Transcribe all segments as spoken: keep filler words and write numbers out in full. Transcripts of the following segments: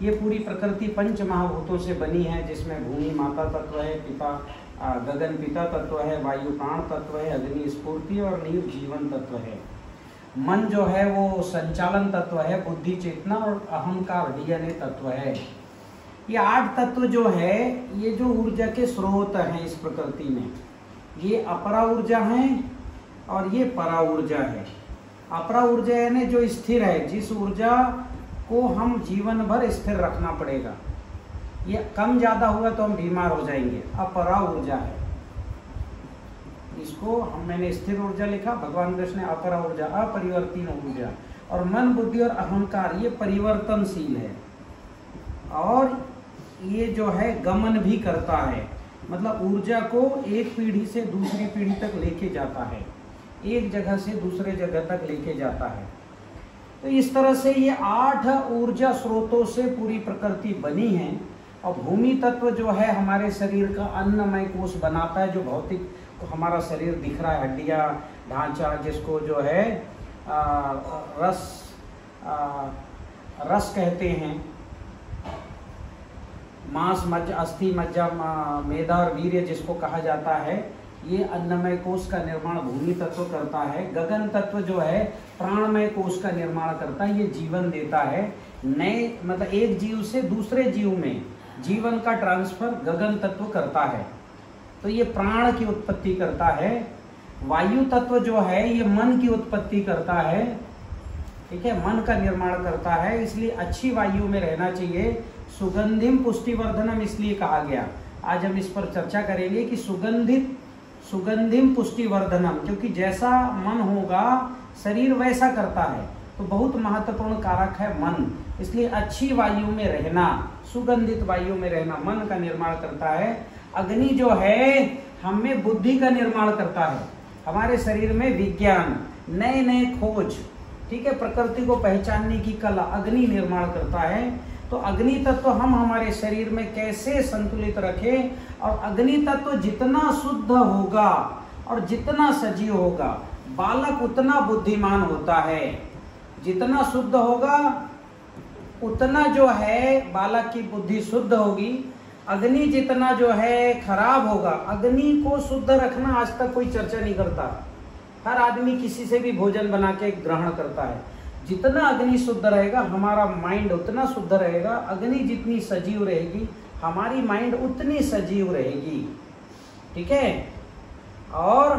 ये पूरी प्रकृति पंच महाभूतों से बनी है, जिसमें भूमि माता तत्व है, पिता गगन पिता तत्व है, वायु प्राण तत्व है, अग्नि स्फूर्ति और नीर जीवन तत्व है। मन जो है वो संचालन तत्व है, बुद्धि चेतना और अहंकार डीएनए तत्व है। ये आठ तत्व जो है ये जो ऊर्जा के स्रोत हैं इस प्रकृति में, ये अपरा ऊर्जा है और ये परा ऊर्जा है। अपरा ऊर्जा यानी जो स्थिर है, जिस ऊर्जा को हम जीवन भर स्थिर रखना पड़ेगा। ये कम ज्यादा हुआ तो हम बीमार हो जाएंगे, अपरा ऊर्जा है। इसको हम मैंने स्थिर ऊर्जा लिखा, भगवान कृष्ण ने अपरा ऊर्जा, अपरिवर्तनीय ऊर्जा। और मन बुद्धि और अहंकार ये परिवर्तनशील है और ये जो है गमन भी करता है, मतलब ऊर्जा को एक पीढ़ी से दूसरी पीढ़ी तक लेके जाता है, एक जगह से दूसरे जगह तक लेके जाता है। तो इस तरह से ये आठ ऊर्जा स्रोतों से पूरी प्रकृति बनी है। और भूमि तत्व जो है हमारे शरीर का अन्नमय कोश बनाता है, जो भौतिक हमारा शरीर दिख रहा है, हड्डियाँ ढांचा, जिसको जो है आ, रस आ, रस कहते हैं, मांस मज्जा अस्थि मज्जा मेदा और वीर्य जिसको कहा जाता है, ये अन्नमय कोश का निर्माण भूमि तत्व करता है। गगन तत्व जो है प्राणमय कोश का निर्माण करता है, ये जीवन देता है। नए मतलब एक जीव से दूसरे जीव में जीवन का ट्रांसफर गगन तत्व करता है, तो ये प्राण की उत्पत्ति करता है। वायु तत्व जो है ये मन की उत्पत्ति करता है, ठीक है, मन का निर्माण करता है। इसलिए अच्छी वायु में रहना चाहिए। सुगंधिम पुष्टिवर्धनम इसलिए कहा गया। आज हम इस पर चर्चा करेंगे कि सुगंधित सुगंधिम पुष्टिवर्धनम, क्योंकि जैसा मन होगा शरीर वैसा करता है, तो बहुत महत्वपूर्ण कारक है मन। इसलिए अच्छी वायु में रहना, सुगंधित वायु में रहना मन का निर्माण करता है। अग्नि जो है हमें बुद्धि का निर्माण करता है, हमारे शरीर में विज्ञान, नए नए खोज, ठीक है, प्रकृति को पहचानने की कला अग्नि निर्माण करता है। तो अग्नि तत्व हम हमारे शरीर में कैसे संतुलित रखें, और अग्नि तत्व जितना शुद्ध होगा और जितना सजीव होगा, बालक उतना बुद्धिमान होता है। जितना शुद्ध होगा उतना जो है बालक की बुद्धि शुद्ध होगी। अग्नि जितना जो है खराब होगा, अग्नि को शुद्ध रखना आज तक कोई चर्चा नहीं करता। हर आदमी किसी से भी भोजन बना के ग्रहण करता है। जितना अग्नि शुद्ध रहेगा हमारा माइंड उतना शुद्ध रहेगा। अग्नि जितनी सजीव रहेगी हमारी माइंड उतनी सजीव रहेगी, ठीक है। और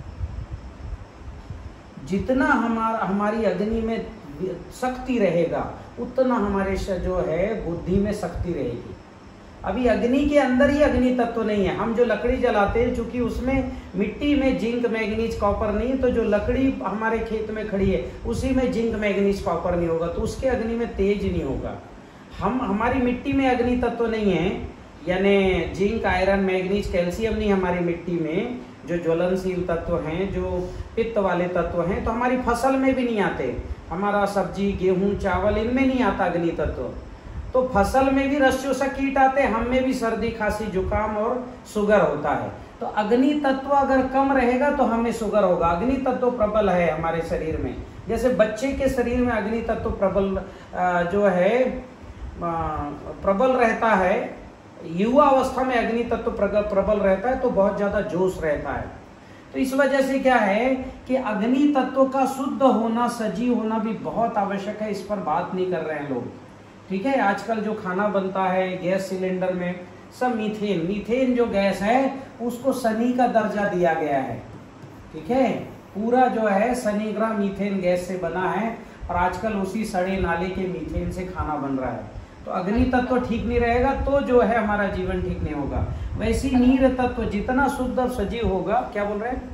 जितना हमारा हमारी अग्नि में शक्ति रहेगा उतना हमारे जो है बुद्धि में शक्ति रहेगी। अभी अग्नि के अंदर ही अग्नि तत्व नहीं है। हम जो लकड़ी जलाते हैं, चूंकि उसमें मिट्टी में जिंक मैग्नीज कॉपर नहीं है, तो जो लकड़ी हमारे खेत में खड़ी है उसी में जिंक मैग्नीज कॉपर नहीं होगा, तो उसके अग्नि में तेज नहीं होगा। हम हमारी मिट्टी में अग्नि तत्व नहीं है, यानी जिंक आयरन मैग्नीज कैल्शियम नहीं हमारी मिट्टी में, जो ज्वलनशील तत्व हैं, जो पित्त वाले तत्व हैं, तो हमारी फसल में भी नहीं आते। हमारा सब्जी गेहूं चावल इनमें नहीं आता अग्नि तत्व। तो फसल में भी रसचूसक कीट आते हैं, हम में भी सर्दी खांसी जुकाम और शुगर होता है। तो अग्नि तत्व अगर कम रहेगा तो हमें शुगर होगा। अग्नि तत्व प्रबल है हमारे शरीर में, जैसे बच्चे के शरीर में अग्नि तत्व प्रबल जो है प्रबल रहता है, युवा अवस्था में अग्नि तत्व प्रबल रहता है, तो बहुत ज्यादा जोश रहता है। तो इस वजह से क्या है कि अग्नि तत्व का शुद्ध होना, सजीव होना भी बहुत आवश्यक है। इस पर बात नहीं कर रहे हैं लोग, ठीक है। आजकल जो खाना बनता है गैस सिलेंडर में सब मीथेन मीथेन जो गैस है उसको शनि का दर्जा दिया गया है, ठीक है। पूरा जो है शनि ग्रह मीथेन गैस से बना है, और आजकल उसी सड़े नाले के मीथेन से खाना बन रहा है। तो अग्नि तत्व ठीक नहीं रहेगा तो जो है हमारा जीवन ठीक नहीं होगा। वैसी नीर तत्व जितना शुद्ध और सजीव होगा, क्या बोल रहे हैं,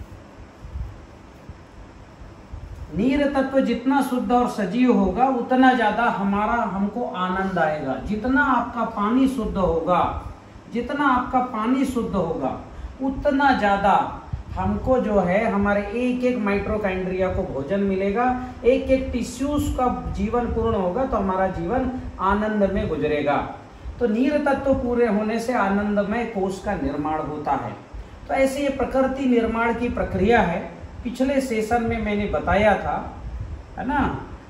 नीर तत्व जितना शुद्ध और सजीव होगा उतना ज्यादा हमारा हमको आनंद आएगा। जितना आपका पानी शुद्ध होगा, जितना आपका पानी शुद्ध होगा उतना ज्यादा हमको जो है हमारे एक एक माइट्रोकाइंड्रिया को भोजन मिलेगा, एक एक टिश्यूज का जीवन पूर्ण होगा, तो हमारा जीवन आनंद में गुजरेगा। तो नीर तत्व पूरे होने से आनंदमय कोश का निर्माण होता है। तो ऐसे ये प्रकृति निर्माण की प्रक्रिया है। पिछले सेशन में मैंने बताया था, है ना,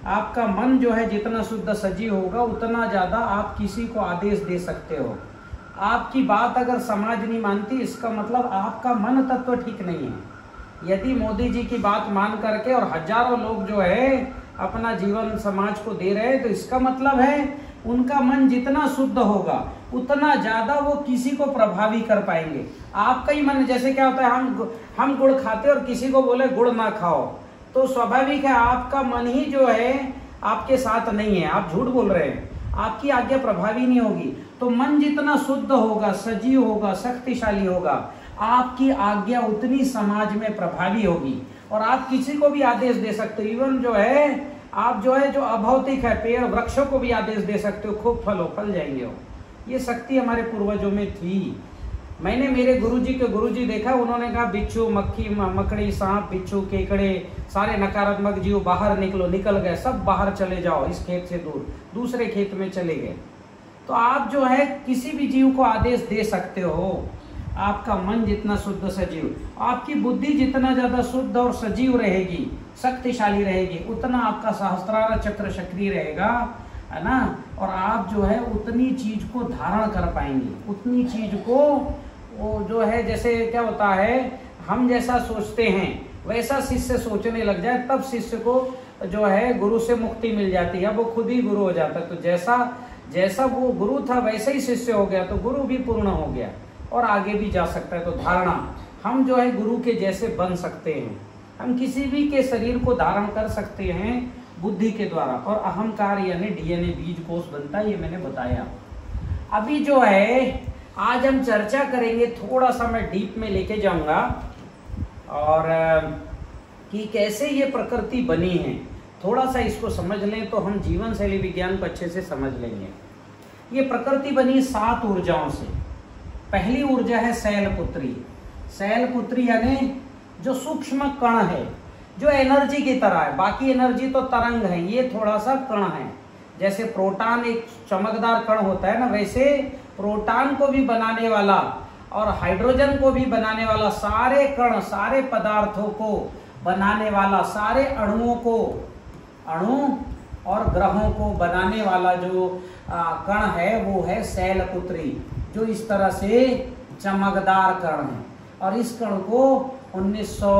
आपका मन जो है जितना शुद्ध सजीव होगा उतना ज्यादा आप किसी को आदेश दे सकते हो। आपकी बात अगर समाज नहीं मानती, इसका मतलब आपका मन तत्व ठीक नहीं है। यदि मोदी जी की बात मान करके और हजारों लोग जो है अपना जीवन समाज को दे रहे हैं, तो इसका मतलब है उनका मन जितना शुद्ध होगा उतना ज्यादा वो किसी को प्रभावी कर पाएंगे। आपका ही मन, जैसे क्या होता है, हम हम गुड़ खाते और किसी को बोले गुड़ ना खाओ, तो स्वाभाविक है आपका मन ही जो है आपके साथ नहीं है, आप झूठ बोल रहे हैं, आपकी आज्ञा प्रभावी नहीं होगी। तो मन जितना शुद्ध होगा, सजीव होगा, शक्तिशाली होगा, आपकी आज्ञा उतनी समाज में प्रभावी होगी और आप किसी को भी आदेश दे सकते हो। इवन जो है आप जो है जो अभौतिक है, पेड़ वृक्षों को भी आदेश दे सकते हो, खूब फलो फल जाएंगे हो। ये शक्ति हमारे पूर्वजों में थी। मैंने मेरे गुरुजी के गुरुजी देखा, उन्होंने कहा बिच्छू, मक्खी, मकड़ी, सांप, बिच्छू, केकड़े, सारे नकारात्मक जीव बाहर निकलो, निकल गए, सब बाहर चले जाओ इस खेत से दूर, दूसरे खेत में चले गए। तो आप जो है किसी भी जीव को आदेश दे सकते हो। आपका मन जितना शुद्ध सजीव, आपकी बुद्धि जितना ज्यादा शुद्ध और सजीव रहेगी, शक्तिशाली रहेगी, उतना आपका सहस्त्रार चक्र सक्रिय रहेगा, है ना। और आप जो है उतनी चीज को धारण कर पाएंगे, उतनी चीज को वो जो है, जैसे क्या होता है, हम जैसा सोचते हैं वैसा शिष्य सोचने लग जाए, तब शिष्य को जो है गुरु से मुक्ति मिल जाती है, वो खुद ही गुरु हो जाता है। तो जैसा जैसा वो गुरु था वैसा ही शिष्य हो गया, तो गुरु भी पूर्ण हो गया और आगे भी जा सकता है। तो धारणा, हम जो है गुरु के जैसे बन सकते हैं, हम किसी भी के शरीर को धारण कर सकते हैं बुद्धि के द्वारा, और अहंकार यानी डीएनए बीज कोष बनता है, ये मैंने बताया। अभी जो है आज हम चर्चा करेंगे, थोड़ा सा मैं डीप में लेके जाऊंगा, और कि कैसे ये प्रकृति बनी है, थोड़ा सा इसको समझ लें तो हम जीवन शैली विज्ञान को अच्छे से समझ लेंगे। ये प्रकृति बनी सात ऊर्जाओं से। पहली ऊर्जा है शैलपुत्री। शैलपुत्री यानी जो सूक्ष्म कण है, जो एनर्जी की तरह है, बाकी एनर्जी तो तरंग है, ये थोड़ा सा कण है। जैसे प्रोटॉन एक चमकदार कण होता है ना, वैसे प्रोटॉन को भी बनाने वाला और हाइड्रोजन को भी बनाने वाला, सारे कण, सारे पदार्थों को बनाने वाला, सारे अणुओं को, अणु और ग्रहों को बनाने वाला जो कण है वो है शैलपुत्री, जो इस तरह से चमकदार कण है। और इस कण को उन्नीस सौ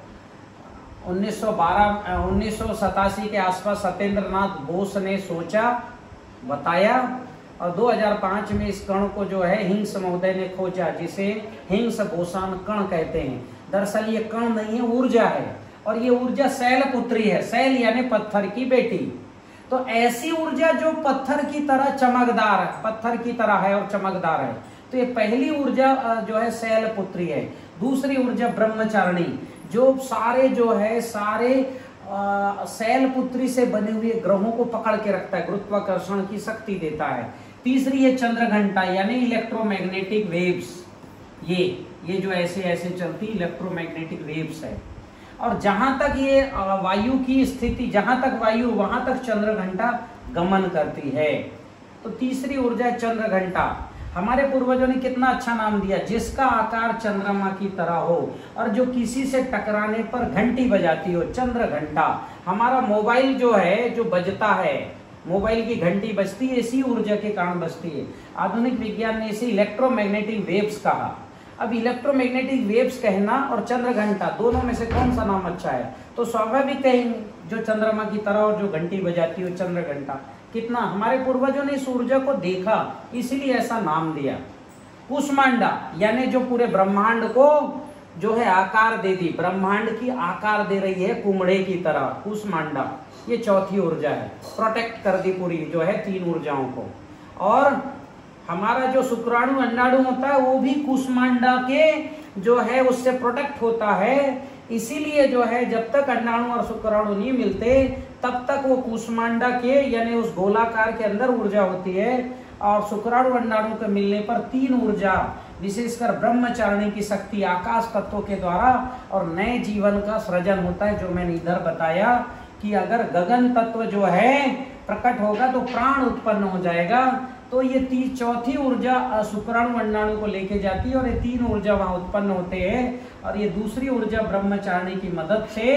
उन्नीस सौ बारह उन्नीस सौ सतासी के आसपास सत्येंद्र नाथ बोस ने सोचा, बताया, और दो हज़ार पाँच में इस कण को जो है हिंग्स महोदय ने खोजा, जिसे हिंग्स बोसान कण कहते हैं। दरअसल ये कण नहीं है, ऊर्जा है, और ये ऊर्जा शैलपुत्री है। शैल यानी पत्थर की बेटी। तो ऐसी ऊर्जा जो पत्थर की तरह चमकदार है, पत्थर की तरह है और चमकदार है। तो ये पहली ऊर्जा जो है शैलपुत्री है। दूसरी ऊर्जा ब्रह्मचारिणी, जो सारे जो है सारे शैलपुत्री से बने हुए ग्रहों को पकड़ के रखता है, गुरुत्वाकर्षण की शक्ति देता है। तीसरी है चंद्रघंटा यानी इलेक्ट्रोमैग्नेटिक वेव्स, ये ये जो ऐसे ऐसे चलती इलेक्ट्रोमैग्नेटिक वेव्स है। और जहां तक ये वायु की स्थिति, जहां तक वायु वहां तक चंद्रघंटा गमन करती है। तो तीसरी ऊर्जा है चंद्रघंटा। हमारे पूर्वजों ने कितना अच्छा नाम दिया, जिसका आकार चंद्रमा की तरह हो और जो किसी से टकराने पर घंटी बजाती हो, चंद्रघंटा। हमारा मोबाइल जो है, जो बजता है, मोबाइल की घंटी बजती है, इसी ऊर्जा के कारण बजती है। आधुनिक विज्ञान ने इसे इलेक्ट्रोमैग्नेटिक वेव्स कहा। अब इलेक्ट्रोमैग्नेटिक वेव्स कहना और चंद्रघंटा, दोनों में से कौन सा नाम अच्छा है? तो स्वाभाविक कहेंगे जो चंद्रमा की तरह और जो घंटी बजाती हो, चंद्रघंटा। कितना हमारे पूर्वजों ने इस ऊर्जा को देखा, इसलिए ऐसा नाम दिया। कुष्मांडा यानी जो पूरे ब्रह्मांड को जो है आकार दे दी, ब्रह्मांड की आकार दे रही है कुमड़े की तरह, कुष्मांडा। ये चौथी ऊर्जा है, प्रोटेक्ट कर दी पूरी जो है तीन ऊर्जाओं को। और हमारा जो शुक्राणु अंडाणु होता है वो भी कुष्मांडा के जो है उससे प्रोटेक्ट होता है। इसीलिए जो है जब तक अंडाणु और शुक्राणु नहीं मिलते तब तक वो कुष्मांडा के यानी उस गोलाकार के अंदर ऊर्जा होती है। और शुक्राणु अंडाणु के मिलने पर तीन ऊर्जा, विशेषकर ब्रह्मचारिणी की शक्ति आकाश तत्वों के द्वारा और नए जीवन का सृजन होता है। जो मैंने इधर बताया कि अगर गगन तत्व जो है प्रकट होगा तो प्राण उत्पन्न हो जाएगा। तो ये तीन चौथी ऊर्जा शुक्राणु अंडाणु को लेके जाती है और ये तीन ऊर्जा वहां उत्पन्न होते हैं। और ये दूसरी ऊर्जा ब्रह्मचारिणी की मदद से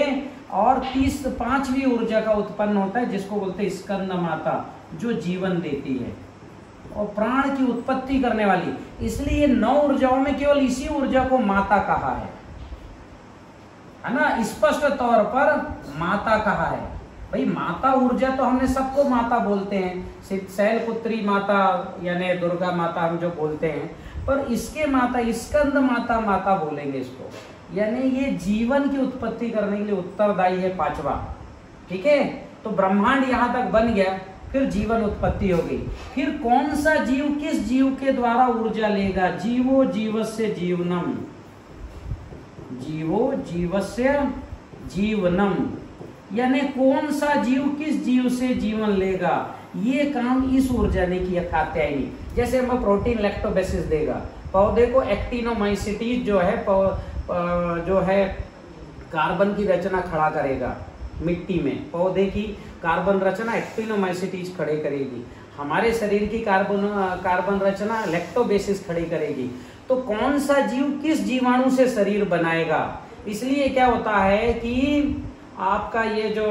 और तीस पांचवी ऊर्जा का उत्पन्न होता है जिसको बोलते हैं स्कंद माता, जो जीवन देती है और प्राण की उत्पत्ति करने वाली। इसलिए नौ ऊर्जाओं में केवल इसी ऊर्जा को माता कहा है, है ना, स्पष्ट तौर पर माता कहा है। भाई माता ऊर्जा तो हमने सबको माता बोलते हैं, शैलपुत्री माता यानी दुर्गा माता हम जो बोलते हैं, पर इसके माता स्कंद माता माता बोलेंगे इसको, यानी ये जीवन की उत्पत्ति करने के लिए उत्तरदायी है पांचवा। ठीक है, तो ब्रह्मांड यहां तक बन गया, फिर जीवन उत्पत्ति हो गई। फिर कौन सा जीव किस जीव के द्वारा ऊर्जा लेगा? जीवो जीवस्य जीवनम, जीवो जीवस्य जीवनम, यानी कौन सा जीव किस जीव से जीवन लेगा, ये काम इस ऊर्जा ने किया कात्यायनी। जैसे हम प्रोटीन लैक्टोबेसिस देगा, पौधे को एक्टिनोमाइसिटीज जो है जो है कार्बन की रचना खड़ा करेगा मिट्टी में, पौधे की कार्बन रचना एक्टिनोमाइसिटीज खड़े करेगी, हमारे शरीर की कार्बन कार्बन रचना लैक्टोबेसिस खड़ी करेगी। तो कौन सा जीव किस जीवाणु से शरीर बनाएगा? इसलिए क्या होता है कि आपका ये जो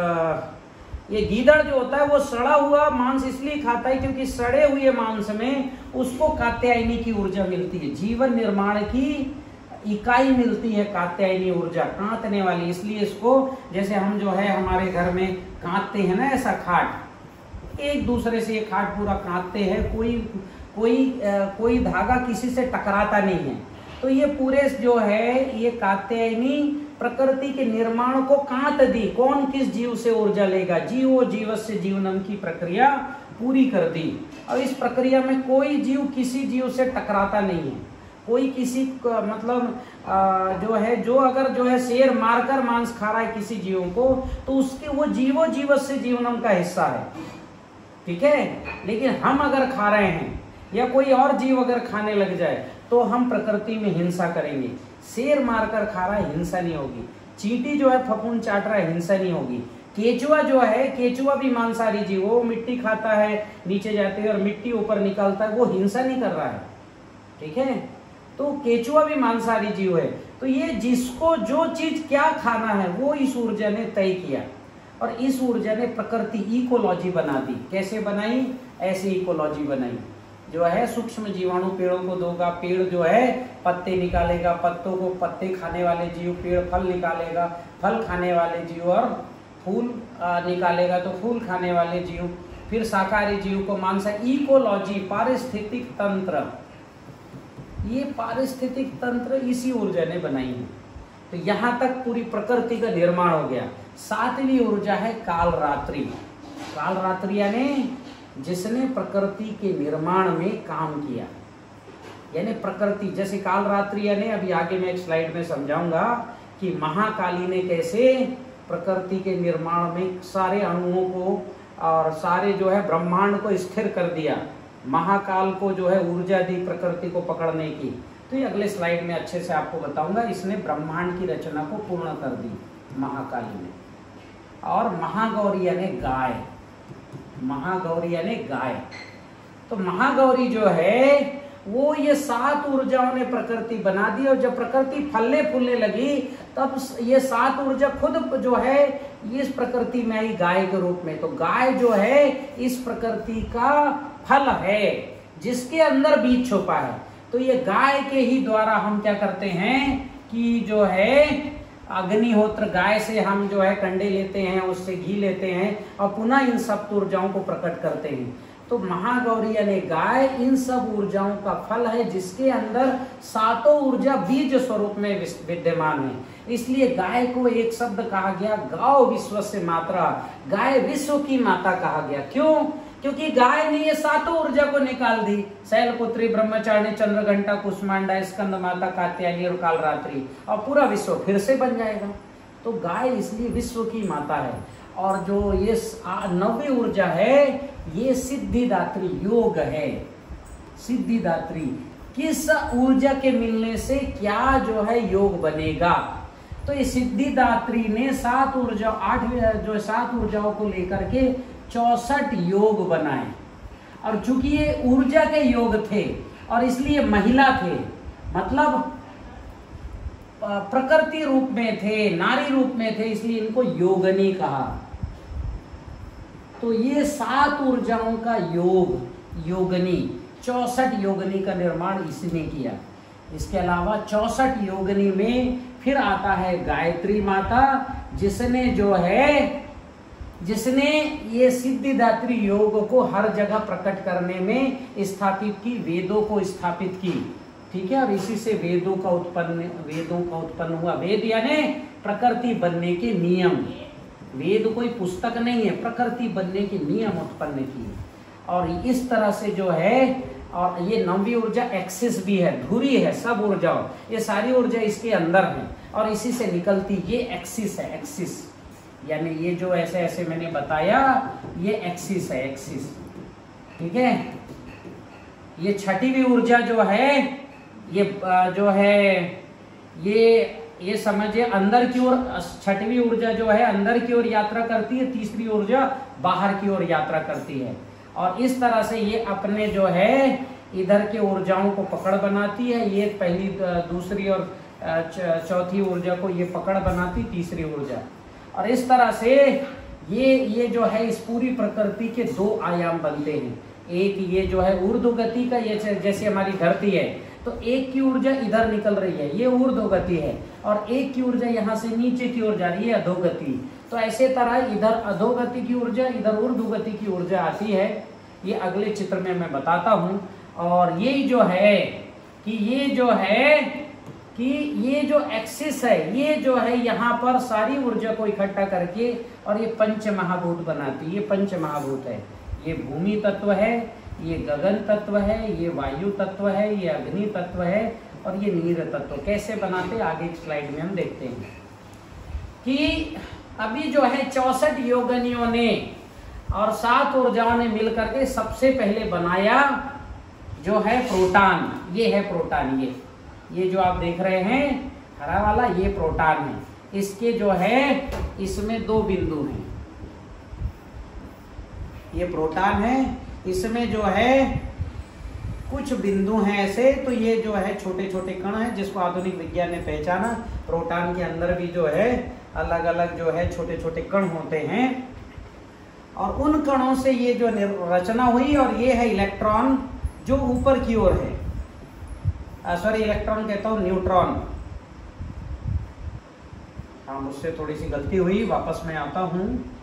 ये गीदड़ जो होता है वो सड़ा हुआ मांस इसलिए खाता है क्योंकि सड़े हुए मांस में उसको कात्यायनी की ऊर्जा मिलती है, जीवन निर्माण की इकाई मिलती है कात्यायनी ऊर्जा, कांतने वाली। इसलिए इसको, जैसे हम जो है हमारे घर में कांतते हैं ना, ऐसा खाट एक दूसरे से ये खाट पूरा कांतते हैं, कोई कोई आ, कोई धागा किसी से टकराता नहीं है। तो ये पूरे जो है ये कात्यायनी प्रकृति के निर्माण को कांत दी। कौन किस जीव से ऊर्जा लेगा? जीवो जीवस्य जीवनम की प्रक्रिया पूरी कर दी। और इस प्रक्रिया में कोई जीव किसी जीव से टकराता नहीं है, कोई किसी मतलब आ, जो है जो अगर जो है शेर मारकर मांस खा रहा है किसी जीव को, तो उसके वो जीवो जीवस्य जीवनम का हिस्सा है। ठीक है, लेकिन हम अगर खा रहे हैं या कोई और जीव अगर खाने लग जाए तो हम प्रकृति में हिंसा करेंगे। शेर मारकर खा रहा है, हिंसा नहीं होगी। चींटी जो है फफूंद चाट रहा है, हिंसा नहीं होगी। केचुआ जो है, केचुआ भी मांसाहारी जीव, वो मिट्टी खाता है, नीचे जाते है और मिट्टी ऊपर निकालता है, वो हिंसा नहीं कर रहा है। ठीक है, तो केचुआ भी मांसाहारी जीव है। तो ये जिसको जो चीज क्या खाना है वो इस ऊर्जा ने तय किया, और इस ऊर्जा ने प्रकृति इकोलॉजी बना दी। कैसे बनाई? ऐसे इकोलॉजी बनाई, जो है सूक्ष्म जीवाणु पेड़ों को दोगा, पेड़ जो है पत्ते निकालेगा, पत्तों को पत्ते खाने वाले जीव, पेड़ फल निकालेगा, फल खाने वाले जीव, और फूल निकालेगा तो फूल खाने वाले जीव, फिर शाकाहारी जीव को मांसा। इकोलॉजी, पारिस्थितिक तंत्र, ये पारिस्थितिक तंत्र इसी ऊर्जा ने बनाई है। तो यहाँ तक पूरी प्रकृति का निर्माण हो गया। सातवीं ऊर्जा है काल रात्रि। काल रात्रि यानी जिसने प्रकृति के निर्माण में काम किया, यानी प्रकृति, जैसे काल रात्रि यानी अभी आगे मैं एक स्लाइड में समझाऊंगा कि महाकाली ने कैसे प्रकृति के निर्माण में सारे अणुओं को और सारे जो है ब्रह्मांड को स्थिर कर दिया। महाकाल को जो है ऊर्जा दी प्रकृति को पकड़ने की। तो ये अगले स्लाइड में अच्छे से आपको बताऊंगा। इसने ब्रह्मांड की रचना को पूर्ण कर दी महाकाली ने। और महागौरी यानी गाय, महागौरी यानी गाय। तो महागौरी जो है वो ये सात ऊर्जाओं ने प्रकृति बना दी, और जब प्रकृति फलने फूलने लगी तब ये सात ऊर्जा खुद जो है ये इस प्रकृति में आई गाय के रूप में। तो गाय जो है इस प्रकृति का फल है जिसके अंदर बीज छुपा है। तो ये गाय के ही द्वारा हम क्या करते हैं कि जो है अग्निहोत्र, गाय से हम जो है कंडे लेते हैं, उससे घी लेते हैं और पुनः इन सब ऊर्जाओं को प्रकट करते हैं। तो महागौरी यानी गाय इन सब ऊर्जाओं का फल है जिसके अंदर सातों ऊर्जा बीज स्वरूप में विद्यमान है। इसलिए गाय को एक शब्द कहा गया गौ विश्व से मात्रा, गाय विश्व की माता कहा गया। क्यों? क्योंकि गाय ने ये सातों ऊर्जा को निकाल दी, शैलपुत्री, ब्रह्मचारिणी, चंद्रघंटा, कुष्मांडा, स्कंद माता, कात्यायनी और कालरात्रि, और पूरा विश्व फिर से बन जाएगा। तो गाय इसलिए विश्व की माता है। और जो ये नवी ऊर्जा है ये सिद्धिदात्री योग है। सिद्धिदात्री, किस ऊर्जा के मिलने से क्या जो है योग बनेगा। तो ये सिद्धिदात्री ने सात ऊर्जा आठ जो सात ऊर्जाओं को लेकर के चौसठ योग बनाए। और चूंकि ये ऊर्जा के योग थे और इसलिए महिला थे, मतलब प्रकृति रूप में थे, नारी रूप में थे, इसलिए इनको योगनी कहा। तो ये सात ऊर्जाओं का योग, योगनी, चौसठ योगनी का निर्माण इसने किया। इसके अलावा चौसठ योगनी में फिर आता है गायत्री माता, जिसने जो है जिसने ये सिद्धिदात्री योग को हर जगह प्रकट करने में स्थापित की, वेदों को स्थापित की। ठीक है, और इसी से वेदों का उत्पन्न वेदों का उत्पन्न हुआ। वेद यानी प्रकृति बनने के नियम। वेद कोई पुस्तक नहीं है, प्रकृति बनने के नियम उत्पन्न किए। और इस तरह से जो है, और ये नौवीं ऊर्जा एक्सिस भी है, धुरी है, सब ऊर्जाओं, ये सारी ऊर्जा इसके अंदर है और इसी से निकलती, ये एक्सिस है। एक्सिस यानी ये जो ऐसे ऐसे मैंने बताया, ये एक्सिस है, एक्सिस। ठीक है, ये छठवीं ऊर्जा जो है, ये जो है ये ये समझिए अंदर की ओर, छठवीं ऊर्जा जो है अंदर की ओर यात्रा करती है, तीसरी ऊर्जा बाहर की ओर यात्रा करती है। और इस तरह से ये अपने जो है इधर के ऊर्जाओं को पकड़ बनाती है। ये पहली, दूसरी और चौथी ऊर्जा को ये पकड़ बनाती, तीसरी ऊर्जा। और इस तरह से ये ये जो है इस पूरी प्रकृति के दो आयाम बनते हैं। एक ये जो है ऊर्ध्व गति का, ये जैसे हमारी धरती है, तो एक की ऊर्जा इधर निकल रही है, ये ऊर्ध्व गति है, और एक की ऊर्जा यहाँ से नीचे की ओर जा रही है, अधोगति। तो ऐसे तरह इधर अधोगति की ऊर्जा, इधर ऊर्ध्व गति की ऊर्जा आती है। ये अगले चित्र में मैं बताता हूँ। और ये जो है कि ये जो है कि ये जो एक्सिस है, ये जो है यहाँ पर सारी ऊर्जा को इकट्ठा करके और ये पंच महाभूत बनाती है। ये पंच महाभूत है, ये भूमि तत्व है, ये गगन तत्व है, ये वायु तत्व है, ये अग्नि तत्व है और ये नीर तत्व। कैसे बनाते आगे की स्लाइड में हम देखते हैं। कि अभी जो है चौसठ योगनियों ने और सात ऊर्जाओं ने मिलकर के सबसे पहले बनाया जो है प्रोटॉन। ये है प्रोटॉन, ये ये जो आप देख रहे हैं हरा वाला, ये प्रोटॉन है। इसके जो है इसमें दो बिंदु हैं, ये प्रोटॉन है, इसमें जो है कुछ बिंदु हैं ऐसे। तो ये जो है छोटे छोटे कण हैं जिसको आधुनिक विज्ञान ने पहचाना। प्रोटॉन के अंदर भी जो है अलग अलग जो है छोटे छोटे कण होते हैं और उन कणों से ये जो रचना हुई। और ये है इलेक्ट्रॉन जो ऊपर की ओर है, सॉरी इलेक्ट्रॉन कहता हूं, न्यूट्रॉन। हाँ, मुझसे थोड़ी सी गलती हुई, वापस मैं आता हूं।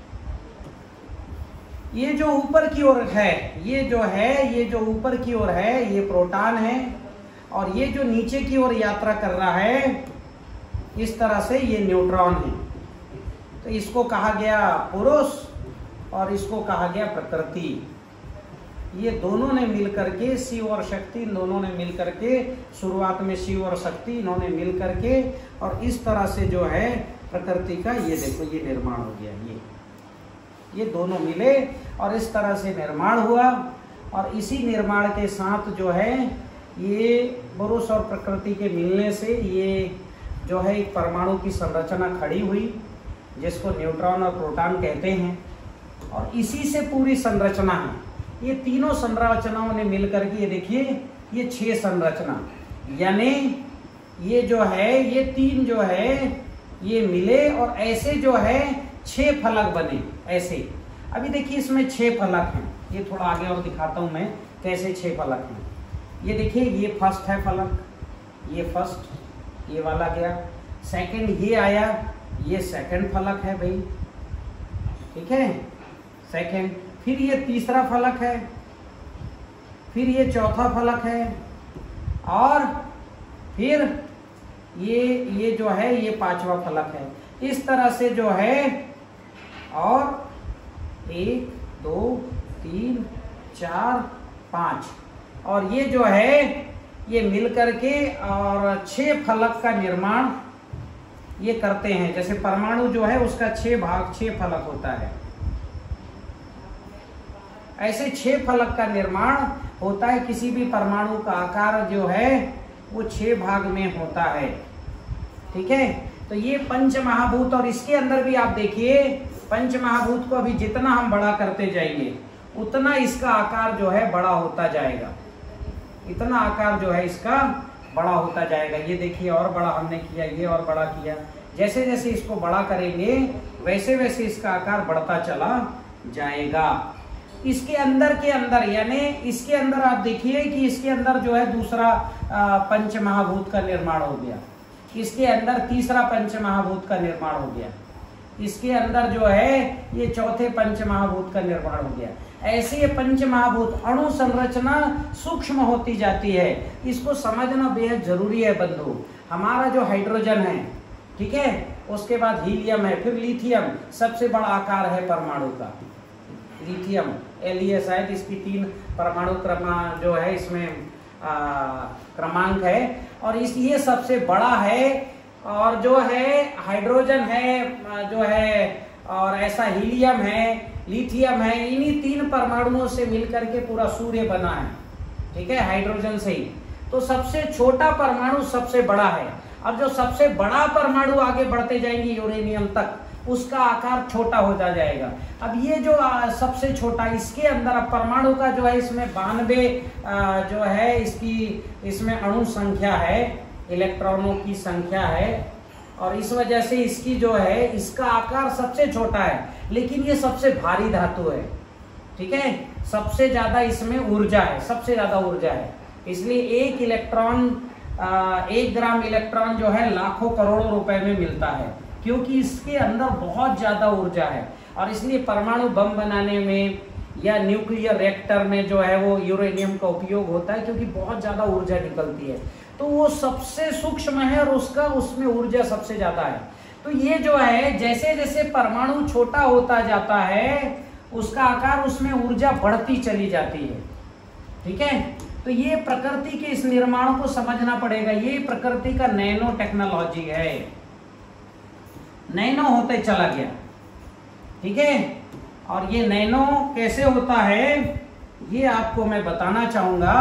ये जो ऊपर की ओर है, ये जो है ये जो ऊपर की ओर है, ये प्रोटॉन है। और ये जो नीचे की ओर यात्रा कर रहा है इस तरह से, ये न्यूट्रॉन है। तो इसको कहा गया पुरुष और इसको कहा गया प्रकृति। ये दोनों ने मिलकर के, शिव और शक्ति, इन दोनों ने मिलकर के, शुरुआत में शिव और शक्ति इन्होंने मिलकर के, और इस तरह से जो है प्रकृति का, ये देखो ये निर्माण हो गया। ये ये दोनों मिले और इस तरह से निर्माण हुआ। और इसी निर्माण के साथ जो है ये पुरुष और प्रकृति के मिलने से ये जो है एक परमाणु की संरचना खड़ी हुई, जिसको न्यूट्रॉन और प्रोटॉन कहते हैं। और इसी से पूरी संरचना है। ये तीनों संरचनाओं ने मिलकर के, ये देखिए ये छह संरचना, यानी ये जो है ये तीन जो है ये मिले और ऐसे जो है छह फलक बने ऐसे। अभी देखिए इसमें छह फलक हैं, ये थोड़ा आगे और दिखाता हूं मैं कैसे छह फलक हैं। ये देखिए ये फर्स्ट है फलक, ये फर्स्ट ये वाला गया, सेकंड ये आया, ये सेकंड फलक है भाई, ठीक है सेकंड। फिर ये तीसरा फलक है, फिर ये चौथा फलक है, और फिर ये ये जो है ये पांचवा फलक है। इस तरह से जो है, और एक दो तीन चार पांच, और ये जो है ये मिलकर के और छह फलक का निर्माण ये करते हैं। जैसे परमाणु जो है उसका छह भाग, छह फलक होता है, ऐसे छह फलक का निर्माण होता है। किसी भी परमाणु का आकार जो है वो छह भाग में होता है, ठीक है। तो ये पंच महाभूत, और इसके अंदर भी आप देखिए पंच महाभूत को अभी जितना हम बड़ा करते जाएंगे उतना इसका आकार जो है बड़ा होता जाएगा, इतना आकार जो है इसका बड़ा होता जाएगा। ये देखिए और बड़ा हमने किया, ये और बड़ा किया। जैसे जैसे इसको बड़ा करेंगे वैसे वैसे इसका आकार बढ़ता चला जाएगा। इसके अंदर के अंदर यानी इसके अंदर आप देखिए कि इसके अंदर जो है दूसरा पंच महाभूत का निर्माण हो गया, इसके अंदर तीसरा पंच महाभूत का निर्माण हो गया, इसके अंदर जो है ये चौथे पंच महाभूत का निर्माण हो गया। ऐसे ये पंच महाभूत अणु संरचना सूक्ष्म होती जाती है। इसको समझना बेहद जरूरी है बंधु। हमारा जो हाइड्रोजन है, ठीक है, उसके बाद हीलियम है, फिर लिथियम, सबसे बड़ा आकार है परमाणु का लिथियम एल शायद इसकी तीन परमाणु क्रमांक जो है इसमें क्रमांक है और इस ये सबसे बड़ा है। और जो है हाइड्रोजन है जो है और ऐसा हीलियम है, लिथियम है, इन्हीं तीन परमाणुओं से मिलकर के पूरा सूर्य बना है, ठीक है, हाइड्रोजन से ही। तो सबसे छोटा परमाणु सबसे बड़ा है और जो सबसे बड़ा परमाणु आगे बढ़ते जाएंगे यूरेनियम तक, उसका आकार छोटा होता जाएगा। अब ये जो सबसे छोटा इसके अंदर अब परमाणु का जो है इसमें बानवे जो है इसकी इसमें अणु संख्या है, इलेक्ट्रॉनों की संख्या है और इस वजह से इसकी जो है इसका आकार सबसे छोटा है, लेकिन ये सबसे भारी धातु है, ठीक है, सबसे ज्यादा इसमें ऊर्जा है, सबसे ज्यादा ऊर्जा है। इसलिए एक इलेक्ट्रॉन एक ग्राम इलेक्ट्रॉन जो है लाखों करोड़ों रुपए में मिलता है, क्योंकि इसके अंदर बहुत ज्यादा ऊर्जा है। और इसलिए परमाणु बम बनाने में या न्यूक्लियर रिएक्टर में जो है वो यूरेनियम का उपयोग होता है, क्योंकि बहुत ज्यादा ऊर्जा निकलती है। तो वो सबसे सूक्ष्म है और उसका उसमें ऊर्जा सबसे ज्यादा है। तो ये जो है जैसे जैसे परमाणु छोटा होता जाता है उसका आकार उसमें ऊर्जा बढ़ती चली जाती है, ठीक है। तो ये प्रकृति के इस निर्माण को समझना पड़ेगा। ये प्रकृति का नैनो टेक्नोलॉजी है, नैनो होते चला गया, ठीक है। और ये नैनो कैसे होता है ये आपको मैं बताना चाहूंगा।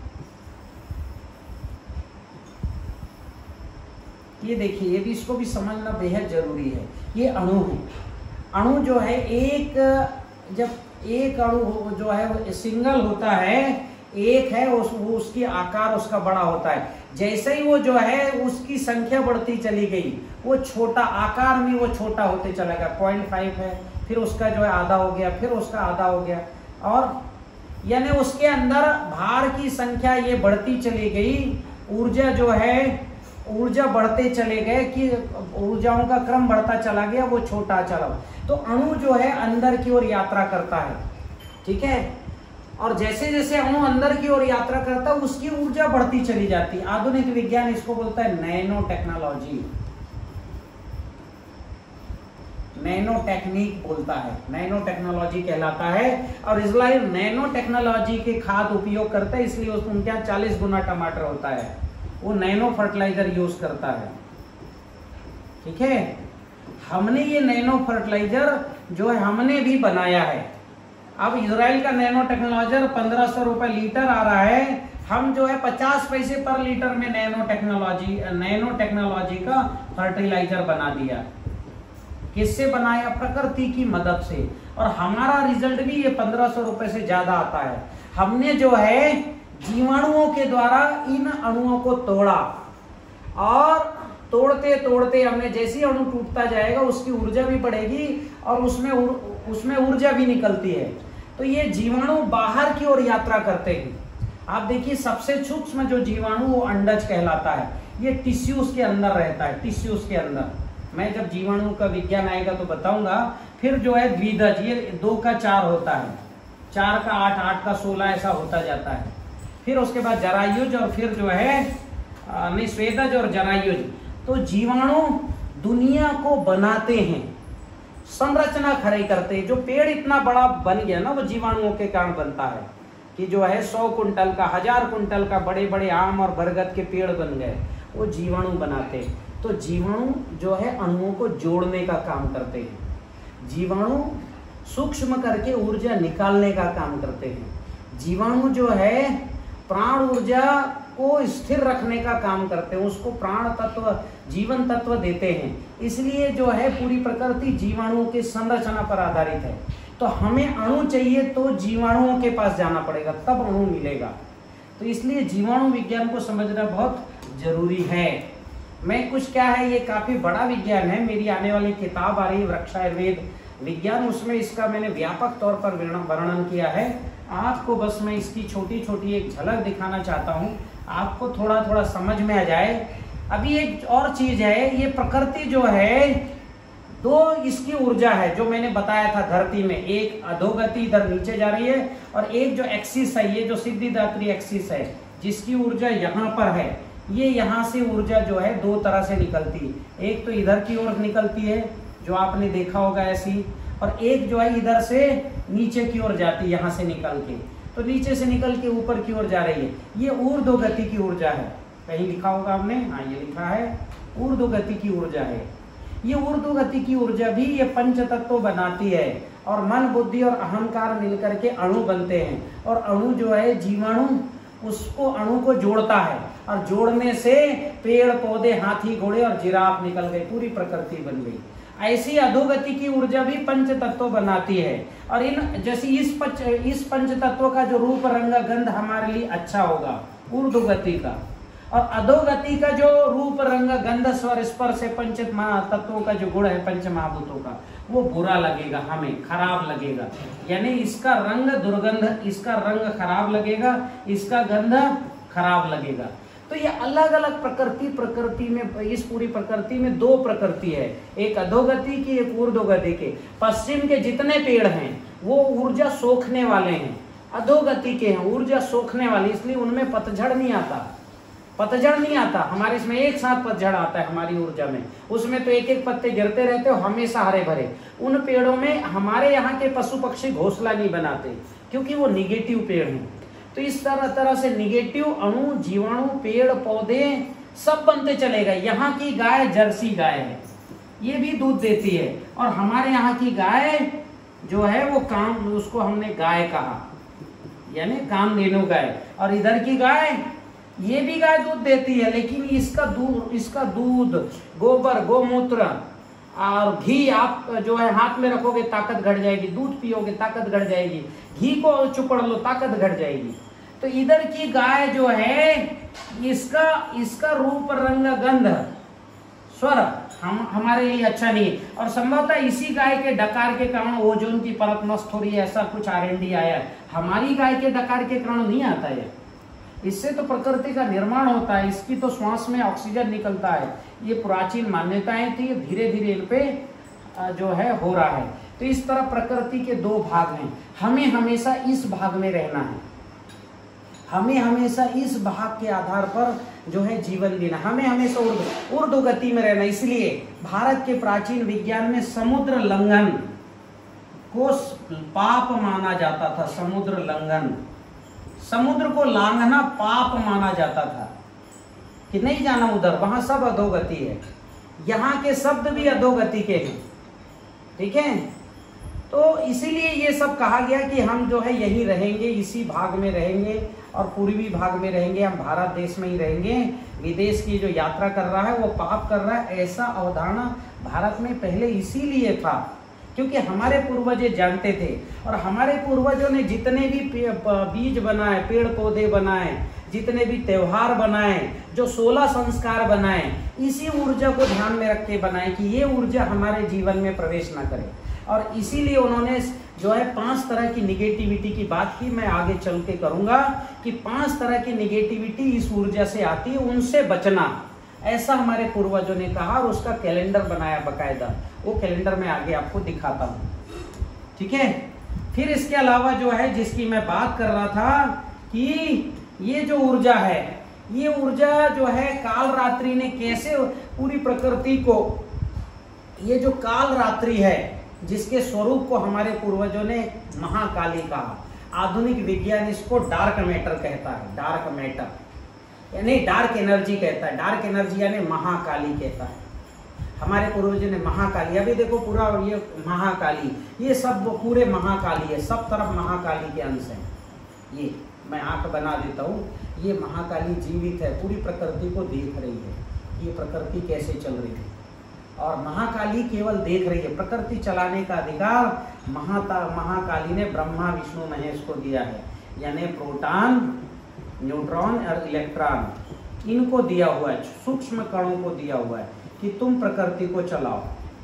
ये देखिए, ये भी इसको भी समझना बेहद जरूरी है। ये अणु है, अणु जो है एक जब एक अणु जो है वो सिंगल होता है, एक है उस, वो उसकी आकार उसका बड़ा होता है। जैसे ही वो जो है उसकी संख्या बढ़ती चली गई, वो छोटा आकार में वो छोटा होते चला गया। पॉइंट फाइव है, फिर उसका जो है आधा हो गया, फिर उसका आधा हो गया, और यानी उसके अंदर भार की संख्या ये बढ़ती चली गई। ऊर्जा जो है ऊर्जा बढ़ते चले गए कि ऊर्जाओं का क्रम बढ़ता चला गया, वो छोटा चला। तो अणु जो है अंदर की ओर यात्रा करता है, ठीक है। और जैसे जैसे अणु अंदर की ओर यात्रा करता है उसकी ऊर्जा बढ़ती चली जाती है। आधुनिक विज्ञान इसको बोलता है नैनो टेक्नोलॉजी, नैनो टेक्निक बोलता है, नैनो टेक्नोलॉजी कहलाता है। और इजराइल नैनो टेक्नोलॉजी के खाद उपयोग करता है, इसलिए उनके यहाँ चालीस गुना टमाटर होता है। वो नैनो फर्टिलाइजर यूज करता है, ठीक है। हमने ये नैनो फर्टिलाइजर जो है हमने भी बनाया है। अब इजराइल का नैनो टेक्नोलॉजर पंद्रह सौ रुपए लीटर आ रहा है, हम जो है पचास पैसे पर लीटर में नैनो टेक्नोलॉजी नैनो टेक्नोलॉजी का फर्टिलाइजर बना दिया। किससे बनाया? प्रकृति की मदद से। और हमारा रिजल्ट भी ये पंद्रह सौ रुपए से ज्यादा आता है। हमने जो है जीवाणुओं के द्वारा इन अणुओं को तोड़ा, और तोड़ते तोड़ते हमने जैसे अणु टूटता जाएगा उसकी ऊर्जा भी बढ़ेगी और उसमें उसमें ऊर्जा भी निकलती है। तो ये जीवाणु बाहर की ओर यात्रा करते हैं। आप देखिए सबसे सूक्ष्म जो जीवाणु वो अंडज कहलाता है। ये टिश्यूज के अंदर रहता है, टिश्यूज के अंदर। मैं जब जीवाणु का विज्ञान आएगा तो बताऊंगा। फिर जो है द्विदज, ये दो का चार होता है, चार का आठ, आठ का सोलह, ऐसा होता जाता है। फिर उसके बाद जरायुज, और फिर जो है नहीं स्वेदज और जरायुज। तो जीवाणु दुनिया को बनाते हैं, संरचना खड़ी करते हैं। जो पेड़ इतना बड़ा बन गया ना वो जीवाणुओं के कारण बनता है, कि जो है सौ कुंटल का, हजार कुंटल का बड़े बड़े आम और बरगद के पेड़ बन गए, वो जीवाणु बनाते। तो जीवाणु जो है अणुओं को जोड़ने का काम करते हैं। जीवाणु सूक्ष्म करके ऊर्जा निकालने का काम करते हैं। जीवाणु जो है प्राण ऊर्जा को स्थिर रखने का काम करते हैं, उसको प्राण तत्व, जीवन तत्व देते हैं। इसलिए जो है पूरी प्रकृति जीवाणुओं की संरचना पर आधारित है। तो हमें अणु चाहिए तो जीवाणुओं के पास जाना पड़ेगा, तब अणु मिलेगा। तो इसलिए जीवाणु विज्ञान को समझना बहुत जरूरी है। मैं कुछ क्या है, ये काफी बड़ा विज्ञान है। मेरी आने वाली किताब आ रही है वृक्षायुर्वेद विज्ञान, उसमें इसका मैंने व्यापक तौर पर वर्णन किया है। आपको बस मैं इसकी छोटी छोटी एक झलक दिखाना चाहता हूँ, आपको थोड़ा थोड़ा समझ में आ जाए। अभी एक और चीज है, ये प्रकृति जो है दो इसकी ऊर्जा है जो मैंने बताया था धरती में, एक अधोगति इधर नीचे जा रही है और एक जो एक्सिस है, ये जो सिद्धिदात्री एक्सिस है जिसकी ऊर्जा यहाँ पर है, ये यहाँ से ऊर्जा जो है दो तरह से निकलती है। एक तो इधर की ओर निकलती है जो आपने देखा होगा ऐसी, और एक जो है इधर से नीचे की ओर जाती है, यहाँ से निकल के, तो नीचे से निकल के ऊपर की ओर जा रही है। ये ऊर्ध्वगति की ऊर्जा है, कहीं लिखा होगा आपने, हाँ ये लिखा है ऊर्ध्वगति की ऊर्जा है। ये ऊर्ध्वगति की ऊर्जा भी ये पंच तत्व बनाती है और मन बुद्धि और अहंकार मिलकर के अणु बनते हैं, और अणु जो है जीवाणु उसको अणु को जोड़ता है, और जोड़ने से पेड़ पौधे हाथी घोड़े और जिराफ निकल गए, पूरी प्रकृति बन गई। ऐसी अधोगति की ऊर्जा भी पंच तत्व बनाती है, और इन जैसे इस पंच इस पंच तत्व का जो रूप रंग गंध हमारे लिए अच्छा होगा ऊर्ध्वगति का, और अधोगति का जो रूप रंग गंध स्वर स्पर्श पंच तत्वों का जो गुण है पंच महाभूतों का, वो बुरा लगेगा, हमें खराब लगेगा। यानी इसका रंग दुर्गंध, इसका रंग खराब लगेगा, इसका गंध खराब लगेगा। तो ये अलग अलग प्रकृति प्रकृति में, इस पूरी प्रकृति में दो प्रकृति है, एक अधोगति की एक ऊर्ध्वगति के। पश्चिम के जितने पेड़ हैं वो ऊर्जा सोखने वाले हैं, अधोगति के हैं ऊर्जा सोखने वाली, इसलिए उनमें पतझड़ नहीं आता, पतझड़ नहीं आता। हमारे इसमें एक साथ पतझड़ आता है हमारी ऊर्जा में, उसमें तो एक एक पत्ते गिरते रहते हो, हमेशा हरे भरे। उन पेड़ों में हमारे यहाँ के पशु पक्षी घोंसला नहीं बनाते क्योंकि वो निगेटिव पेड़ हैं। तो इस तरह तरह से निगेटिव अणु जीवाणु पेड़ पौधे सब बनते चले गए। यहाँ की गाय जर्सी गाय है, ये भी दूध देती है, और हमारे यहाँ की गाय जो है वो काम, उसको हमने गाय कहा, यानी कामधेनु गाय। और इधर की गाय, ये भी गाय दूध देती है, लेकिन इसका दूध इसका दूध गोबर गोमूत्र और घी आप जो है हाथ में रखोगे ताकत घट जाएगी, दूध पियोगे ताकत घट जाएगी, घी को चुपड़ लो ताकत घट जाएगी। तो इधर की गाय जो है इसका इसका रूप रंग गंध स्वर हम हमारे लिए अच्छा नहीं है, और संभवतः इसी गाय के डकार के कारण ओजोन की परत नष्ट हो रही है, ऐसा कुछ आर एन डी आया है। हमारी गाय के डकार के कारण नहीं आता है, इससे तो प्रकृति का निर्माण होता है, इसकी तो श्वास में ऑक्सीजन निकलता है। ये प्राचीन मान्यताएं थी, धीरे धीरे इन पे जो है हो रहा है। तो इस तरह प्रकृति के दो भाग हैं, हमें हमेशा इस भाग में रहना है, हमें हमेशा इस भाग के आधार पर जो है जीवन देना, हमें हमेशा ऊर्ध्वगति में रहना। इसलिए भारत के प्राचीन विज्ञान में समुद्र लंघन को पाप माना जाता था। समुद्र लंघन, समुद्र को लांघना पाप माना जाता था कि नहीं जाना उधर, वहां सब अधोगति है। यहाँ के शब्द भी अधोगति के हैं, ठीक है। तो इसीलिए ये सब कहा गया कि हम जो है यही रहेंगे, इसी भाग में रहेंगे और पूर्वी भाग में रहेंगे, हम भारत देश में ही रहेंगे। विदेश की जो यात्रा कर रहा है वो पाप कर रहा है, ऐसा अवधारणा भारत में पहले इसीलिए था क्योंकि हमारे पूर्वज जानते थे, और हमारे पूर्वजों ने जितने भी बीज बनाए, पेड़ पौधे बनाए, जितने भी त्योहार बनाए, जो सोलह संस्कार बनाए, इसी ऊर्जा को ध्यान में रख के बनाए कि ये ऊर्जा हमारे जीवन में प्रवेश ना करे। और इसीलिए उन्होंने जो है पांच तरह की निगेटिविटी की बात की, मैं आगे चल के करूंगा कि पांच तरह की निगेटिविटी इस ऊर्जा से आती है, उनसे बचना, ऐसा हमारे पूर्वजों ने कहा, और उसका कैलेंडर बनाया बकायदा। वो कैलेंडर मैं आगे आपको दिखाता हूँ, ठीक है। फिर इसके अलावा जो है जिसकी मैं बात कर रहा था कि ये जो ऊर्जा है, ये ऊर्जा जो है काल रात्रि ने कैसे पूरी प्रकृति को, ये जो काल रात्रि है जिसके स्वरूप को हमारे पूर्वजों ने महाकाली कहा, आधुनिक विज्ञान इसको डार्क मैटर कहता है, डार्क मैटर यानी डार्क एनर्जी कहता है, डार्क एनर्जी यानी महाकाली कहता है। हमारे पूर्वजों ने महाकाली, अभी देखो पूरा ये महाकाली, ये सब पूरे महाकाली है, सब तरफ महाकाली के अंश हैं। ये मैं आंख बना देता हूँ, ये महाकाली जीवित है, पूरी प्रकृति को देख रही है, ये प्रकृति कैसे चल रही है, और महाकाली केवल देख रही है। प्रकृति चलाने का अधिकार महाता महाकाली ने ब्रह्मा विष्णु महेश को दिया है, यानी प्रोटॉन न्यूट्रॉन और इलेक्ट्रॉन, इनको दिया हुआ है, सूक्ष्म कणों को दिया हुआ है कि तुम प्रकृति को चलाओ।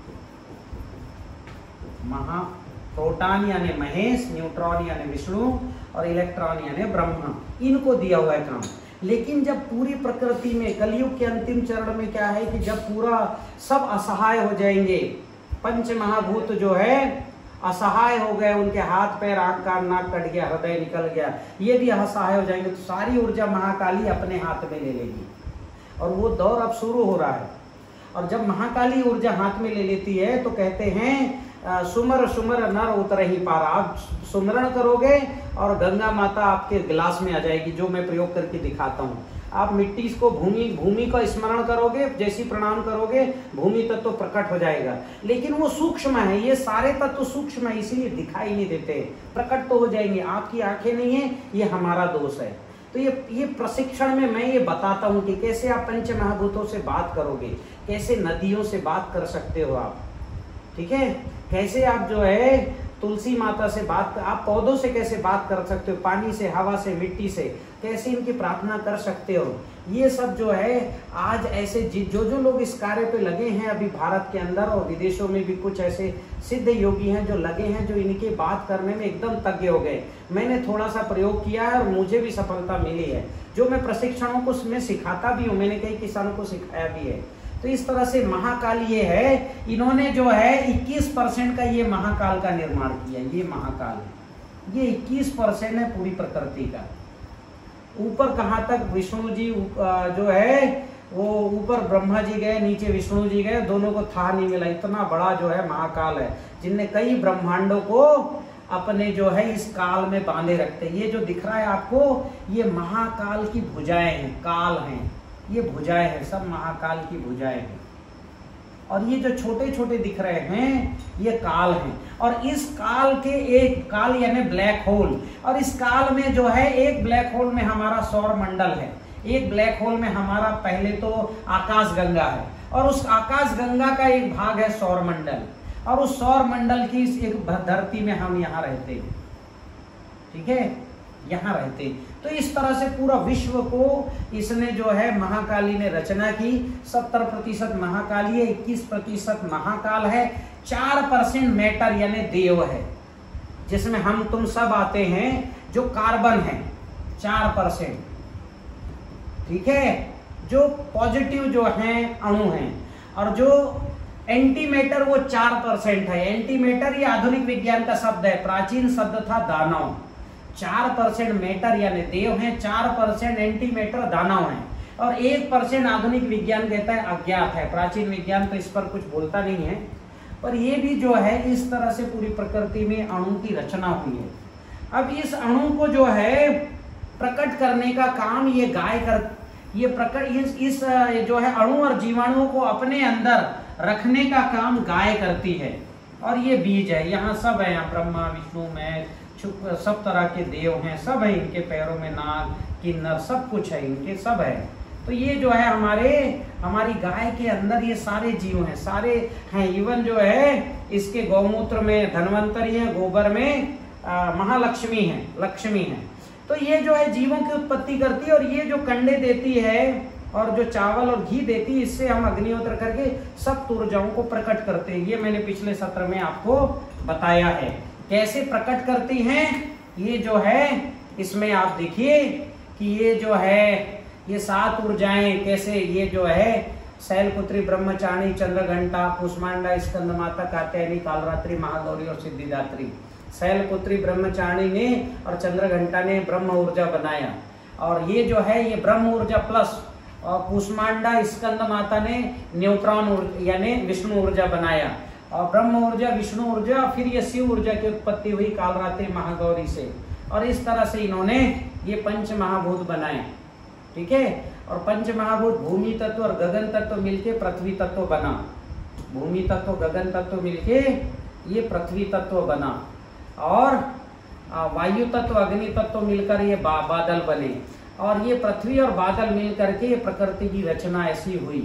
महा प्रोटॉन यानी महेश, न्यूट्रॉन यानी विष्णु और इलेक्ट्रॉन यानी ब्रह्मा, इनको दिया हुआ है काम। लेकिन जब पूरी प्रकृति में कलयुग के अंतिम चरण में क्या है कि जब पूरा सब असहाय हो जाएंगे, पंच महाभूत जो है असहाय हो गए, उनके हाथ पैर आंख कान नाक कट गया, हृदय निकल गया, ये भी असहाय हो जाएंगे, तो सारी ऊर्जा महाकाली अपने हाथ में ले लेगी। और वो दौर अब शुरू हो रहा है। और जब महाकाली ऊर्जा हाथ में ले लेती है तो कहते हैं सुमर सुमर नर उतर ही पारा, आप सुमरण करोगे और गंगा माता आपके गिलास में आ जाएगी, जो मैं प्रयोग करके दिखाता हूँ। आप मिट्टी को भूमि भूमि का स्मरण करोगे, जैसी प्रणाम करोगे भूमि तत्व तो प्रकट हो जाएगा। लेकिन वो सूक्ष्म है, ये सारे तत्व तो सूक्ष्म है, इसीलिए दिखाई नहीं देते, प्रकट तो हो जाएंगे। आपकी आंखें नहीं है, ये हमारा दोष है। तो ये ये प्रशिक्षण में मैं ये बताता हूँ कि कैसे आप पंच महाभूतों से बात करोगे, कैसे नदियों से बात कर सकते हो आप, ठीक है, कैसे आप जो है तुलसी माता से बात, आप पौधों से कैसे बात कर सकते हो, पानी से, हवा से, मिट्टी से कैसे इनकी प्रार्थना कर सकते हो। ये सब जो है आज ऐसे जो जो लोग इस कार्य पे लगे हैं अभी भारत के अंदर और विदेशों में भी कुछ ऐसे सिद्ध योगी हैं जो लगे हैं, जो इनकी बात करने में एकदम तज्ञ हो गए। मैंने थोड़ा सा प्रयोग किया है और मुझे भी सफलता मिली है। जो मैं प्रशिक्षणों को मैं सिखाता भी हूँ, मैंने कई किसानों को सिखाया भी है। तो इस तरह से महाकाल ये है, इन्होंने जो है इक्कीस परसेंट का ये महाकाल का निर्माण किया। ये महाकाल है, ये इक्कीस परसेंट है पूरी प्रकृति का। ऊपर कहाँ तक विष्णु जी जो है वो ऊपर ब्रह्मा जी गए, नीचे विष्णु जी गए, दोनों को था नहीं मिला। इतना बड़ा जो है महाकाल है, जिनने कई ब्रह्मांडों को अपने जो है इस काल में बांधे रखते। ये जो दिख रहा है आपको, ये महाकाल की भुजाएं हैं, काल हैं, ये भुजाएं हैं, सब महाकाल की भुजाएं हैं। और ये जो छोटे छोटे दिख रहे हैं ये काल हैं। और इस काल के एक काल यानी ब्लैक होल, और इस काल में जो है एक ब्लैक होल में हमारा सौर मंडल है, एक ब्लैक होल में हमारा पहले तो आकाश गंगा है, और उस आकाश गंगा का एक भाग है सौर मंडल, और उस सौर मंडल की एक धरती में हम यहाँ रहते हैं, ठीक है, यहाँ रहते हैं। तो इस तरह से पूरा विश्व को इसने जो है महाकाली ने रचना की। सत्तर प्रतिशत महाकाली है, इक्कीस प्रतिशत महाकाल है, चार परसेंट मैटर यानी देव है, जिसमें हम तुम सब आते हैं, जो कार्बन है चार परसेंट, ठीक है, जो पॉजिटिव जो हैं अणु हैं, और जो एंटी मैटर वो चार परसेंट है। एंटी मैटर ये आधुनिक विज्ञान का शब्द है, प्राचीन शब्द था दानव। चार परसेंट मैटर यानी देव हैं, चार परसेंट एंटी मैटर दानव हैं, और एक परसेंट आधुनिक विज्ञान कहता है अज्ञात है। प्राचीन विज्ञान तो इस पर कुछ बोलता नहीं है, पर ये भी जो है इस तरह से पूरी प्रकृति में अणु की रचना हुई है। अब इस अणु को जो है प्रकट करने का काम ये गाय कर, ये प्रकट इस, इस जो है अणु और जीवाणुओं को अपने अंदर रखने का काम गाय करती है। और ये बीज है, यहाँ सब है, यहाँ ब्रह्मा विष्णु महेश सब तरह के देव हैं, सब है, इनके पैरों में नाग किन्नर सब कुछ है, इनके सब है। तो ये जो है हमारे हमारी गाय के अंदर ये सारे जीव हैं, सारे हैं। इवन जो है इसके गौमूत्र में धनवंतरी है, गोबर में आ, महालक्ष्मी है, लक्ष्मी है। तो ये जो है जीवों की उत्पत्ति करती है, और ये जो कंडे देती है और जो चावल और घी देती है, इससे हम अग्निहोत्र करके सब ऊर्जाओं को प्रकट करते हैं। ये मैंने पिछले सत्र में आपको बताया है कैसे प्रकट करती हैं। ये जो है इसमें आप देखिए कि ये जो है ये सात ऊर्जाएं कैसे, ये जो है शैलपुत्री, ब्रह्मचारिणी, चंद्रघंटा, कुष्मांडा, स्कंदमाता, कात्यायनी, कालरात्रि, महागौरी और सिद्धिदात्री। शैलपुत्री ब्रह्मचारिणी ने और चंद्रघंटा ने ब्रह्म ऊर्जा बनाया, और ये जो है ये ब्रह्म ऊर्जा प्लस, और कुष्मांडा स्कंद माता ने न्यूट्रॉन यानी विष्णु ऊर्जा बनाया, और ब्रह्म ऊर्जा, विष्णु ऊर्जा, फिर ये शिव ऊर्जा की उत्पत्ति हुई कालरात्रि महागौरी से। और इस तरह से इन्होंने ये पंच महाभूत बनाए, ठीक है। और पंच महाभूत भूमि तत्व और गगन तत्व मिलके पृथ्वी तत्व बना। भूमि तत्व गगन तत्व मिलके ये पृथ्वी तत्व बना, और वायु तत्व अग्नि तत्व मिलकर ये बा, बादल बने, और ये पृथ्वी और बादल मिल करके ये प्रकृति की रचना ऐसी हुई,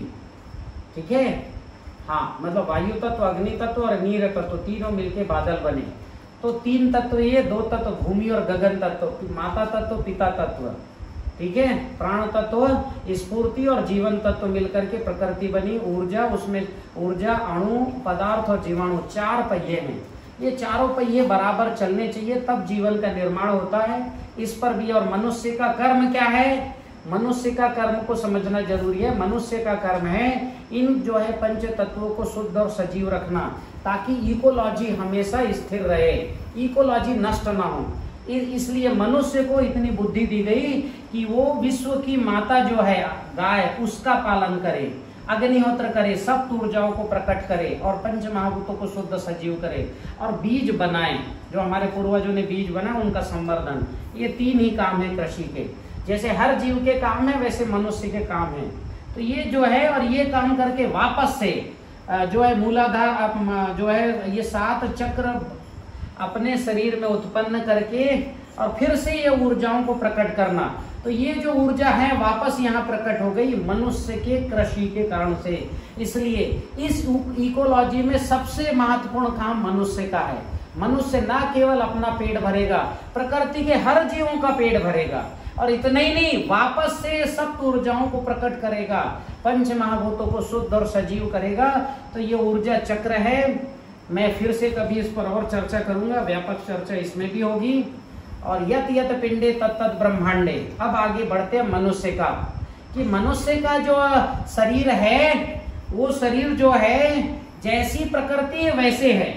ठीक है। हाँ, मतलब वायु तत्व, अग्नि तत्व और नीर तत्व तीनों मिलके बादल बने। तो तीन तत्व ये, दो तत्व भूमि और गगन तत्व, माता तत्व, पिता तत्व, ठीक है। प्राण तत्व, स्फूर्ति और जीवन तत्व मिलकर के प्रकृति बनी। ऊर्जा, उसमें ऊर्जा, अणु, पदार्थ और जीवाणु, चार पहिए हैं। ये चारों पहिए बराबर चलने चाहिए, तब जीवन का निर्माण होता है। इस पर भी, और मनुष्य का कर्म क्या है? मनुष्य का कर्म को समझना जरूरी है। मनुष्य का कर्म है इन जो है पंच तत्वों को शुद्ध और सजीव रखना, ताकि इकोलॉजी हमेशा स्थिर रहे, इकोलॉजी नष्ट ना हो। इसलिए मनुष्य को इतनी बुद्धि दी गई कि वो विश्व की माता जो है गाय, उसका पालन करे, अग्निहोत्र करे, सब ऊर्जाओं को प्रकट करे और पंच महाभूतों को शुद्ध सजीव करे और बीज बनाए। जो हमारे पूर्वजों ने बीज बनाया उनका संवर्धन, ये तीन ही काम है कृषि के। जैसे हर जीव के काम है वैसे मनुष्य के काम है। तो ये जो है, और ये काम करके वापस से जो है मूलाधार जो है ये सात चक्र अपने शरीर में उत्पन्न करके और फिर से ये ऊर्जाओं को प्रकट करना। तो ये जो ऊर्जा है वापस यहाँ प्रकट हो गई मनुष्य के कृषि के कारण से। इसलिए इस इकोलॉजी में सबसे महत्वपूर्ण काम मनुष्य का है। मनुष्य ना केवल अपना पेट भरेगा, प्रकृति के हर जीवों का पेट भरेगा, और इतना ही नहीं, वापस से सब ऊर्जाओं को प्रकट करेगा, पंच महाभूतों को शुद्ध और सजीव करेगा। तो ये ऊर्जा चक्र है। मैं फिर से कभी इस पर और चर्चा करूंगा, व्यापक चर्चा इसमें भी होगी। और यत यत पिंडे तत्त ब्रह्मांडे। अब आगे बढ़ते हैं मनुष्य का, कि मनुष्य का जो शरीर है वो शरीर जो है जैसी प्रकृति है वैसे है।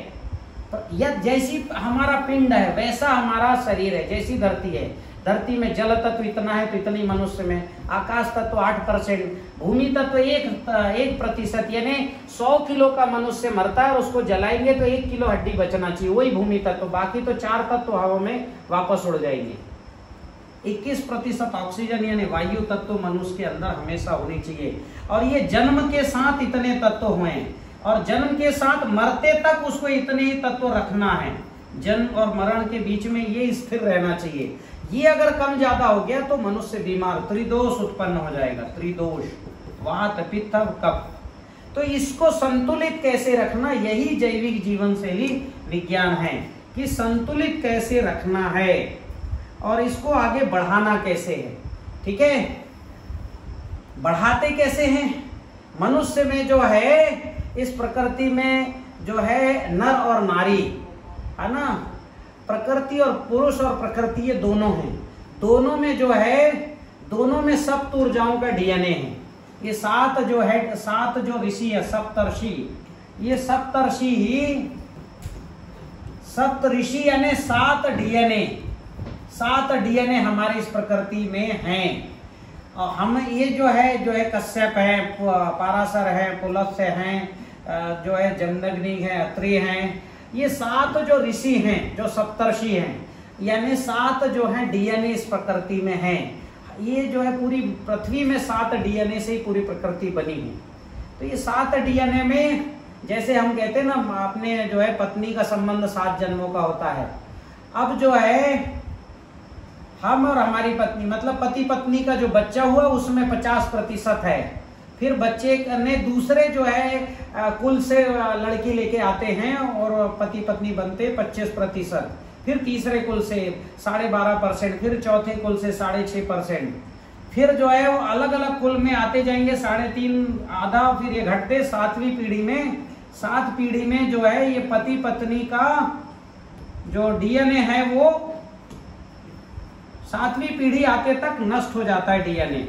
यत जैसी हमारा पिंड है वैसा हमारा शरीर है। जैसी धरती है, धरती में जल तत्व इतना है तो इतनी मनुष्य में, आकाश तत्व आठ परसेंट, भूमि तत्व एक एक प्रतिशत, यानी सौ किलो का मनुष्य मरता है और उसको जलाएंगे तो एक किलो हड्डी बचना चाहिए, वही भूमि तत्व। बाकी तो चार तत्व हवा में वापस उड़ जाएंगे। इक्कीस प्रतिशत ऑक्सीजन यानी वायु तत्व मनुष्य के अंदर हमेशा होनी चाहिए। और ये जन्म के साथ इतने तत्व हुए हैं, और जन्म के साथ मरते तक उसको इतने ही तत्व रखना है। जन्म और मरण के बीच में ये स्थिर रहना चाहिए। ये अगर कम ज्यादा हो गया तो मनुष्य बीमार, त्रिदोष उत्पन्न हो जाएगा। त्रिदोष, वात, पित्त, कफ। तो इसको संतुलित कैसे रखना, यही जैविक जीवन शैली विज्ञान है, कि संतुलित कैसे रखना है और इसको आगे बढ़ाना कैसे है। ठीक है, बढ़ाते कैसे हैं? मनुष्य में जो है, इस प्रकृति में जो है नर और नारी है ना, प्रकृति और पुरुष और प्रकृति ये दोनों हैं। दोनों में जो है, दोनों में सप्त ऊर्जाओं का डीएनए है। ये सात जो है, सात जो ऋषि है, सप्तर्षि, ये सप्तर्षि ही सप्त ऋषि यानी सात डीएनए, सात डीएनए हमारे इस प्रकृति में हैं। और हम ये जो है जो है कश्यप है, पाराशर है, पुलत्स्य हैं, जो है जमदग्नि है, अत्रि हैं, ये सात जो ऋषि हैं, जो सप्तर्षि हैं, यानी सात जो है डीएनए इस प्रकृति में हैं। ये जो है पूरी पृथ्वी में सात डीएनए से ही पूरी प्रकृति बनी है। तो ये सात डीएनए में, जैसे हम कहते हैं ना, अपने जो है पत्नी का संबंध सात जन्मों का होता है। अब जो है हम और हमारी पत्नी, मतलब पति पत्नी का जो बच्चा हुआ उसमें पचास प्रतिशत है। फिर बच्चे ने दूसरे जो है कुल से लड़की लेके आते हैं और पति पत्नी बनते पच्चीस प्रतिशत, फिर तीसरे कुल से साढ़े बारह परसेंट, फिर चौथे कुल से साढ़े छः परसेंट, फिर जो है वो अलग अलग कुल में आते जाएंगे, साढ़े तीन आधा, फिर ये घटते सातवीं पीढ़ी में। सात पीढ़ी में जो है ये पति पत्नी का जो डीएनए है वो सातवीं पीढ़ी आते तक नष्ट हो जाता है डीएनए।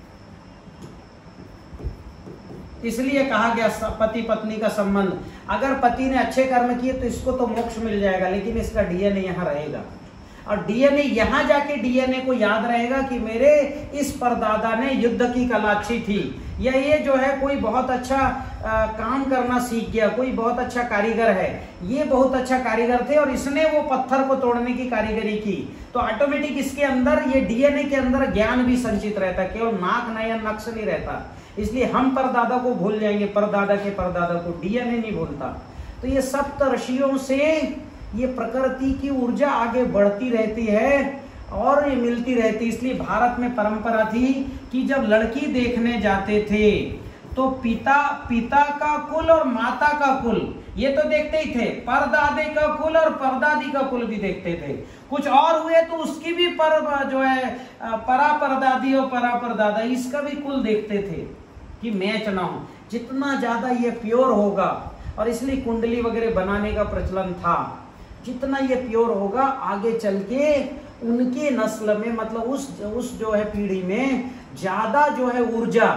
इसलिए कहा गया पति पत्नी का संबंध, अगर पति ने अच्छे कर्म किए तो इसको तो मोक्ष मिल जाएगा, लेकिन इसका डीएनए यहाँ रहेगा। और डीएनए यहाँ जाके डीएनए को याद रहेगा कि मेरे इस परदादा ने युद्ध की कला अच्छी थी, या ये जो है कोई बहुत अच्छा आ, काम करना सीख गया, कोई बहुत अच्छा कारीगर है, ये बहुत अच्छा कारीगर थे और इसने वो पत्थर को तोड़ने की कारीगरी की। तो ऑटोमेटिक इसके अंदर, ये डीएनए के अंदर ज्ञान भी संचित रहता है, केवल नाक नया नक्श नहीं रहता। इसलिए हम परदादा को भूल जाएंगे, परदादा के परदादा को, डीएनए नहीं भूलता। तो ये सप्त ऋषियों से ये प्रकृति की ऊर्जा आगे बढ़ती रहती है और ये मिलती रहती। इसलिए भारत में परंपरा थी कि जब लड़की देखने जाते थे तो पिता पिता का कुल और माता का कुल, ये तो देखते ही थे, परदादे का कुल और परदादी का कुल भी देखते थे। कुछ और हुए तो उसकी भी पर जो है परा परदादी और परा परदादा इसका भी कुल देखते थे कि मैच ना हो। जितना ज्यादा ये प्योर होगा, और इसलिए कुंडली वगैरह बनाने का प्रचलन था, जितना ये प्योर होगा आगे चल के उनके नस्ल में, मतलब उस उस जो है पीढ़ी में ज्यादा जो है ऊर्जा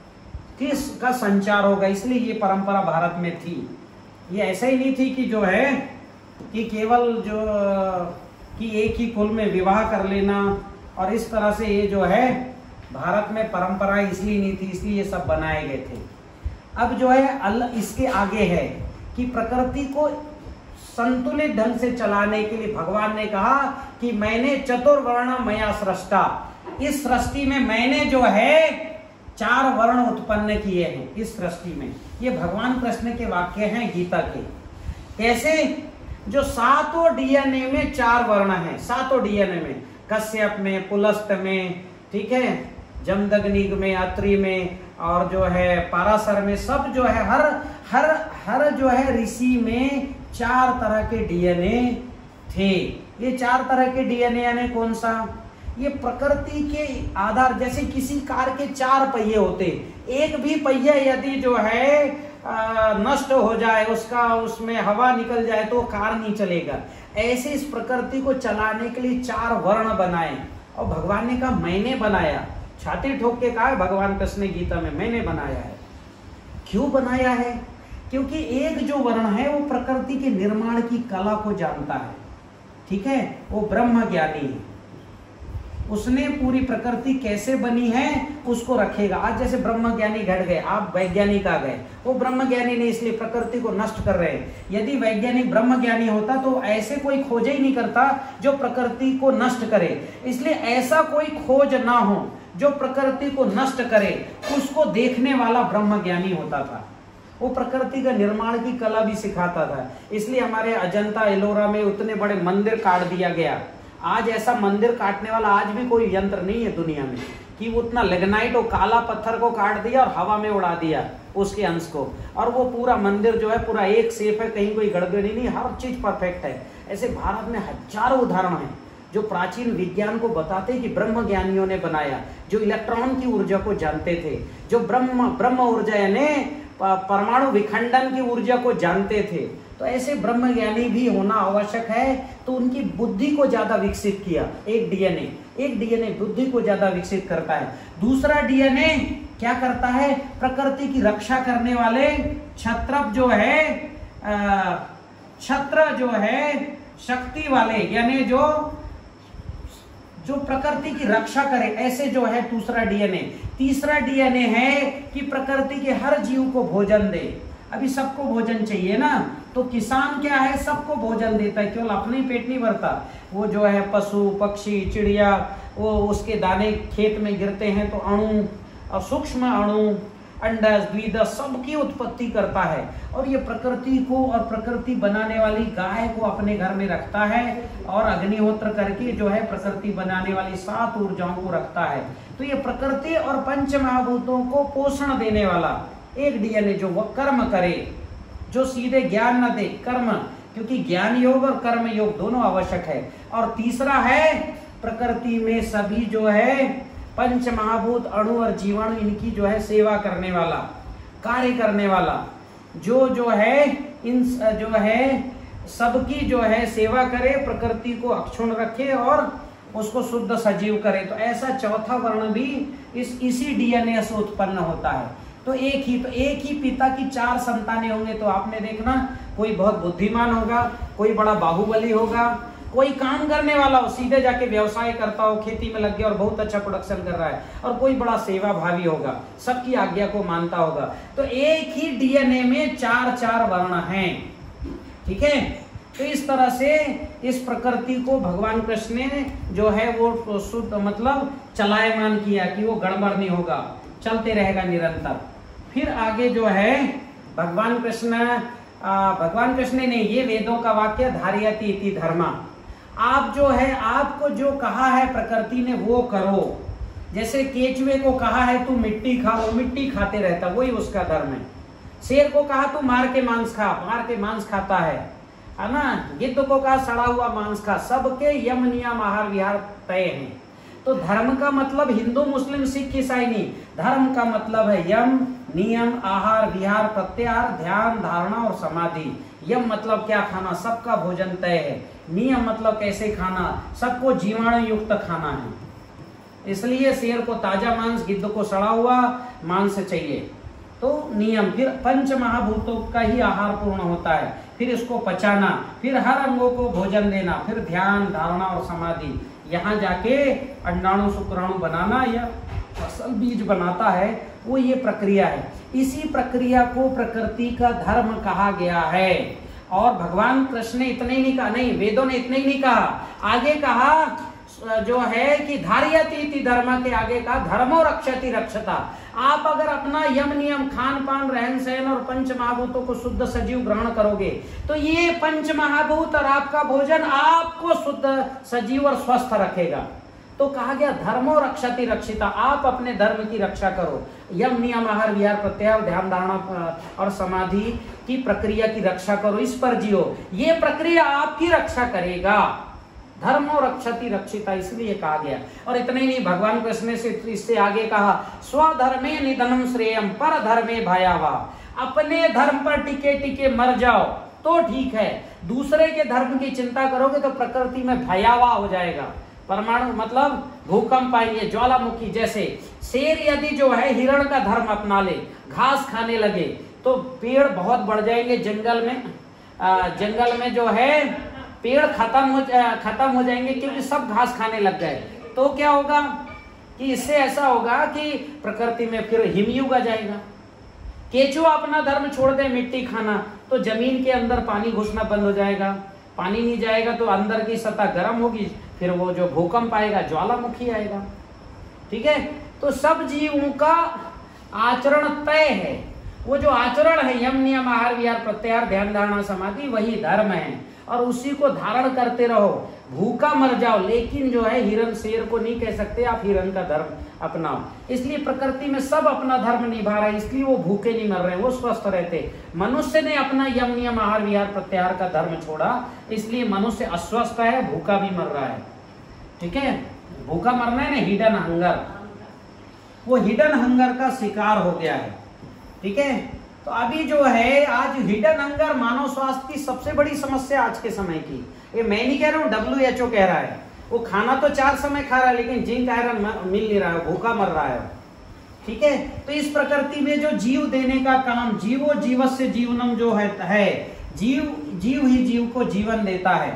किस का संचार होगा। इसलिए ये परंपरा भारत में थी। ये ऐसा ही नहीं थी कि जो है कि केवल जो कि एक ही कुल में विवाह कर लेना और इस तरह से, ये जो है भारत में परंपरा इसलिए नहीं थी, इसलिए ये सब बनाए गए थे। अब जो है अल्लाह इसके आगे है कि प्रकृति को संतुलित ढंग से चलाने के लिए भगवान ने कहा कि मैंने चतुर्वर्ण मया सृष्टा, इस सृष्टि में मैंने जो है चार वर्ण उत्पन्न किए हैं इस सृष्टि में। ये भगवान कृष्ण के वाक्य हैं गीता के। कैसे? जो सातों डीएनए में चार वर्ण हैं, सातों डीएनए में, कश्यप में, पुलस्त में, ठीक है, जमदग्नि में, अत्रि में, और जो है पाराशर में, सब जो है हर हर हर जो है ऋषि में चार तरह के डीएनए थे। ये चार तरह के डीएनए यानी कौन सा? ये प्रकृति के आधार, जैसे किसी कार के चार पहिए होते, एक भी पहिया यदि जो है आ, नष्ट हो जाए, उसका उसमें हवा निकल जाए तो कार नहीं चलेगा। ऐसे इस प्रकृति को चलाने के लिए चार वर्ण बनाए, और भगवान ने कहा मैंने बनाया। छाती ठोक के कहा भगवान कृष्ण ने गीता में, मैंने बनाया है। क्यों बनाया है? क्योंकि एक जो वर्ण है वो प्रकृति के निर्माण की कला को जानता है, ठीक है, वो ब्रह्म ज्ञानी है। उसने पूरी प्रकृति कैसे बनी है उसको रखेगा। आज जैसे ब्रह्म ज्ञानी घट गए, आप वैज्ञानिक आ गए, वो ब्रह्म ज्ञानी नहीं, इसलिए प्रकृति को नष्ट कर रहे हैं। यदि वैज्ञानिक ब्रह्म ज्ञानी होता तो ऐसे कोई खोज ही नहीं करता जो प्रकृति को नष्ट करे। इसलिए ऐसा कोई खोज ना हो जो प्रकृति को नष्ट करे, उसको देखने वाला ब्रह्म ज्ञानी होता था। वो प्रकृति का निर्माण की कला भी सिखाता था। इसलिए हमारे अजंता एलोरा में उतने बड़े मंदिर काट दिया गया। आज ऐसा मंदिर काटने वाला आज भी कोई यंत्र नहीं है दुनिया में कि उतना लेग्नाइट और काला पत्थर को काट दिया और हवा में उड़ा दिया उसके अंश को, और वो पूरा मंदिर जो है पूरा एक सेफ है, कहीं कोई गड़बड़ी नहीं, हर चीज परफेक्ट है। ऐसे भारत में हजारों उदाहरण हैं जो प्राचीन विज्ञान को बताते हैं कि ब्रह्म ज्ञानियों ने बनाया, जो इलेक्ट्रॉन की ऊर्जा को जानते थे, जो ब्रह्म ब्रह्म ऊर्जा यानी परमाणु विखंडन की ऊर्जा को जानते थे। तो ऐसे ब्रह्म ज्ञानी भी होना आवश्यक है। तो उनकी बुद्धि को ज्यादा विकसित किया। एक डीएनए एक डीएनए बुद्धि को ज्यादा विकसित करता है। दूसरा डीएनए क्या करता है? प्रकृति की रक्षा करने वाले छत्रप जो है, छत्र जो है शक्ति वाले, यानी जो जो प्रकृति की रक्षा करे, ऐसे जो है दूसरा डीएनए। तीसरा डीएनए है कि प्रकृति के हर जीव को भोजन दे। अभी सबको भोजन चाहिए ना, तो किसान क्या है, सबको भोजन देता है, केवल अपने ही पेट नहीं भरता। वो जो है पशु पक्षी चिड़िया, वो उसके दाने खेत में गिरते हैं तो अणु और सूक्ष्म अणु, अंडज द्विदश सबकी उत्पत्ति करता है। और ये प्रकृति को और प्रकृति बनाने वाली गाय को अपने घर में रखता है, और अग्निहोत्र करके जो है प्रकृति बनाने वाली सात ऊर्जाओं को रखता है। तो ये प्रकृति और पंच महाभूतों को पोषण देने वाला एक डीएनए, जो वो कर्म करे, जो सीधे ज्ञान न दे, कर्म, क्योंकि ज्ञान योग और कर्म योग दोनों आवश्यक है। और तीसरा है प्रकृति में सभी जो है पंच महाभूत अणु और जीवाणु, इनकी जो है सेवा करने वाला, कार्य करने वाला, जो जो है इन जो है सबकी जो है सेवा करे, प्रकृति को अक्षुण्ण रखे और उसको शुद्ध सजीव करे। तो ऐसा चौथा वर्ण भी इस इसी डीएनए से उत्पन्न होता है। तो एक ही तो एक ही पिता की चार संतानें होंगे। तो आपने देखना, कोई बहुत बुद्धिमान होगा, कोई बड़ा बाहुबली होगा, कोई काम करने वाला हो, सीधे जाके व्यवसाय करता हो, खेती में लग गया और बहुत अच्छा प्रोडक्शन कर रहा है, और कोई बड़ा सेवा भावी होगा, सबकी आज्ञा को मानता होगा। तो एक ही डीएनए में चार चार वर्ण हैं, ठीक है। तो इस तरह से इस प्रकृति को भगवान कृष्ण ने जो है वो शुद्ध मतलब चलायमान किया कि वो गड़बड़ नहीं होगा, चलते रहेगा निरंतर। फिर आगे जो है भगवान कृष्ण भगवान कृष्ण ने ये वेदों का वाक्य धारयति इति धर्मा, आप जो है आपको जो कहा है प्रकृति ने वो करो। जैसे केचुए को कहा है तू मिट्टी खा, वो मिट्टी खाते रहता, वही उसका धर्म है। शेर को कहा तू मार के मांस खा, मार के मांस खाता है है ना। गिद्ध को कहा सड़ा हुआ मांस खा। सबके यम नियम आहार विहार तय हैं। तो धर्म का मतलब हिंदू मुस्लिम सिख ईसाई नहीं, धर्म का मतलब है यम नियम आहार विहार प्रत्याहार ध्यान धारणा और समाधि। यम मतलब क्या खाना, सबका भोजन तय है। नियम मतलब कैसे खाना, सबको जीवाणु युक्त खाना है। इसलिए शेर को ताजा मांस, गिद्ध को सड़ा हुआ मांस चाहिए। तो नियम, फिर पंच महाभूतों का ही आहार पूर्ण होता है, फिर इसको पचाना, फिर हर अंगों को भोजन देना, फिर ध्यान धारणा और समाधि। यहाँ जाके अंडाणु शुक्राणु बनाना या फसल बीज बनाता है, वो ये प्रक्रिया है। इसी प्रक्रिया को प्रकृति का धर्म कहा गया है। और भगवान कृष्ण ने इतने ही नहीं कहा, नहीं वेदों ने इतने ही नहीं कहा, आगे कहा जो है कि धार्यति धर्म के आगे कहा धर्मो रक्षति रक्षता। आप अगर अपना यम नियम खान पान रहन सहन और पंच महाभूतों को शुद्ध सजीव ग्रहण करोगे तो ये पंच महाभूत और आपका भोजन आपको शुद्ध सजीव और स्वस्थ रखेगा। तो कहा गया धर्मो रक्षति रक्षिता, आप अपने धर्म की रक्षा करो। यम नियम आहार विहार प्रत्याहार ध्यान धारणा और समाधि की प्रक्रिया की रक्षा करो, इस पर जियो, ये प्रक्रिया आपकी रक्षा करेगा। धर्मो रक्षति रक्षिता इसलिए कहा गया। और इतने ही नहीं, भगवान कृष्ण ने इससे आगे कहा स्वधर्मे निधनम श्रेयम पर धर्मे भयावह। अपने धर्म पर टिके टिके मर जाओ तो ठीक है, दूसरे के धर्म की चिंता करोगे तो प्रकृति में भयावह हो जाएगा। परमाणु मतलब भूकंप आएंगे, ज्वालामुखी जैसे। शेर यदि जो है हिरण का धर्म अपना ले, घास खाने लगे तो पेड़ बहुत बढ़ जाएंगे जंगल में। आ, जंगल में जो है पेड़ खत्म हो खत्म हो जाएंगे क्योंकि सब घास खाने लग गए। तो क्या होगा कि इससे ऐसा होगा कि प्रकृति में फिर हिमयुग आ जाएगा। केचुआ अपना धर्म छोड़ दे मिट्टी खाना तो जमीन के अंदर पानी घुसना बंद हो जाएगा, पानी नहीं जाएगा तो अंदर की सतह गर्म होगी, फिर वो जो भूकंप आएगा ज्वालामुखी आएगा। ठीक है, तो सब जीवों का आचरण तय है। वो जो आचरण है यम नियम आहार विहार प्रत्याहार ध्यान धारणा समाधि, वही धर्म है और उसी को धारण करते रहो। भूखा मर जाओ लेकिन जो है हिरण शेर को नहीं कह सकते आप हिरण का धर्म अपनाओ। इसलिए प्रकृति में सब अपना धर्म निभा रहे, इसलिए वो भूखे नहीं मर रहे, वो स्वस्थ रहते। मनुष्य ने अपना यम नियम आहार विहार प्रत्याहार का धर्म छोड़ा, इसलिए मनुष्य अस्वस्थ है, भूखा भी मर रहा है। ठीक है, भूखा मरना है ना, हिडन हंगर, वो हिडन हंगर का शिकार हो गया है। ठीक है, तो अभी जो है आज हिडन हंगर मानव स्वास्थ्य की सबसे बड़ी समस्या आज के समय की। ये मैं नहीं कह रहा हूँ, डब्ल्यू एच ओ कह रहा है। वो खाना तो चार समय खा रहा है लेकिन जिंक आयरन मिल नहीं रहा है, भूखा मर रहा है। ठीक है, तो इस प्रकृति में जो जीव देने का काम, जीवो जीवस्य जीवनम जो है, है जीव जीव ही जीव को जीवन देता है।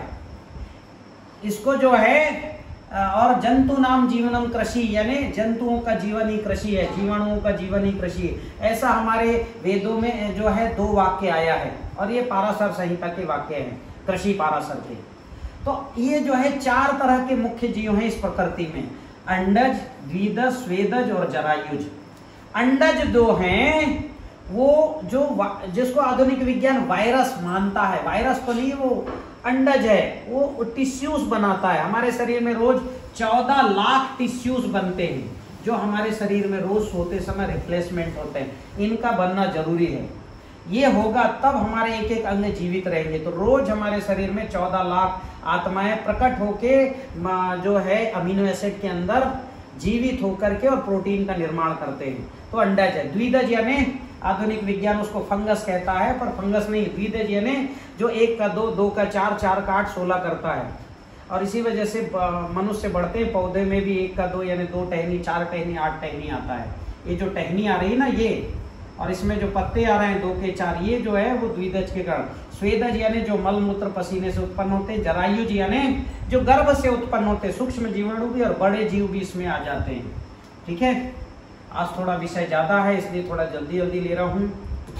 इसको जो है और जंतु नाम जीवनम कृषि, यानी जंतुओं का जीवन ही कृषि है, जीवाणुओं का जीवन ही कृषि है। ऐसा हमारे वेदों में जो है दो वाक्य आया है और ये पाराशर संहिता के वाक्य हैं, कृषि पाराशर के। तो ये जो है चार तरह के मुख्य जीव हैं इस प्रकृति में, अंडज, द्विदज, स्वेदज और जरायुज। अंडज दो हैं, वो जो जिसको आधुनिक विज्ञान वायरस मानता है, वायरस तो नहीं, वो अंडज है, वो टिश्यूज बनाता है। हमारे शरीर में रोज चौदह लाख टिश्यूज बनते हैं जो हमारे शरीर में रोज सोते समय रिप्लेसमेंट होते हैं, इनका बनना जरूरी है। ये होगा तब हमारे एक एक अंग जीवित रहेंगे। तो रोज हमारे शरीर में चौदह लाख आत्माएं प्रकट होके जो है अमीनो एसिड के अंदर जीवित होकर के और प्रोटीन का निर्माण करते हैं। तो अंडज है। द्विदज यानी आधुनिक विज्ञान उसको फंगस कहता है, पर फंगस नहीं, द्विदज यानी जो एक का दो, दो का चार, चार का आठ, सोलह करता है। और इसी वजह से मनुष्य बढ़ते हैं, पौधे में भी एक का दो यानी दो टहनी, चार टहनी, आठ टहनी आता है। ये जो टहनी आ रही है ना ये, और इसमें जो पत्ते आ रहे हैं दो के चार, ये जो है वो द्विदज के कारण। स्वेदज यानी जो मल मूत्र पसीने से उत्पन्न होते हैं। जरायुज यानी जो गर्भ से उत्पन्न होते हैं, सूक्ष्म जीवाणु भी और बड़े जीव भी इसमें आ जाते हैं। ठीक है, आज थोड़ा विषय ज्यादा है इसलिए थोड़ा जल्दी जल्दी ले रहा हूँ।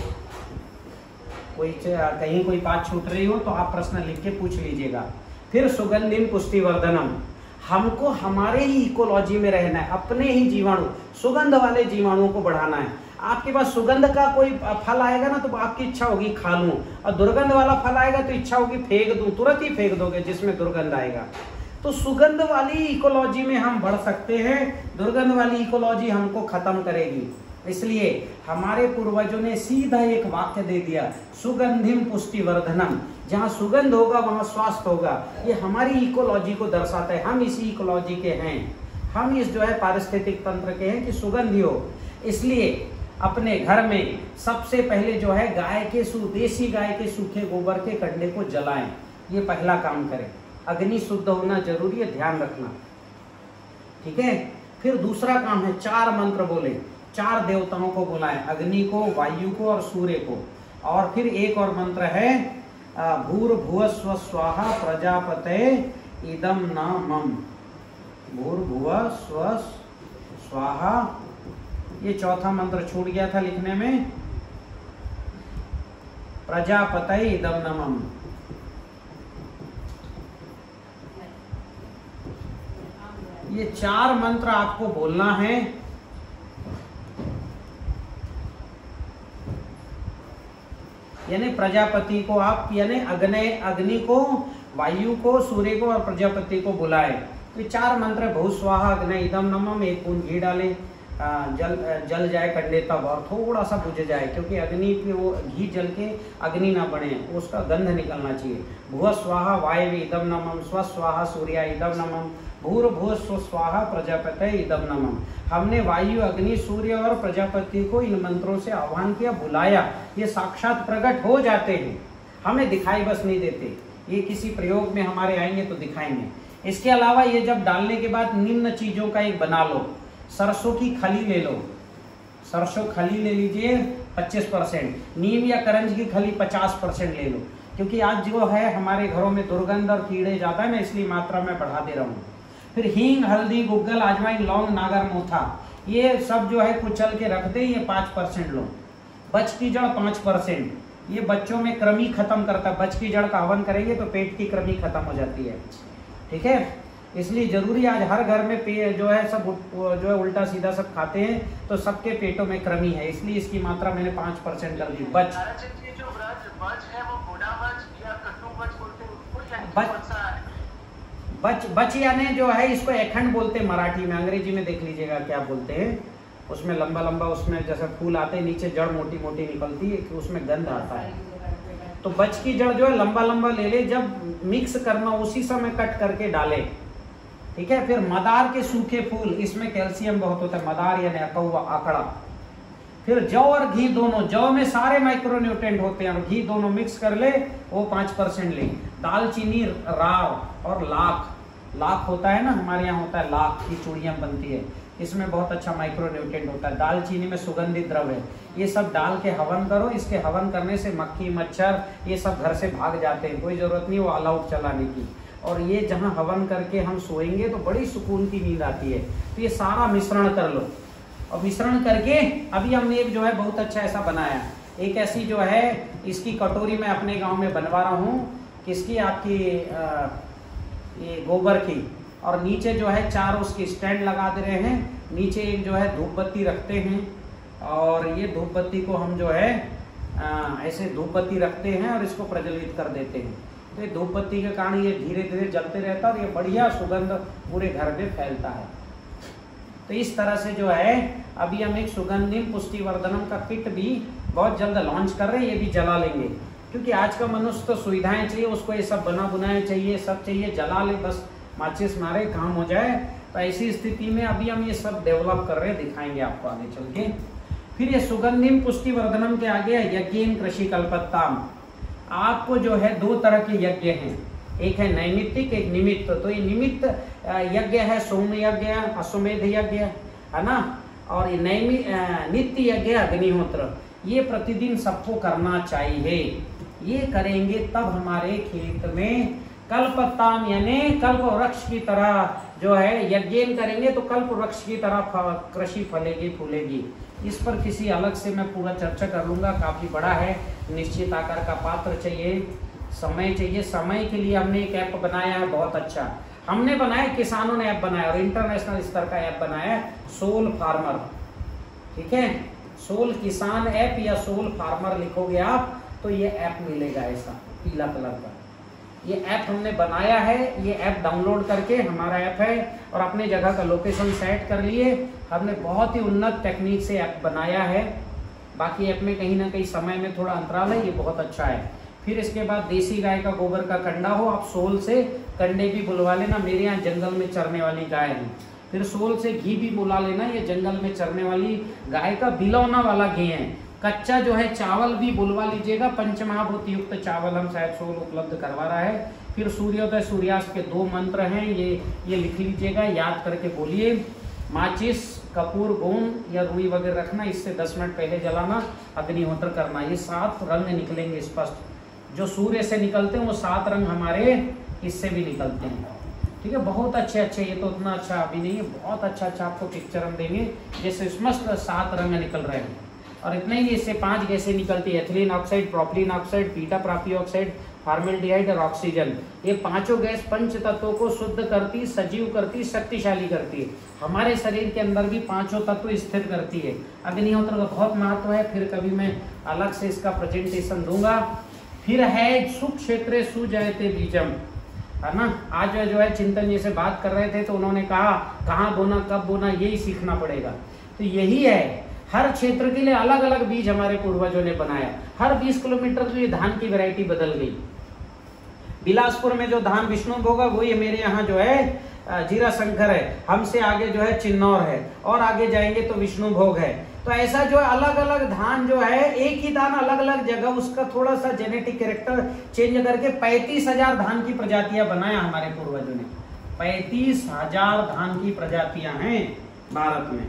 कोई कहीं कोई बात छूट रही हो तो आप प्रश्न लिख के पूछ लीजिएगा। फिर सुगंधिम पुष्टिवर्धनम, हमको हमारे ही इकोलॉजी में रहना है, अपने ही जीवाणु, सुगंध वाले जीवाणुओं को बढ़ाना है। आपके पास सुगंध का कोई फल आएगा ना तो आपकी इच्छा होगी खा लूं, और दुर्गंध वाला फल आएगा तो इच्छा होगी फेंक दूं, तुरंत ही फेंक दोगे जिसमें दुर्गंध आएगा। तो सुगंध वाली इकोलॉजी में हम बढ़ सकते हैं, दुर्गंध वाली इकोलॉजी हमको खत्म करेगी। इसलिए हमारे पूर्वजों ने सीधा एक वाक्य दे दिया, सुगंधिम पुष्टिवर्धनम। जहाँ सुगंध होगा वहाँ स्वास्थ्य होगा। ये हमारी इकोलॉजी को दर्शाता है, हम इसी इकोलॉजी के हैं, हम इस जो है पारिस्थितिक तंत्र के हैं कि सुगंध हो। इसलिए अपने घर में सबसे पहले जो है गाय के सू देसी गाय के सूखे गोबर के कंडे को जलाएं, ये पहला काम करें। अग्नि शुद्ध होना जरूरी है, ध्यान रखना, ठीक है। फिर दूसरा काम है चार मंत्र बोले, चार देवताओं को बुलाएं, अग्नि को, वायु को और सूर्य को। और फिर एक और मंत्र है भूर्भुवः स्वः स्वाहा प्रजापते इदं न मम। भूर्भुवः स्वः स्वाहा, ये चौथा मंत्र छूट गया था लिखने में, प्रजापते इदं न मम। ये चार मंत्र आपको बोलना है। यानी प्रजापति को आप, यानी अग्नि अग्नि को, वायु को, सूर्य को और प्रजापति को बुलाए। तो चार मंत्र, भू स्वाहा अग्नि इदम नमम, एक बूंद घी डाले, जल जल जाए कंडे तब, और थोड़ा सा बुझ जाए, क्योंकि अग्नि पे वो घी जल के अग्नि ना बने, उसका गंध निकलना चाहिए। भुव स्वाहा वायु इदम नमम, स्व स्वाहा सूर्य इदम नमम, भूर्भुवः स्वः स्वाहा प्रजापते इदम नमः। हमने वायु, अग्नि, सूर्य और प्रजापति को इन मंत्रों से आह्वान किया, बुलाया, ये साक्षात प्रकट हो जाते हैं, हमें दिखाई बस नहीं देते। ये किसी प्रयोग में हमारे आएंगे तो दिखाएंगे। इसके अलावा ये जब डालने के बाद निम्न चीजों का एक बना लो, सरसों की खली ले लो, सरसों खली ले लीजिए पच्चीस परसेंट, नीम या करंज की खली पचास परसेंट ले लो, क्योंकि आज जो है हमारे घरों में दुर्गंध और कीड़े ज्यादा है ना, इसलिए मात्रा में बढ़ा दे रहा हूँ। फिर हींग, हल्दी, गुग्गल, अजवाइन, लौंग, नागर मोथा, ये सब जो है कुचल के रख दे, ये पाँच परसेंट लो। बच की जड़ पाँच परसेंट, ये बच्चों में कृमि खत्म करता है, बच की जड़ का हवन करेंगे तो पेट की कृमि खत्म हो जाती है, ठीक है। इसलिए जरूरी, आज हर घर में पे जो है सब जो है उल्टा सीधा सब खाते हैं, तो सबके पेटों में कृमि है, इसलिए इसकी मात्रा मैंने पाँच परसेंट कर दी। बच बच बच बच यानी जो है इसको एखंड बोलते हैं मराठी में, अंग्रेजी में देख लीजिएगा क्या बोलते हैं। उसमें लंबा लंबा, उसमें जैसे फूल आते हैं, नीचे जड़ मोटी मोटी निकलती है, उसमें गंध आता है। तो बच की जड़ जो है लंबा लंबा ले ले, जब मिक्स करना उसी समय कट करके डाले, ठीक है। फिर मदार के सूखे फूल, इसमें कैल्शियम बहुत होता है, मदार यानी अकौवा, आकड़ा। फिर जौ और घी दोनों, जौ में सारे माइक्रोन्यूट्रिएंट होते हैं, और घी दोनों मिक्स कर ले, वो पाँच परसेंट ले। दालचीनी, राव और लाख, लाख होता है ना, हमारे यहाँ होता है लाख की चूड़ियाँ बनती है, इसमें बहुत अच्छा माइक्रोन्यूट्रिएंट होता है। दालचीनी में सुगंधित द्रव्य है, ये सब डाल के हवन करो। इसके हवन करने से मक्खी, मच्छर ये सब घर से भाग जाते हैं, कोई जरूरत नहीं वो ऑल आउट चलाने की। और ये जहाँ हवन करके हम सोएंगे तो बड़ी सुकून की नींद आती है। तो ये सारा मिश्रण कर लो, और मिश्रण करके अभी हमने एक जो है बहुत अच्छा ऐसा बनाया, एक ऐसी जो है इसकी कटोरी मैं अपने गाँव में बनवा रहा हूँ, किसकी, आपकी आ, ये गोबर की। और नीचे जो है चार उसकी स्टैंड लगा दे रहे हैं, नीचे एक जो है धूप बत्ती रखते हैं, और ये धूप बत्ती को हम जो है आ, ऐसे धूप बत्ती रखते हैं और इसको प्रज्वलित कर देते हैं। तो ये धूप बत्ती के कारण ये धीरे धीरे जलते रहता है और ये बढ़िया सुगंध पूरे घर में फैलता है। तो इस तरह से जो है अभी हम एक सुगंधिम पुष्टिवर्धनम का किट भी बहुत जल्द लॉन्च कर रहे हैं, ये भी जला लेंगे, क्योंकि आज का मनुष्य तो सुविधाएं चाहिए, उसको ये सब बना बुनाया चाहिए, सब चाहिए, जला ले बस, माचिस मारे काम हो जाए। तो ऐसी स्थिति में अभी हम ये सब डेवलप कर रहे हैं, दिखाएंगे आपको आगे चल के। फिर ये सुगंधिम पुष्टिवर्धनम के आगे यज्ञ कृषि कल्पत्ताम। आपको जो है दो तरह के यज्ञ हैं, एक है नैमित्तिक, एक निमित्त। तो ये निमित्त यज्ञ है सोम यज्ञ, अश्वमेध यज्ञ है ना, और ये नैमित नित्य यज्ञ अग्निहोत्र, ये प्रतिदिन सबको करना चाहिए। ये करेंगे तब हमारे खेत में कल्पत्ताम यानी कल्प वृक्ष की तरह जो है यज्ञ करेंगे तो कल्प वृक्ष की तरह कृषि फलेगी फूलेगी। इस पर किसी अलग से मैं पूरा चर्चा कर लूंगा, काफी बड़ा है, निश्चित आकार का पात्र चाहिए, समय चाहिए। समय के लिए हमने एक ऐप बनाया है बहुत अच्छा, हमने बनाया, किसानों ने ऐप बनाया और इंटरनेशनल स्तर का ऐप बनाया, सोल फार्मर, ठीक है। सोल किसान ऐप या सोल फार्मर लिखोगे आप तो ये ऐप मिलेगा, ऐसा पीला कलर का। ये ऐप हमने बनाया है, ये ऐप डाउनलोड करके, हमारा ऐप है, और अपने जगह का लोकेशन सेट कर लिए। हमने बहुत ही उन्नत टेक्निक से ऐप बनाया है। बाकी ऐप में कहीं ना कहीं समय में थोड़ा अंतराल है, ये बहुत अच्छा है। फिर इसके बाद देसी गाय का गोबर का कंडा हो, आप सोल से कंडे भी बुलवा लेना, मेरे यहाँ जंगल में चरने वाली गाय है। फिर सोल से घी भी बुला लेना, ये जंगल में चरने वाली गाय का बिलौना वाला घी है। कच्चा जो है चावल भी बुलवा लीजिएगा, पंचमहाभूत युक्त चावल हम शायद सोल उपलब्ध करवा रहा है। फिर सूर्योदय सूर्यास्त के दो मंत्र हैं, ये ये लिख लीजिएगा, याद करके बोलिए। माचिस, कपूर, गोंद या रुई वगैरह रखना, इससे दस मिनट पहले जलाना, अग्निहोत्र करना। ये सात रंग निकलेंगे स्पष्ट, जो सूर्य से निकलते हैं वो सात रंग हमारे इससे भी निकलते हैं। ठीक है, बहुत अच्छे अच्छे, ये तो उतना अच्छा अभी नहीं है, बहुत अच्छा अच्छा आपको पिक्चर हम देंगे जैसे स्पष्ट सात रंग निकल रहे हैं। और इतना ही, इससे पांच गैसें निकलती है, ethylene oxide, propylene oxide, beta प्रापी ऑक्साइड, फॉर्मेल्डिहाइड और ऑक्सीजन। ये पांचों गैस पंच तत्वों को शुद्ध करती, सजीव करती, शक्तिशाली करती है। हमारे शरीर के अंदर भी पांचों तत्व स्थिर करती है। अग्निहोत्र का बहुत महत्व है, फिर कभी मैं अलग से इसका प्रेजेंटेशन दूंगा। फिर है सुख क्षेत्रे सुजयते बीजम, है ना। आज जो है चिंतन जी से बात कर रहे थे तो उन्होंने कहा कहाँ बोना, कब बोना, यही सीखना पड़ेगा। तो यही है, हर क्षेत्र के लिए अलग अलग बीज हमारे पूर्वजों ने बनाया। हर बीस किलोमीटर तो ये धान की वैरायटी बदल गई। बिलासपुर में जो धान विष्णु भोग है वही मेरे यहाँ जो है जीरा शंकर है, हमसे आगे जो है चिन्नौर है, और आगे जाएंगे तो विष्णु भोग है। तो ऐसा जो है अलग अलग धान जो है, एक ही धान अलग अलग जगह उसका थोड़ा सा जेनेटिक कैरेक्टर चेंज करके पैंतीस हजार धान की प्रजातियां बनाया हमारे पूर्वजों ने। पैंतीस हजार धान की प्रजातियां हैं भारत में।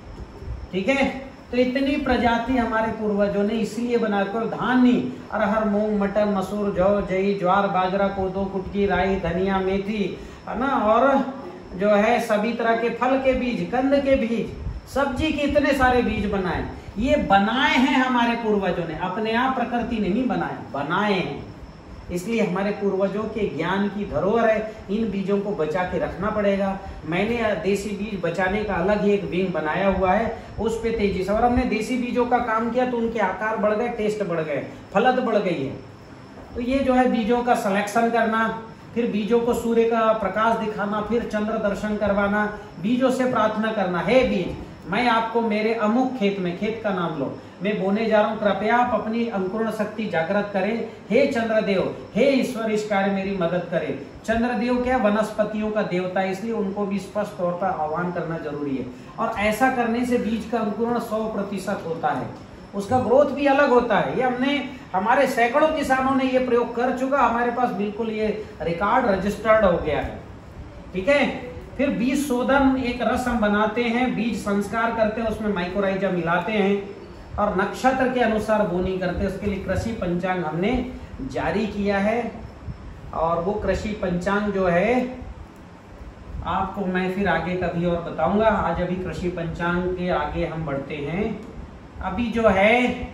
ठीक है, तो इतनी प्रजाति हमारे पूर्वजों ने इसलिए बनाकर, धान नहीं, अरहर, मूंग, मटर, मसूर, जौ, जई, ज्वार, बाजरा, कोदो, कुटकी, राई, धनिया, मेथी, है ना, और जो है सभी तरह के फल के बीज, कंद के बीज, सब्जी के इतने सारे बीज बनाए। ये बनाए हैं हमारे पूर्वजों ने, अपने आप प्रकृति ने नहीं बनाए, बनाए हैं। इसलिए हमारे पूर्वजों के ज्ञान की धरोहर है, इन बीजों को बचा के रखना पड़ेगा। मैंने देसी बीज बचाने का अलग ही एक विंग बनाया हुआ है, उस पे तेजी से, और हमने देसी बीजों का काम किया तो उनके आकार बढ़ गए, टेस्ट बढ़ गए, फलद बढ़ गई है। तो ये जो है बीजों का सिलेक्शन करना, फिर बीजों को सूर्य का प्रकाश दिखाना, फिर चंद्र दर्शन करवाना, बीजों से प्रार्थना करना, हे बीज मैं आपको मेरे अमुक खेत में, खेत का नाम लो, मैं बोने जा रहा हूं, कृपया आप अपनी अंकुरण शक्ति जागृत करें। हे चंद्रदेव, हे ईश्वर, इस कार्य मेरी मदद करें। चंद्रदेव क्या, वनस्पतियों का देवता है, इसलिए उनको भी स्पष्ट तौर पर आह्वान करना जरूरी है। और ऐसा करने से बीज का अंकुरण सौ प्रतिशत होता है, उसका ग्रोथ भी अलग होता है। ये हमने, हमारे सैकड़ों किसानों ने ये प्रयोग कर चुका, हमारे पास बिल्कुल ये रिकॉर्ड रजिस्टर्ड हो गया है। ठीक है, फिर बीज शोधन एक रस हम बनाते हैं, बीज संस्कार करते हैं, उसमें माइक्रोराइजा मिलाते हैं, और नक्षत्र के अनुसार बोनी करते हैं। उसके लिए कृषि पंचांग हमने जारी किया है, और वो कृषि पंचांग जो है आपको मैं फिर आगे कभी और बताऊंगा। आज अभी कृषि पंचांग के आगे हम बढ़ते हैं। अभी जो है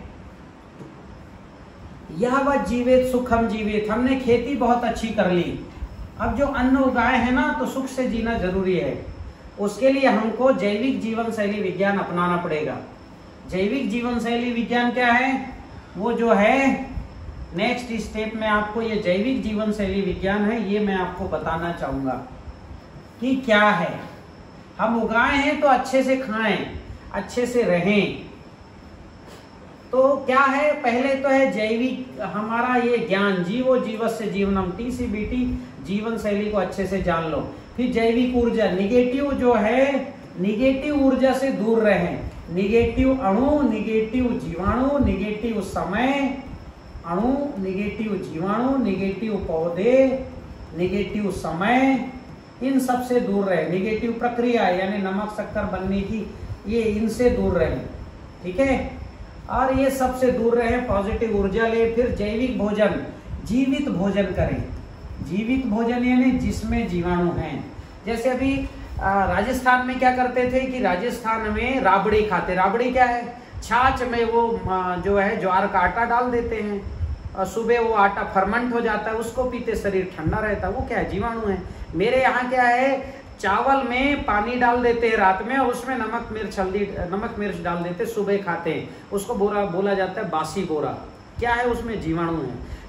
यह वह जीवित सुखम जीवित, हमने खेती बहुत अच्छी कर ली। अब जो अन्न उगाए हैं ना, तो सुख से जीना जरूरी है। उसके लिए हमको जैविक जीवन शैली विज्ञान अपनाना पड़ेगा। जैविक जीवन शैली विज्ञान क्या है, वो जो है नेक्स्ट स्टेप में आपको ये जैविक जीवन शैली विज्ञान है, ये मैं आपको बताना चाहूंगा कि क्या है। हम उगाए हैं तो अच्छे से खाएं, अच्छे से रहें। तो क्या है, पहले तो है जैविक हमारा ये ज्ञान, जीवो जीवस्य जीवनम, टी सी बी टी, जीवन शैली को अच्छे से जान लो। फिर जैविक ऊर्जा, निगेटिव जो है, निगेटिव ऊर्जा से दूर रहें। निगेटिव अणु, निगेटिव जीवाणु, निगेटिव समय अणु, निगेटिव जीवाणु, निगेटिव पौधे, निगेटिव समय, इन सब से दूर रहे। निगेटिव प्रक्रिया यानी नमक शक्कर बनने की, ये इनसे दूर रहे। ठीक है, और ये सबसे दूर रहे, पॉजिटिव ऊर्जा ले। फिर जैविक भोजन, जीवित भोजन करें। जीवित भोजन यानी जिसमें जीवाणु हैं। जैसे अभी राजस्थान में क्या करते थे कि राजस्थान में राबड़ी खाते। राबड़ी क्या है, छाछ में वो जो है ज्वार का आटा डाल देते हैं, और सुबह वो आटा फर्मेंट हो जाता है, उसको पीते शरीर ठंडा रहता है। वो क्या है, जीवाणु है। मेरे यहाँ क्या है, चावल में पानी डाल देते हैं रात में, और उसमें नमक मिर्च हल्दी नमक मिर्च डाल देते, सुबह खाते हैं। उसको बोरा बोला जाता है बासी बोरा। क्या है, उसमें जीवाणु है।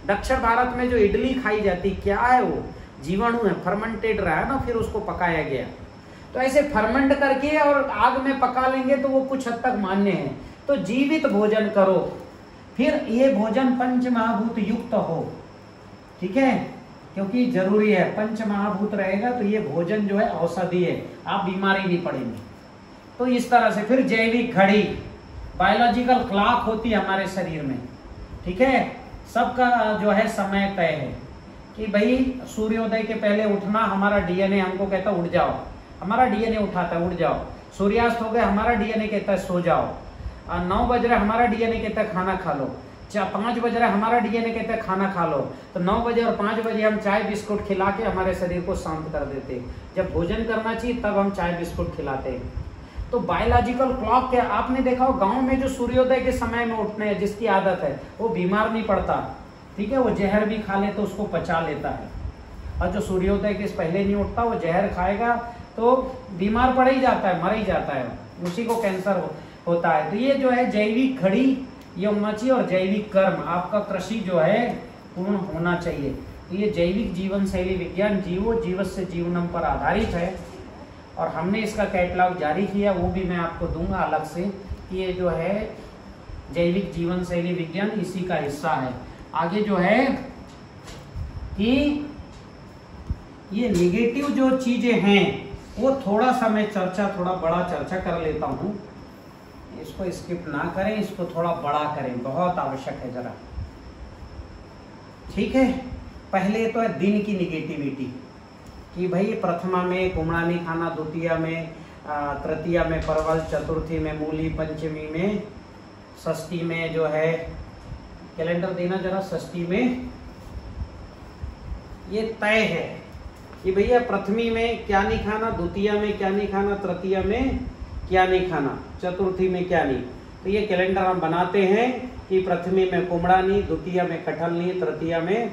दक्षिण भारत में जो इडली खाई जाती क्या है, वो जीवाणु है, फर्मेंटेड रहा है ना, फिर उसको पकाया गया। तो ऐसे फर्मेंट करके और आग में पका लेंगे तो वो कुछ हद तक मान्य है। तो जीवित भोजन करो, फिर ये भोजन पंच महाभूत युक्त हो, ठीक है, क्योंकि जरूरी है, पंच महाभूत रहेगा तो ये भोजन जो है औषधि है, आप बीमारी नहीं पड़ेंगे। तो इस तरह से फिर जैविक घड़ी, बायोलॉजिकल क्लॉक होती है हमारे शरीर में, ठीक है, सबका जो है समय तय है कि भाई सूर्योदय के पहले उठना, हमारा डीएनए हमको कहता है उठ जाओ, हमारा डीएनए उठाता है उठ जाओ। सूर्यास्त हो गया, हमारा डीएनए कहता है सो जाओ। और नौ बज रहा हमारा डीएनए कहता है खाना खा लो। चार पाँच बज रहा हमारा डीएनए कहता है खाना खा लो। तो नौ बजे और पाँच बजे हम चाय बिस्कुट खिला के हमारे शरीर को शांत कर देते। जब भोजन करना चाहिए तब हम चाय बिस्कुट खिलाते हैं। तो बायोलॉजिकल क्लॉक क्या, आपने देखा हो गांव में जो सूर्योदय के समय में उठने हैं जिसकी आदत है वो बीमार नहीं पड़ता, ठीक है, वो जहर भी खा ले तो उसको पचा लेता है। और जो सूर्योदय के पहले नहीं उठता वो जहर खाएगा तो बीमार पड़ ही जाता है, मर ही जाता है, उसी को कैंसर हो, होता है। तो ये जो है जैविक घड़ी ये होना चाहिए और जैविक कर्म, आपका कृषि जो है पूर्ण होना चाहिए। तो ये जैविक जीवन शैली विज्ञान जीवो जीवस्य जीवनम पर आधारित है और हमने इसका कैटलॉग जारी किया, वो भी मैं आपको दूंगा अलग से कि ये जो है जैविक जीवन शैली विज्ञान इसी का हिस्सा है। आगे जो है कि ये निगेटिव जो चीजें हैं वो थोड़ा सा मैं चर्चा थोड़ा बड़ा चर्चा कर लेता हूं, इसको स्किप ना करें, इसको थोड़ा बड़ा करें, बहुत आवश्यक है जरा, ठीक है। पहले तो है दिन की निगेटिविटी कि भाई प्रथमा में कुमड़ा नहीं खाना, द्वितीया में, तृतीया में परवल, चतुर्थी में मूली, पंचमी में, षष्ठी में जो है कैलेंडर देना जरा, षष्ठी में ये तय है कि भैया प्रथमी में क्या नहीं खाना, द्वितीया में क्या नहीं खाना, तृतीया में क्या नहीं खाना, चतुर्थी में क्या नहीं। तो ये कैलेंडर हम बनाते हैं कि प्रथमी में कुमड़ा नहीं, द्वितीया में कटहल नहीं, तृतीया में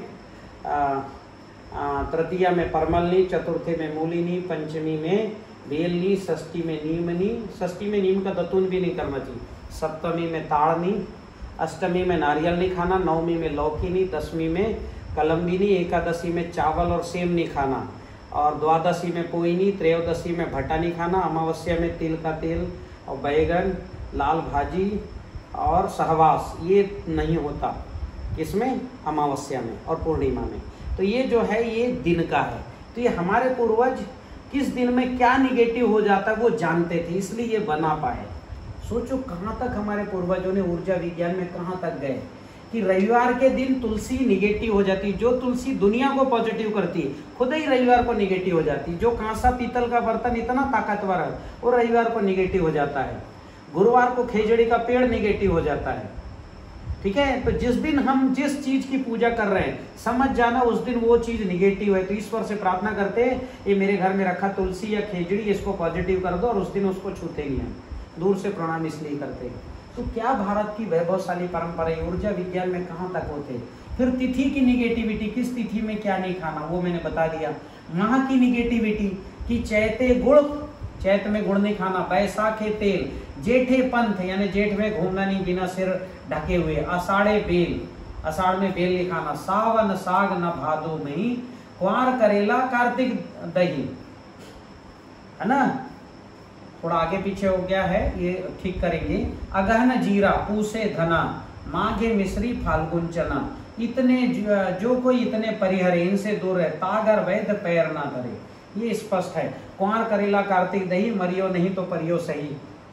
तृतीया में परमल नहीं, चतुर्थी में मूली नहीं, पंचमी में बेल नहीं, षष्ठी में नीम नहीं, षष्ठी में नीम का दतून भी नहीं करना चाहिए, सप्तमी में ताड़ नहीं, अष्टमी में नारियल नहीं खाना, नवमी में लौकी नहीं, दसवीं में कलम्बी नहीं, एकादशी में चावल और सेम नहीं खाना, और द्वादशी में पोई नहीं, त्रयोदशी में भट्टा नहीं खाना, अमावस्या में तिल का तेल और बैगन, लाल भाजी और सहवास ये नहीं होता, किसमें, अमावस्या में और पूर्णिमा में। तो ये जो है ये दिन का है। तो ये हमारे पूर्वज किस दिन में क्या निगेटिव हो जाता है वो जानते थे, इसलिए ये बना पाए। सोचो कहाँ तक हमारे पूर्वजों ने ऊर्जा विज्ञान में कहाँ तक गए कि रविवार के दिन तुलसी निगेटिव हो जाती, जो तुलसी दुनिया को पॉजिटिव करती खुद ही रविवार को निगेटिव हो जाती। जो कांसा पीतल का बर्तन इतना ताकतवर है वो रविवार को निगेटिव हो जाता है। गुरुवार को खेजड़ी का पेड़ निगेटिव हो जाता है, ठीक है। तो जिस दिन हम जिस चीज की पूजा कर रहे हैं समझ जाना उस दिन वो चीज निगेटिव है। तो ईश्वर से प्रार्थना करते हैं ये मेरे घर में रखा तुलसी या खेजड़ी इसको पॉजिटिव कर दो, और उस दिन उसको छूते नहीं हम, दूर से प्रणाम इसलिए करते हैं। तो क्या भारत की वैभवशाली परंपरा ऊर्जा विज्ञान में कहाँ तक होते। फिर तिथि की निगेटिविटी, किस तिथि में क्या नहीं खाना वो मैंने बता दिया। माह की निगेटिविटी कि चैते गुड़, चैत में गुड़ नहीं खाना, बैसाखे तेल, जेठे पंथ यानी जेठ में घूमना नहीं बिना सिर ढके हुए, आषाढ़े बेल, आषाढ़ में बेल नहीं खाना, सावन साग न भादो में, क्वार करेला कार्तिक दही, है ना, थोड़ा आगे पीछे हो गया है ये ठीक करेंगे। अगहन जीरा, पूसे धना, माघे मिश्री, फाल्गुन चना, इतने जो कोई इतने परिहरे इनसे दूर है, तागर वैद पैर ना धरे, ये स्पष्ट है। कुंवर करेला कार्तिक दही, मरियो नहीं तो परियो सही,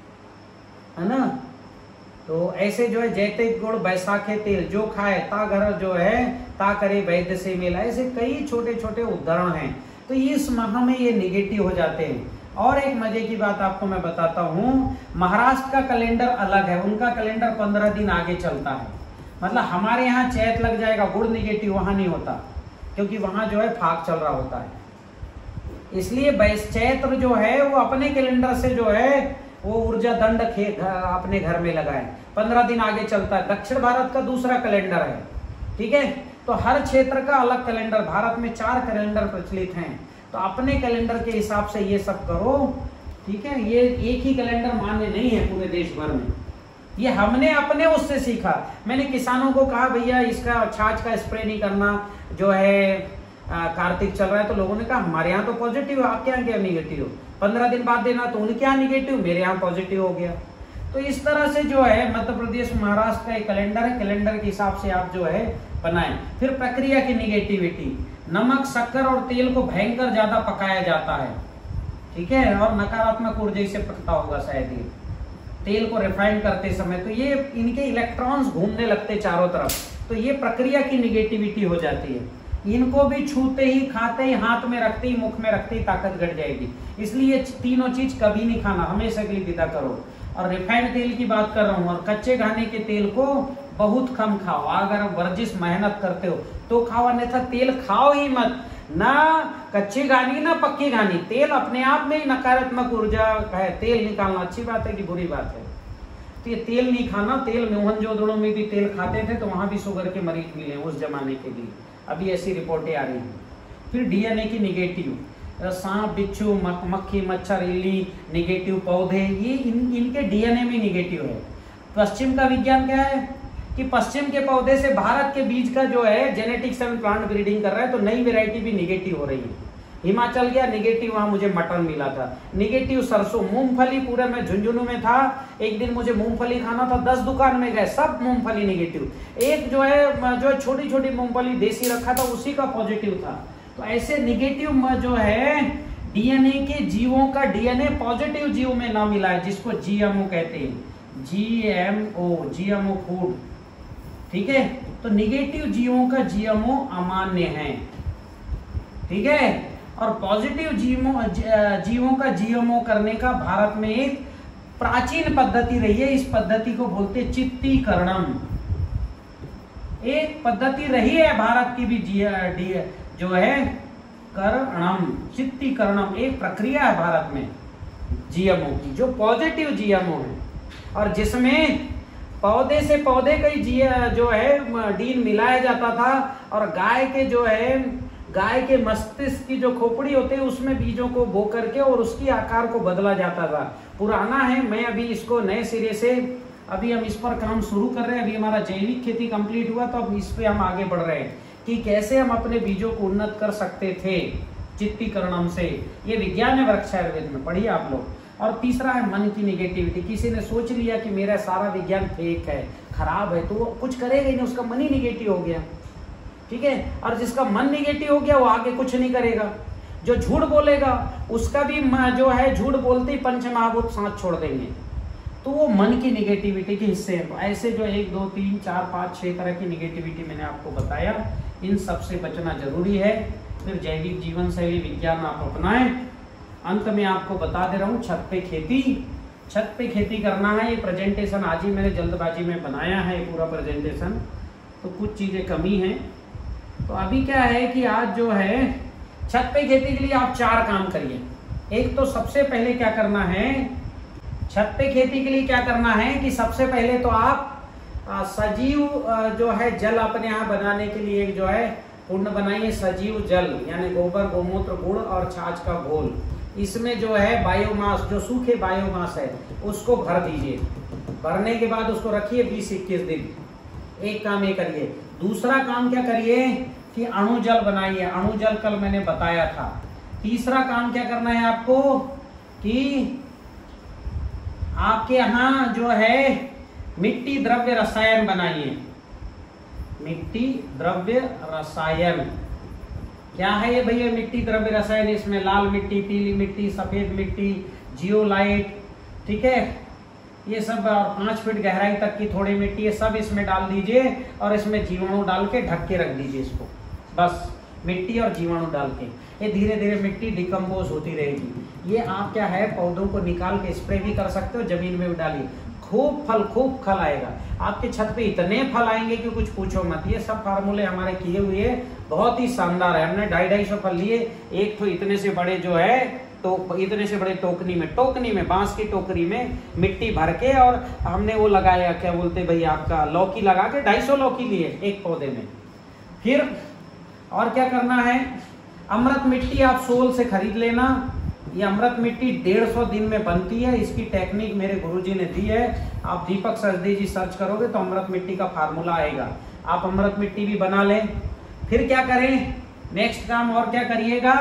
है ना। तो ऐसे जो है जैते गुड़ बैसाखे तेल, जो खाए ता घर जो है ता करे वैद्य से मेला, ऐसे कई छोटे छोटे उदाहरण हैं। तो इस माह में ये निगेटिव हो जाते हैं। और एक मजे की बात आपको मैं बताता हूँ, महाराष्ट्र का कैलेंडर अलग है, उनका कैलेंडर पंद्रह दिन आगे चलता है। मतलब हमारे यहाँ चैत लग जाएगा, गुड़ निगेटिव वहां नहीं होता, क्योंकि वहां जो है फाग चल रहा होता है। इसलिए चैत्र जो है वो अपने कैलेंडर से जो है वो ऊर्जा दंड अपने घर में लगाए, पंद्रह दिन आगे चलता है। दक्षिण भारत का दूसरा कैलेंडर है, ठीक है। तो हर क्षेत्र का अलग कैलेंडर, भारत में चार कैलेंडर प्रचलित हैं, तो अपने कैलेंडर के हिसाब से ये सब करो, ठीक है। ये एक ही कैलेंडर मान्य नहीं है पूरे देश भर में, ये हमने अपने उससे सीखा। मैंने किसानों को कहा भैया इसका छाछ का स्प्रे नहीं करना, जो है कार्तिक चल रहा है, तो लोगों ने कहा हमारे यहाँ तो पॉजिटिव, आपके यहाँ क्या निगेटिव, पंद्रह दिन बाद देना, तो उनके यहाँ निगेटिव, मेरे यहाँ पॉजिटिव हो गया। तो इस तरह से जो है मध्य प्रदेश महाराष्ट्र का एक कैलेंडर है, कैलेंडर के हिसाब से आप जो है बनाएं। फिर प्रक्रिया की निगेटिविटी, नमक, शक्कर और तेल को भयंकर ज्यादा पकाया जाता है, ठीक है, और नकारात्मक ऊर्जा से पकता होगा शायद ये तेल को रिफाइन करते समय, तो ये इनके इलेक्ट्रॉन्स घूमने लगते चारों तरफ, तो ये प्रक्रिया की निगेटिविटी हो जाती है। इनको भी छूते ही, खाते ही, हाथ में रखते ही, मुख में रखते ही ताकत घट जाएगी। इसलिए तीनों चीज कभी नहीं खाना, हमेशा के लिए विदा करो। और रिफाइंड तेल की बात कर रहा हूँ, और कच्चे खाने के तेल को बहुत कम खाओ। अगर वर्जिश मेहनत करते हो तो खाओ, अन्यथा तेल खाओ ही मत, ना कच्ची घानी ना पक्की घानी। तेल अपने आप में ही नकारात्मक ऊर्जा है, तेल निकालना अच्छी बात है कि बुरी बात है? तो ये तेल नहीं खाना। तेल मोहनजोदड़ो में भी तेल खाते थे, तो वहां भी शुगर के मरीज मिले उस जमाने के लिए, अभी ऐसी रिपोर्टें आ रही हैं। फिर डीएनए की निगेटिव, सांप, बिच्छू, मक्खी, मच्छर, इल्ली निगेटिव, पौधे, ये इन, इनके डीएनए में निगेटिव है। पश्चिम का विज्ञान क्या है कि पश्चिम के पौधे से भारत के बीज का जो है जेनेटिक्स एंड प्लांट ब्रीडिंग कर रहा है, तो नई वेराइटी भी निगेटिव हो रही है। हिमाचल गया, निगेटिव, वहां मुझे मटन मिला था, निगेटिव सरसों, मूंगफली, पूरे मैं झुंझुनू में था, एक दिन मुझे मूंगफली खाना था, दस दुकान में गए, सब मूंगफली निगेटिव। एक जो है जो छोटी छोटी मूंगफली देसी रखा था, उसी का पॉजिटिव था। तो ऐसे निगेटिव जो है डीएनए के जीवों का डीएनए पॉजिटिव जीव में ना मिला है, जिसको जीएमओ कहते हैं, जीएमओ, जीएमओ फूड, ठीक है। तो निगेटिव जीवों का जीएमओ अमान्य है, ठीक है। और पॉजिटिव जीवों जीवों का जीएमओ करने का भारत में एक प्राचीन पद्धति रही है। इस पद्धति को बोलते चित्तीकरणम। एक पद्धति रही है भारत की भी जी, जो है करणम, चित्तीकरणम, एक प्रक्रिया है भारत में जीएमओ की, जो पॉजिटिव जीएमओ है, और जिसमें पौधे से पौधे का ही जो है डीन मिलाया जाता था, और गाय के जो है गाय के मस्तिष्क की जो खोपड़ी होती है उसमें बीजों को बो करके और उसकी आकार को बदला जाता था। पुराना है, मैं अभी इसको नए सिरे से, अभी हम इस पर काम शुरू कर रहे हैं। अभी हमारा जैविक खेती कंप्लीट हुआ, तो अब इस पे हम आगे बढ़ रहे हैं कि कैसे हम अपने बीजों को उन्नत कर सकते थे चित्तीकरणम से। ये विज्ञान है वृक्ष आयुर्वेद में, पढ़िए आप लोग। और तीसरा है मन की निगेटिविटी। किसी ने सोच लिया कि मेरा सारा विज्ञान फेक है, खराब है, तो वो कुछ करेगा ही नहीं, उसका मन ही निगेटिव हो गया, ठीक है। और जिसका मन निगेटिव हो गया वो आगे कुछ नहीं करेगा। जो झूठ बोलेगा उसका भी जो है झूठ बोलते ही पंच महाभूत साथ छोड़ देंगे, तो वो मन की निगेटिविटी के हिस्से हैं। ऐसे जो एक दो तीन चार पाँच छह तरह की निगेटिविटी मैंने आपको बताया, इन सब से बचना जरूरी है। फिर जैविक जीवन शैली विज्ञान आप अपनाएं। अंत में आपको बता दे रहा हूँ, छत पे खेती, छत पे खेती करना है। ये प्रेजेंटेशन आज ही मैंने जल्दबाजी में बनाया है, पूरा प्रेजेंटेशन, तो कुछ चीजें कमी हैं। तो अभी क्या है कि आज जो है छत पे खेती के लिए आप चार काम करिए। एक तो सबसे पहले क्या करना है, छत पे खेती के लिए क्या करना है कि सबसे पहले तो आप आ, सजीव आ, जो है जल अपने यहाँ बनाने के लिए एक जो है कुंड बनाइए, सजीव जल, यानी गोबर, गोमूत्र, गुड़ और छाछ का घोल। इसमें जो है बायोमास, जो सूखे बायोमास है उसको भर दीजिए। भरने के बाद उसको रखिए बीस इक्कीस दिन। एक काम ये करिए। दूसरा काम क्या करिए कि अणु जल बनाइए। अणु जल कल मैंने बताया था। तीसरा काम क्या करना है आपको कि आपके यहाँ जो है मिट्टी द्रव्य रसायन बनाइए। मिट्टी द्रव्य रसायन क्या है ये भैया? मिट्टी द्रव्य रसायन, इसमें लाल मिट्टी, पीली मिट्टी, सफेद मिट्टी, जियोलाइट, ठीक है, ये सब, और पांच फीट गहराई तक की थोड़ी मिट्टी, ये सब इसमें डाल दीजिए और इसमें जीवाणु डाल के ढक के रख दीजिए इसको। बस मिट्टी और जीवाणु डाल के ये धीरे धीरे मिट्टी डिकम्पोज होती रहेगी। ये आप क्या है पौधों को निकाल के स्प्रे भी कर सकते हो, जमीन में भी डालिए, खूब फल खूब फल आएगा। आपके छत पे इतने फल आएंगे कि कुछ पूछो मत। ये सब फार्मूले हमारे किए हुए बहुत ही शानदार है। हमने ढाई ढाई सौ फल लिए। एक तो इतने से बड़े जो है तो इतने से बड़े टोकनी में टोकनी में बांस की टोकरी में मिट्टी भर के, और हमने वो लगाया, क्या बोलते भाई आपका, लौकी लगा के ढाई सौ लौकी लिए एक पौधे में। फिर और क्या करना है, अमृत मिट्टी आप सोल से खरीद लेना, ये अमृत मिट्टी डेढ़ सौ दिन में बनती है। इसकी टेक्निक मेरे गुरुजी ने दी है। आप दीपक सरदे जी सर्च करोगे तो अमृत मिट्टी का फार्मूला आएगा। आप अमृत मिट्टी भी बना लें। फिर क्या करें, नेक्स्ट काम और क्या करिएगा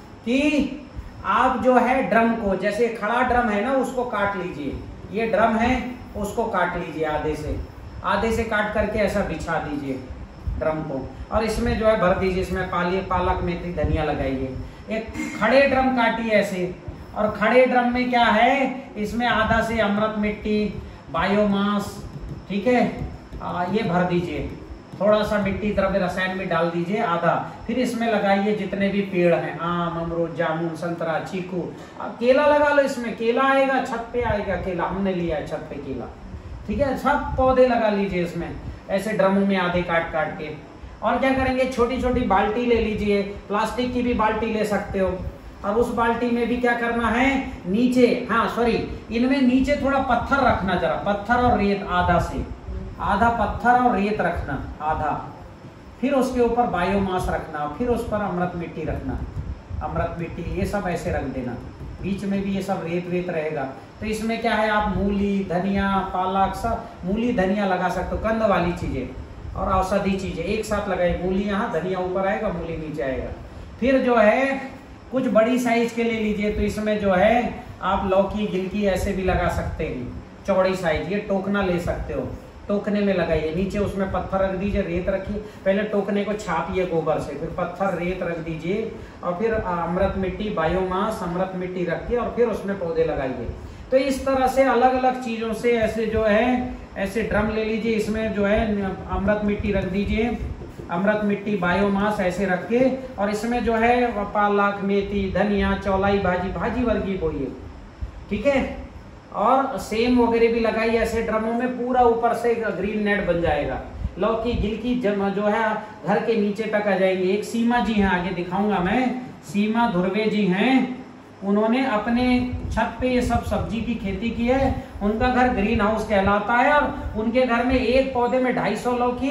कि आप जो है ड्रम को, जैसे खड़ा ड्रम है ना, उसको काट लीजिए। ये ड्रम है, उसको काट लीजिए आधे से, आधे से काट करके ऐसा बिछा दीजिए ड्रम को, और इसमें जो है भर दीजिए। इसमें पालिए पालक मेथी धनिया लगाइए। एक खड़े ड्रम काटिए ऐसे, और खड़े ड्रम में क्या है, इसमें आधा से अमृत मिट्टी, बायोमास, ठीक है, आ, ये भर दीजिए। थोड़ा सा मिट्टी द्रव्य रसायन में डाल दीजिए आधा। फिर इसमें लगाइए जितने भी पेड़ हैं, आम, अमरूद, जामुन, संतरा, चीकू, केला लगा लो। इसमें केला आएगा, छत पे आएगा केला, हमने लिया है छत पे केला, ठीक है। सब पौधे लगा लीजिए इसमें ऐसे ड्रमों में आधे काट काट के। और क्या करेंगे, छोटी छोटी बाल्टी ले लीजिए, प्लास्टिक की भी बाल्टी ले सकते हो। और उस बाल्टी में भी क्या करना है, नीचे, हाँ सॉरी, इनमें नीचे थोड़ा पत्थर रखना, जरा पत्थर और रेत, आधा से आधा पत्थर और रेत रखना आधा। फिर उसके ऊपर बायोमास रखना, फिर उस पर अमृत मिट्टी रखना, अमृत मिट्टी ये सब ऐसे रख देना। बीच में भी ये सब रेत वेत रहेगा। तो इसमें क्या है, आप मूली, धनिया, पालक, सब मूली धनिया लगा सकते हो, कंद वाली चीजें और औषधि चीजें एक साथ लगाए। मूली यहाँ, धनिया ऊपर आएगा, मूली नीचे आएगा। फिर जो है कुछ बड़ी साइज के ले लीजिए, तो इसमें जो है आप लौकी, गिलकी ऐसे भी लगा सकते हैं, चौड़ी साइज। ये टोकना ले सकते हो, टोकने में लगाइए। नीचे उसमें पत्थर रख दीजिए, रेत रखिए। पहले टोकने को छापिए गोबर से, फिर पत्थर रेत रख दीजिए, और फिर अमृत मिट्टी, बायोमास, अमृत मिट्टी रखिए, और फिर उसमें पौधे लगाइए। तो इस तरह से अलग अलग चीजों से ऐसे जो है, ऐसे ड्रम ले लीजिए, इसमें जो है अमृत मिट्टी रख दीजिए, अमृत मिट्टी, बायोमास ऐसे रख के, और इसमें जो है पालक, मेथी, धनिया, चौलाई भाजी, भाजी वर्गीय बोइए, ठीक है। और सेम वगैरह भी लगाइए ऐसे ड्रमों में, पूरा ऊपर से ग्रीन नेट बन जाएगा। लौकी, गिलकी जो है घर के नीचे तक आ जाएंगे। एक सीमा जी हैं, आगे दिखाऊंगा मैं, सीमा धुर्वे जी हैं, उन्होंने अपने छत पे ये सब सब्जी की खेती की है। उनका घर ग्रीन हाउस कहलाता है, और उनके घर में एक पौधे में ढाई सौ लौकी,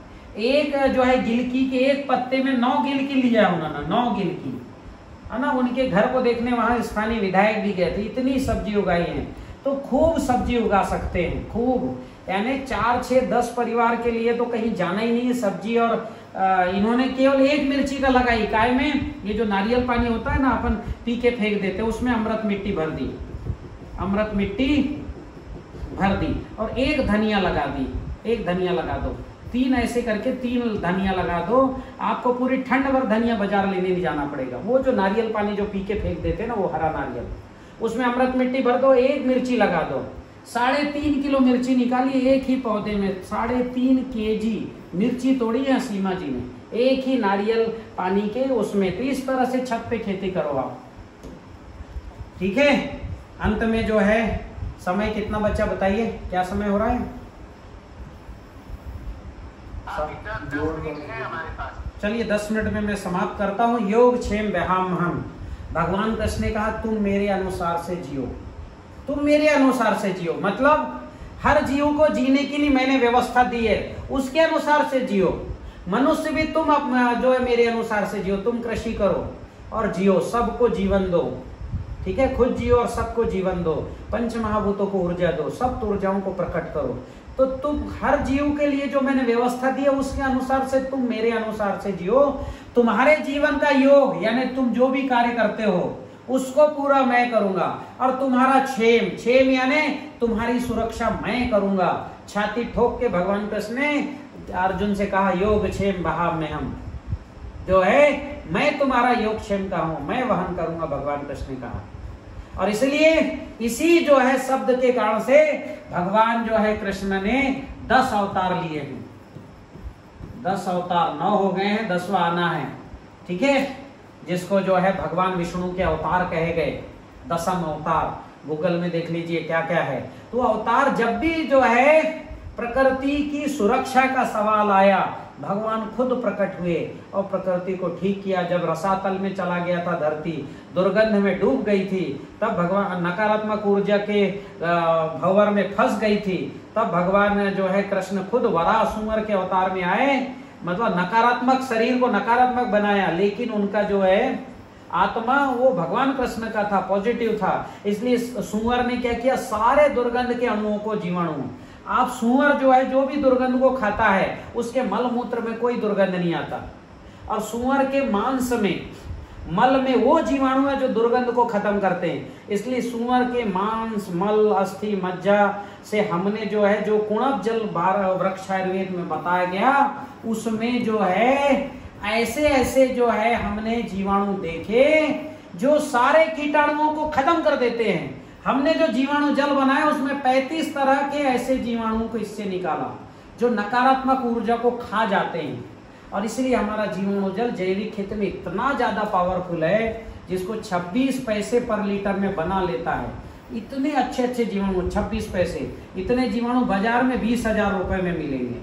एक जो है गिलकी के एक पत्ते में नौ गिलकी लिया है उन्होंने, नौ गिलकी है ना। उनके घर को देखने वहां स्थानीय विधायक भी गए थे, इतनी सब्जी उगाई है। तो खूब सब्जी उगा सकते हैं, खूब, यानी चार छह दस परिवार के लिए तो कहीं जाना ही नहीं है सब्जी। और आ, इन्होंने केवल एक मिर्ची का लगाई, काय में, ये जो नारियल पानी होता है ना, अपन पी के फेंक देते हैं, उसमें अमृत मिट्टी भर दी, अमृत मिट्टी भर दी, और एक धनिया लगा दी, एक धनिया लगा दो, तीन ऐसे करके तीन धनिया लगा दो। आपको पूरी ठंड भर धनिया बाजार लेने नहीं जाना पड़ेगा। वो जो नारियल पानी जो पी के फेंक देते हैं ना, वो हरा नारियल, उसमें अमृत मिट्टी भर दो, एक मिर्ची लगा दो, साढ़े तीन किलो मिर्ची निकाली एक ही पौधे में, साढ़े तीन केजी मिर्ची तोड़ी है सीमा जी ने, एक ही नारियल पानी के उसमें। तो इस तरह से छत पे खेती करो आप, ठीक है। अंत में जो है, समय कितना बच्चा बताइए, क्या समय हो रहा है? चलिए दस मिनट में मैं समाप्त करता हूँ। योग क्षेम व्यायाम हम, भगवान कृष्ण ने कहा तुम मेरे अनुसार से जियो, तुम मेरे अनुसार से जियो, मतलब हर जीव को जीने के लिए मैंने व्यवस्था दी है, उसके अनुसार से जियो। मनुष्य भी तुम अपना जो है मेरे अनुसार से जियो, तुम कृषि करो और जियो, सबको जीवन दो, ठीक है, खुद जियो और सबको जीवन दो, पंच महाभूतों को ऊर्जा दो, सब ऊर्जाओं को प्रकट करो। तो तुम हर जीव के लिए जो मैंने व्यवस्था दी है उसके अनुसार से तुम मेरे अनुसार से जियो। तुम्हारे जीवन का योग यानी तुम जो भी कार्य करते हो उसको पूरा मैं करूंगा, और तुम्हारा क्षेम, क्षेम यानी तुम्हारी सुरक्षा मैं करूंगा। छाती ठोक के भगवान कृष्ण ने अर्जुन से कहा योग क्षेम वहां में हम जो है मैं तुम्हारा योग क्षेम का हूं, मैं वहन करूंगा, भगवान कृष्ण ने कहा। और इसलिए इसी जो है शब्द के कारण से भगवान जो है कृष्ण ने दस अवतार लिए हैं, दस अवतार, नौ हो गए हैं, दसवां आना है, ठीक है, जिसको जो है भगवान विष्णु के अवतार कहे गए, दसम अवतार। गूगल में देख लीजिए क्या क्या है। तो अवतार जब भी जो है प्रकृति की सुरक्षा का सवाल आया, भगवान खुद प्रकट हुए और प्रकृति को ठीक किया। जब रसातल में चला गया था धरती, दुर्गंध में डूब गई थी, तब भगवान नकारात्मक ऊर्जा के भंवर में फंस गई थी, तब भगवान जो है कृष्ण खुद वराह सुअर के अवतार में आए, मतलब नकारात्मक शरीर को नकारात्मक बनाया, लेकिन उनका जो है आत्मा वो भगवान कृष्ण का था, पॉजिटिव था। इसलिए सुअर ने क्या किया, सारे दुर्गंध के अणुओं को, जीवाणु, आप सुअर जो है जो भी दुर्गंध को खाता है उसके मल मूत्र में कोई दुर्गंध नहीं आता। और सुअर के मांस में, मल में वो जीवाणु है जो दुर्गंध को खत्म करते हैं। इसलिए सुअर के मांस, मल, अस्थि, मज्जा से हमने जो है जो कुणप जल वृक्ष आयुर्वेद में बताया गया, उसमें जो है ऐसे ऐसे जो है हमने जीवाणु देखे जो सारे कीटाणुओं को खत्म कर देते हैं। हमने जो जीवाणु जल बनाया उसमें पैंतीस तरह के ऐसे जीवाणुओं को इससे निकाला जो नकारात्मक ऊर्जा को खा जाते हैं। और इसलिए हमारा जीवाणु जल जैविक खेती में इतना ज्यादा पावरफुल है जिसको छब्बीस पैसे पर लीटर में बना लेता है। इतने अच्छे अच्छे जीवाणु, छब्बीस पैसे, इतने जीवाणु बाजार में बीस हजार रुपए में मिलेंगे।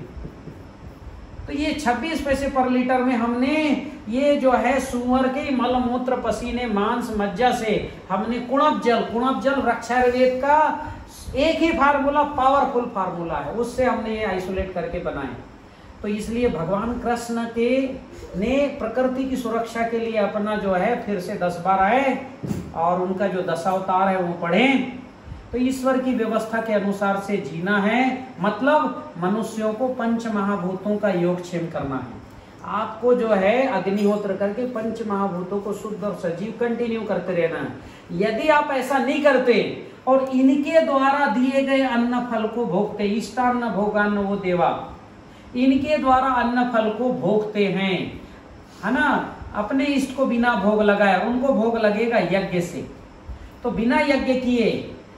तो ये छब्बीस पैसे पर लीटर में हमने ये जो है सुअर के मल मूत्र पसीने मांस मज्जा से हमने कुणप जल, कुणप जल वृक्षायुर्वेद का एक ही फार्मूला, पावरफुल फार्मूला है, उससे हमने ये आइसोलेट करके बनाए। तो इसलिए भगवान कृष्ण के ने प्रकृति की सुरक्षा के लिए अपना जो है फिर से दस बार आए और उनका जो दशावतार है वो पढ़े। तो ईश्वर की व्यवस्था के अनुसार से जीना है, मतलब मनुष्यों को पंच महाभूतों का योगक्षेम करना है। आपको जो है अग्निहोत्र करके पंच महाभूतों को शुद्ध और सजीव कंटिन्यू करते रहना है। यदि आप ऐसा नहीं करते और इनके द्वारा दिए गए अन्न फल को भोगते, इष्टान्न भोगान्न वो देवा, इनके द्वारा अन्न फल को भोगते हैं, है ना, अपने इष्ट को बिना भोग लगाए, उनको भोग लगेगा यज्ञ से। तो बिना यज्ञ किए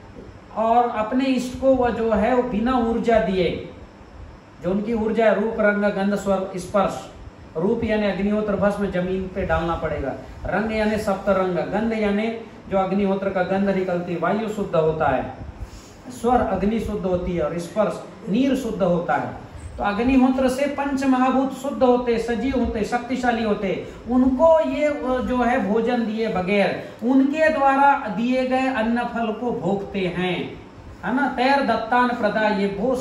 और अपने इष्ट को वह जो है वो बिना ऊर्जा दिए, जो उनकी ऊर्जा है रूप रंग गंध स्वर स्पर्श, रूप यानी अग्निहोत्र भस्म जमीन पे डालना पड़ेगा, रंग यानी सप्त रंग, गंध यानी जो अग्निहोत्र का गंध निकलती वायु शुद्ध होता है, स्वर अग्नि शुद्ध होती है और स्पर्श नीर शुद्ध होता है। तो अग्निहोत्र से पंच महाभूत शुद्ध होते, सजीव होते, शक्तिशाली होते, उनको ये जो है भोजन दिए बगैर उनके द्वारा दिए गए अन्न फल को भोगते हैं, है ना। तैर दत्तान प्रदा ये भो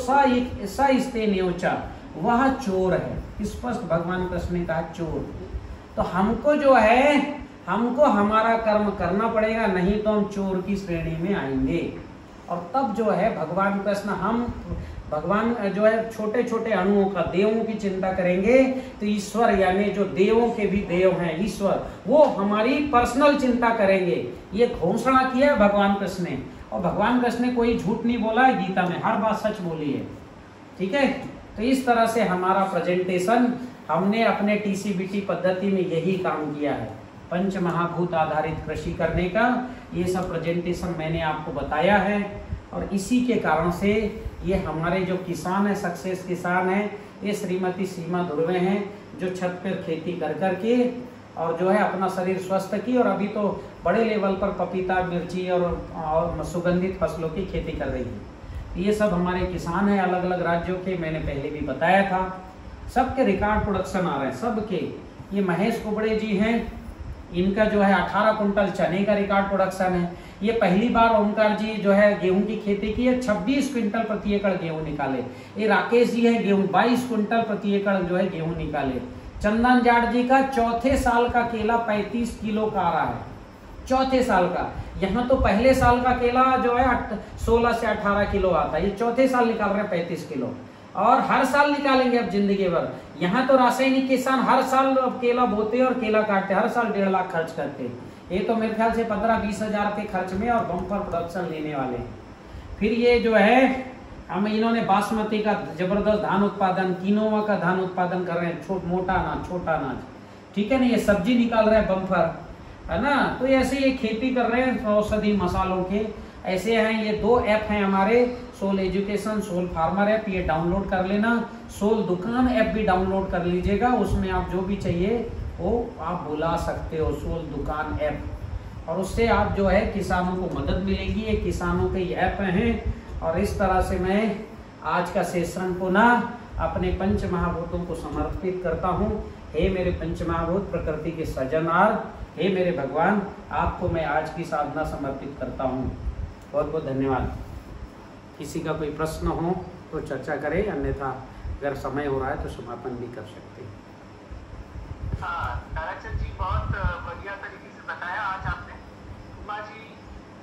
सस्ते न्योचा, वह चोर है, स्पष्ट भगवान कृष्ण ने कहा चोर। तो हमको जो है हमको हमारा कर्म करना पड़ेगा, नहीं तो हम चोर की श्रेणी में आएंगे। और तब जो है भगवान कृष्ण, हम भगवान जो है छोटे छोटे अणुओं का, देवों की चिंता करेंगे तो ईश्वर यानी जो देवों के भी देव हैं ईश्वर, वो हमारी पर्सनल चिंता करेंगे। ये घोषणा किया है भगवान कृष्ण ने, और भगवान कृष्ण ने कोई झूठ नहीं बोला है गीता में, हर बात सच बोली है, ठीक है। तो इस तरह से हमारा प्रेजेंटेशन, हमने अपने टीसीबीटी पद्धति में यही काम किया है, पंच महाभूत आधारित कृषि करने का ये सब प्रेजेंटेशन मैंने आपको बताया है। और इसी के कारण से ये हमारे जो किसान है, सक्सेस किसान है, ये श्रीमती सीमा धुर्वे हैं, जो छत पर खेती कर कर के और जो है अपना शरीर स्वस्थ की, और अभी तो बड़े लेवल पर पपीता, मिर्ची और, और सुगंधित फसलों की खेती कर रही है। ये सब हमारे किसान हैं अलग अलग राज्यों के, मैंने पहले भी बताया था। सबके रिकॉर्ड प्रोडक्शन आ रहे हैं, सबके। ये महेश कुबड़े जी हैं, इनका जो है अठारह कुंटल चने का रिकॉर्ड प्रोडक्शन है। ये पहली बार ओमकार जी जो है गेहूं की खेती की है, छब्बीस क्विंटल प्रति एकड़ गेहूं निकाले। ये राकेश जी है, गेहूं बाईस क्विंटल प्रति एकड़ जो है गेहूं निकाले। चंदन जाट जी का चौथे साल का केला पैंतीस किलो का आ रहा है, चौथे साल का। यहाँ तो पहले साल का केला जो है सोलह से अठारह किलो आता है, ये चौथे साल निकाल रहे हैं पैंतीस किलो, और हर साल निकालेंगे अब जिंदगी भर। यहाँ तो रासायनिक किसान हर साल केला बोते और केला काटते, हर साल डेढ़ लाख खर्च करते। ये तो मेरे ख्याल से पंद्रह बीस हजार के खर्च में और बम्पर प्रोडक्शन लेने वाले। फिर ये जो है हम इन्होंने बासमती का जबरदस्त धान उत्पादन, किनोवा का धान उत्पादन कर रहे हैं, छोट मोटा अनाज, छोटा अनाज, ठीक है ना। ये सब्जी निकाल रहे हैं बम्पर, है ना। तो ऐसे ये खेती कर रहे हैं औषधि मसालों के, ऐसे हैं। ये दो ऐप हैं हमारे, soil education, soil farmer app, ये डाउनलोड कर लेना। सोल दुकान ऐप भी डाउनलोड कर लीजिएगा, उसमें आप जो भी चाहिए वो आप बुला सकते हो, सोल दुकान ऐप। और उससे आप जो है किसानों को मदद मिलेगी, ये किसानों के ऐप हैं। और इस तरह से मैं आज का सेशन को ना अपने पंच महाभूतों को समर्पित करता हूँ। हे मेरे पंच महाभूत प्रकृति के सजनहार, हे मेरे भगवान, आपको मैं आज की साधना समर्पित करता हूँ। बहुत बहुत धन्यवाद। किसी का कोई प्रश्न हो तो चर्चा करें, अन्यथा अगर समय हो रहा है तो समापन भी कर सकते हैं। हाँ, ताराचंद जी बहुत बढ़िया तरीके से बताया।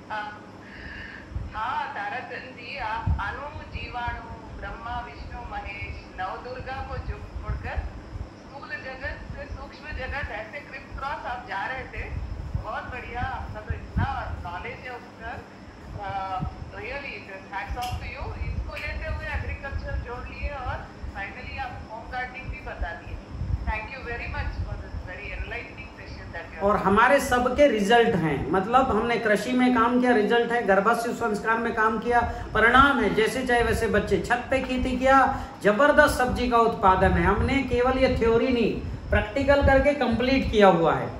हाँ ताराचंद जी, आप अणु, जीवाणु, ब्रह्मा, विष्णु, महेश, नवदुर्गा को जोड़कर स्थूल जगत से सूक्ष्म जगत ऐसे क्रिप्स क्रॉस आप जा रहे थे। बहुत बढ़िया, आपका तो इतना नॉलेज है उस पर, really hats off to you. इसको लेते हुए एग्रीकल्चर जोड़ लिए और फाइनली आप होम गार्डनिंग भी बता दिए। Thank you very much for this very enlightening session that you. और हमारे सबके रिजल्ट हैं, मतलब हमने कृषि में काम किया, रिजल्ट है, गर्भाशय संस्कार में काम किया, परिणाम है। जैसे चाहे वैसे बच्चे, छत पे खेती किया, जबरदस्त सब्जी का उत्पादन है। हमने केवल ये थ्योरी नहीं, प्रैक्टिकल करके कंप्लीट किया हुआ है।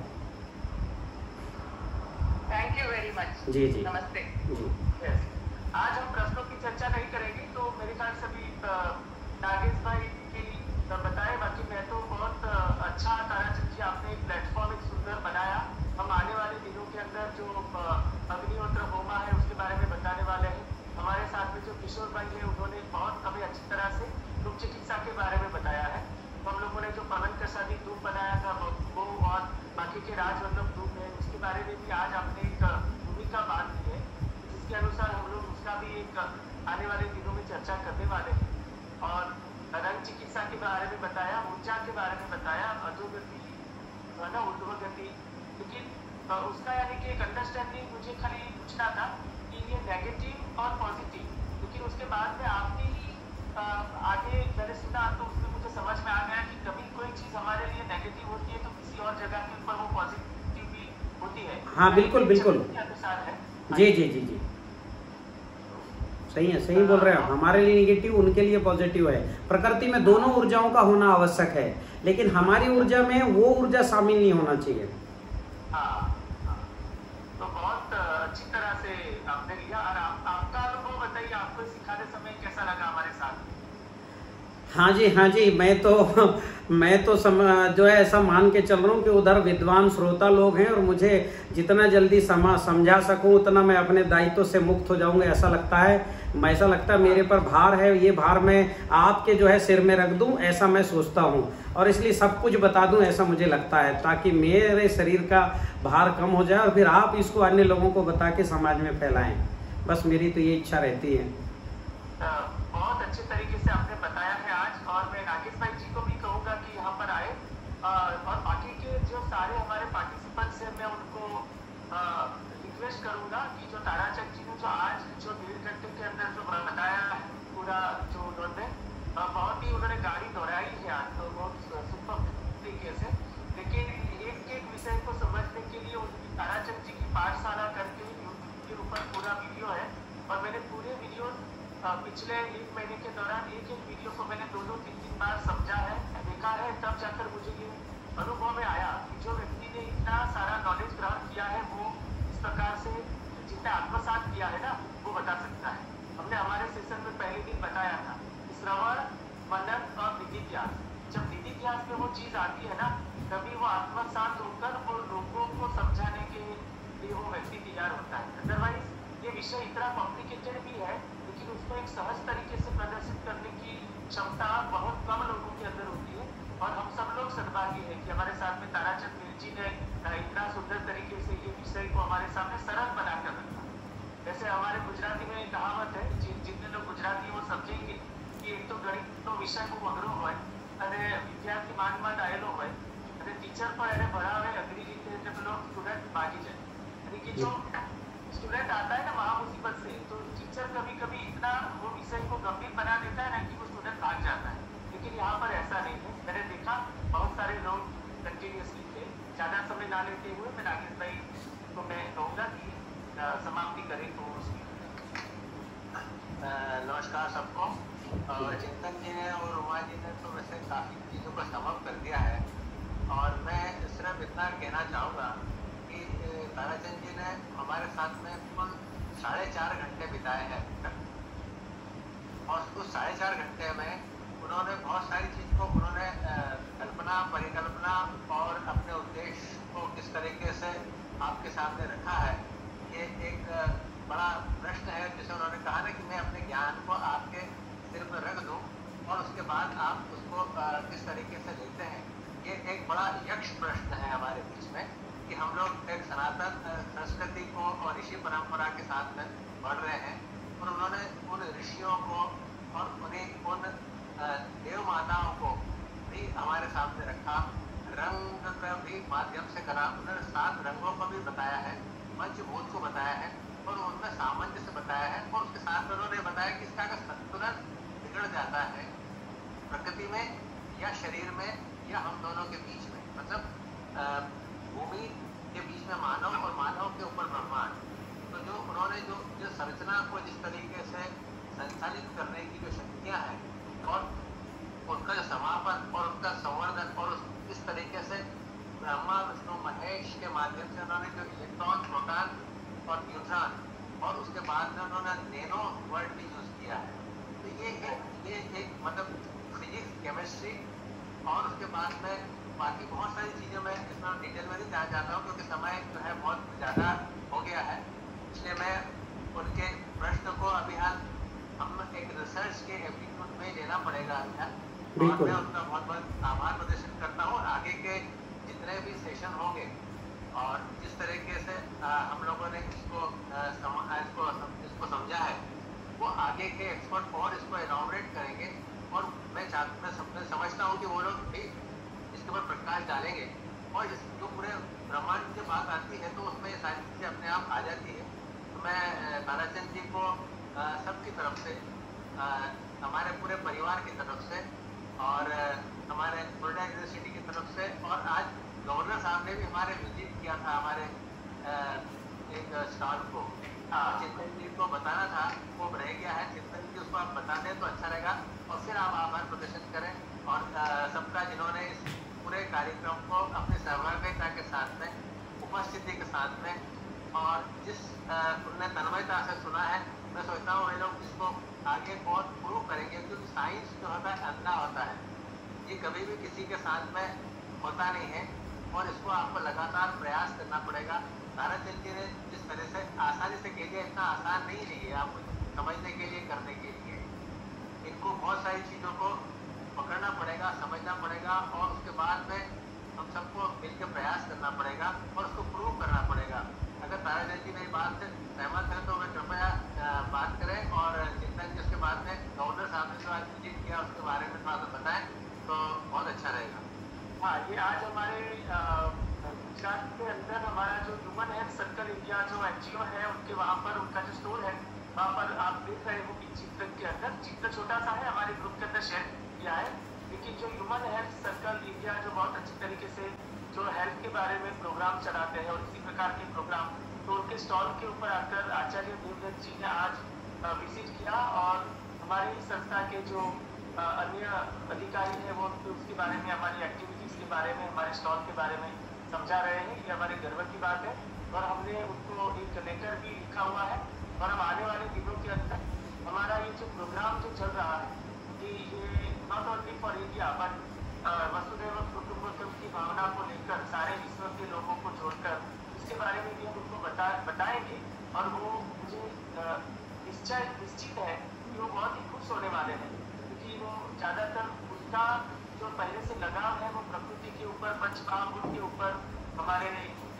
थैंक यू वेरी मच जी जी नमस्ते जी। yes. आज हम प्रश्नों की चर्चा नहीं करेंगे, तो मेरे ख्याल से भी नागेश भाई की बताए। बाकी मैं तो बहुत अच्छा ताराचंद जी, आपने एक प्लेटफॉर्म एक सुंदर बनाया। हम आने वाले दिनों के अंदर जो अग्निहोत्र होमा है उसके बारे में बताने वाले हैं। हमारे साथ में जो किशोर भाई है उन्होंने बहुत हमें अच्छी तरह से लोक चिकित्सा के बारे में बताया है। हम लोगों ने जो पवन प्रसादी धूप बनाया था वो और बाकी के राजवल्लभ धूप है, उसके बारे में भी आज आपने एक भूमिका बांध दी है, जिसके अनुसार हम लोग उसका भी एक आने वाले दिनों में चर्चा करने वाले हैं। और रंग चिकित्सा के बारे में बताया, ऊर्जा के बारे में बताया, अधोगति है ना, ऊर्ध्वगति। लेकिन उसका यानी कि एक अंडरस्टैंडिंग मुझे खाली पूछना था कि ये नेगेटिव और पॉजिटिव, लेकिन उसके बाद में आपने ही आगे मैंने सुना तो उसमें मुझे समझ में आ गया कि कभी कोई चीज़ हमारे लिए नेगेटिव होती है तो किसी और जगह के ऊपर वो पॉजिटिव भी होती है। हाँ बिल्कुल बिल्कुल, जी जी जी जी, सही है, सही बोल रहे हो। हमारे लिए नेगेटिव, उनके लिए पॉजिटिव है। प्रकृति में दोनों ऊर्जाओं का होना आवश्यक है, लेकिन हमारी ऊर्जा में वो ऊर्जा शामिल नहीं होना चाहिए। हाँ, तो बहुत अच्छी तरह से आपने लिया। और आप, आपका अनुभव बताइए, आपको सिखाने समय कैसा लगा हमारे साथ? हाँ जी हाँ जी, मैं तो मैं तो सम, जो है ऐसा मान के चल रहा हूँ कि उधर विद्वान श्रोता लोग हैं, और मुझे जितना जल्दी समा समझा सकूँ उतना मैं अपने दायित्व से मुक्त हो जाऊंगा, ऐसा लगता है। ऐसा लगता है मेरे पर भार है, ये भार मैं आपके जो है सिर में रख दूं, ऐसा मैं सोचता हूं, और इसलिए सब कुछ बता दूं, ऐसा मुझे लगता है, ताकि मेरे शरीर का भार कम हो जाए और फिर आप इसको अन्य लोगों को बता के समाज में फैलाएं। बस मेरी तो ये इच्छा रहती है। बहुत अच्छे तरीके से आपने बताया है आज, और मैं नागेश भाई जी को भी कहूँगा कि यहाँ पर आए, और बाकी के जो सारे हमारे पार्टिसिपेंट्स हैं मैं उनको रिक्वेस्ट करूँगा कि जो ताराचंद जी ने जो आज जो डेढ़ घंटे के अंदर जो बताया पूरा, जो उन्होंने बहुत ही उन्होंने गाड़ी दौड़ाई है आज, तो बहुत सुपर तरीके से। लेकिन एक एक विषय को समझने के लिए उनकी ताराचंद जी की पाठशाला करके यूट्यूब के ऊपर पूरा वीडियो है, और मैंने पूरे वीडियो पिछले एक महीने के दौरान एक एक वीडियो को मैंने दो दो तीन तीन बार समझा है, देखा है, तब जाकर मुझे ये अनुभव में आया कि जो व्यक्ति ने इतना सारा नॉलेज ग्रहण किया है वो इस प्रकार से जितने आत्मसात किया है ना, वो बता सकता है। हमने हमारे सेशन में पहले दिन बताया था श्रवण, मनन और निधिध्यास। जब निधिध्यास में वो चीज आती है ना, तभी वो आत्मसात होकर वो लोगों को समझाने के लिए वो व्यक्ति तैयार होता है। अदरवाइज ये विषय इतना कॉम्प्लिकेटेड भी है, लेकिन उसको एक सहज तरीके से प्रदर्शित करने की क्षमता बहुत कम लोगों के अंदर होती है। और हम सब लोग सद्भागी हैं कि हमारे साथ में ताराचंद जी ने इतना सुंदर तरीके से ये विषय को हमारे सामने सरल बनाकर रखा। जैसे हमारे गुजराती में एक कहावत है, जिन जितने लोग गुजराती वो समझेंगे कि एक तो गणितનો વિષય બહુ અઘરો હોય અને વિદ્યાર્થી માંડ માંડ આવેલો હોય અને ટીચર પણ એને ભણાવે અઘરી રીતે એટલે પેલો સ્ટુડન્ટ ભાગી જાય। यानी कि जो स्टूडेंट आता है ना महामुसीबत से, तो टीचर कभी कभी इतना वो विषय को गंभीर बना देता है ना कि वो स्टूडेंट भाग जाता है। लेकिन यहाँ पर ऐसा नहीं है। मैंने देखा बहुत सारे लोग कंटिन्यूसली थे। ज़्यादा समय ना लेते हुए मैं नागेश भाई को मैं कहूँगा कि समाप्ति करें तो उसकी। नमस्कार सबको। चिंतन जी ने और उमा जी ने तो वैसे काफ़ी चीज़ों को समाप्त कर दिया है, और मैं सिर्फ इतना कहना चाहूँगा कि ताराचंद जी ने हमारे साथ में कुल साढ़े चार घंटे बिताए हैं, और उस साढ़े चार घंटे में उन्होंने बहुत सारी चीज़ को उन्होंने कल्पना, परिकल्पना और अपने उद्देश्य को किस तरीके से आपके सामने रखा है। ये एक बड़ा प्रश्न है जिसे उन्होंने कहा ना कि मैं अपने ज्ञान को आपके सिर पर रख दूं और उसके बाद आप उसको किस तरीके से लेते हैं। ये एक बड़ा यक्ष प्रश्न है हमारे बीच में कि हम लोग एक सनातन संस्कृति को और ऋषि परंपरा के साथ में बढ़ रहे हैं, और उन्होंने उन ऋषियों को और उन्हें उन देव माताओं को भी हमारे सामने रखा, रंग का भी माध्यम से करा। उन्होंने सात रंगों को भी बताया है, पंचभूत को बताया है, और उनमें सामंजस्य बताया है, और उसके साथ में उन्होंने बताया कि इसका अगर संतुलन बिगड़ जाता है प्रकृति में या शरीर में या हम दोनों के बीच में, मतलब भूमि के बीच में मानव और मानव के ऊपर ब्रह्मांड, तो जो उन्होंने जो जो संरचना को जिस तरीके से संचालित करने की जो शक्तियाँ हैं और उनका जो समापन और उनका संवर्धन और इस तरीके से ब्रह्मा विष्णु महेश के माध्यम से उन्होंने जो इलेक्ट्रॉन प्रोटॉन और न्यूट्रॉन और उसके बाद में उन्होंने नैनो वर्ड भी यूज किया है। तो ये एक ये एक मतलब फिजिक्स केमिस्ट्री और उसके बाद में बाकी बहुत सारी चीज़ें मैं इसमें डिटेल में नहीं जाना चाहता हूँ क्योंकि समय जो है बहुत ज़्यादा हो गया है, इसलिए मैं उनके प्रश्न को अभी हाल हम एक रिसर्च के एप्टीट्यूड में लेना पड़ेगा अभी हाल, और मैं उनका बहुत बहुत आभार प्रदर्शन करता हूँ। आगे के जितने भी सेशन होंगे और जिस तरीके से आ, हम लोगों ने इसको आ, सम, इसको इसको समझा है, वो आगे के एक्सपर्ट और इसको एलाबोरेट करेंगे, और मैं चाहता मैं, मैं समझता हूँ कि वो लोग भी इसके ऊपर प्रकाश डालेंगे, और इस जो पूरे ब्रह्मांड की बात आती है तो उसमें ये सारी चीज़ें अपने आप आ जाती है। तो मैं ताराचंद जी को सबकी तरफ से, आ, हमारे पूरे परिवार की तरफ से और हमारे नोएडा यूनिवर्सिटी की तरफ से, और आज गवर्नर साहब ने भी हमारे विजिट किया था हमारे आ, एक स्टॉल को, चिंतन जी को बताना था, वो रह गया है। चिंतन जी उसको आप बता दें तो अच्छा रहेगा, और फिर आप आभार प्रदर्शन करें और सबका जिन्होंने इस पूरे कार्यक्रम को अपनी सहभागिता के साथ में, उपस्थिति के साथ में और जिस उन्होंने तन्मयता से सुना है, मैं सोचता हूँ वे लोग इसको आगे बहुत प्रूव करेंगे, क्योंकि साइंस जो होता है अंधा होता है, ये कभी भी किसी के साथ में होता नहीं है, और इसको आपको लगातार प्रयास करना पड़ेगा। ताराचंद जी ने जिस तरह से आसानी से कह दिया, इतना आसान नहीं है आपको समझने के लिए, करने के लिए इनको बहुत सारी चीज़ों को पकड़ना पड़ेगा, समझना पड़ेगा, और उसके बाद में हम सबको मिलकर प्रयास करना पड़ेगा और उसको प्रूव करना पड़ेगा। अगर ताराचंद जी मेरी बात से सहमत है तो वे कृपया बात करें, और चिंतन जी उसके बाद में गवर्नर साहब ने जो आज विजिट किया उसके बारे में थोड़ा सा बताएं तो बहुत अच्छा रहेगा। हाँ, ये आज हमारे गुजरात के अंदर हमारा जो ह्यूमन हेल्थ सर्कल इंडिया जो एनजीओ है, उनके वहाँ पर उनका जो स्टोर है, वहाँ पर आप देख रहे हो कि चित्र के अंदर, चित्र छोटा सा है, हमारे ग्रुप के अंदर शेयर किया है, लेकिन जो ह्यूमन हेल्थ सर्कल इंडिया जो बहुत अच्छी तरीके से जो हेल्थ के बारे में प्रोग्राम चलाते हैं और इसी प्रकार के प्रोग्राम, तो उनके स्टॉल के ऊपर आकर आचार्य देवदत्त जी ने आज विजिट किया, और हमारी संस्था के जो अन्य अधिकारी हैं वो उसके बारे में, हमारी एक्टिविटीज़ के बारे में, हमारे स्टॉल के बारे में समझा रहे हैं। ये हमारे गर्व की बात है, और हमने उनको एक लेटर भी लिखा हुआ है, और हम आने वाले दिनों के अंदर हमारा ये जो प्रोग्राम जो चल रहा है कि ये not only for India but वसुधैव कुटुंबकम की भावना को लेकर सारे विश्व के लोगों को जोड़कर इसके बारे में भी हम उनको बता बताएंगे, और वो मुझे निश्चय निश्चित है कि वो बहुत ही खुश होने वाले हैं, क्योंकि वो ज़्यादातर उसका जो पहले से लगाव है वो प्रकृति के ऊपर, पंचमहाभूत के ऊपर, हमारे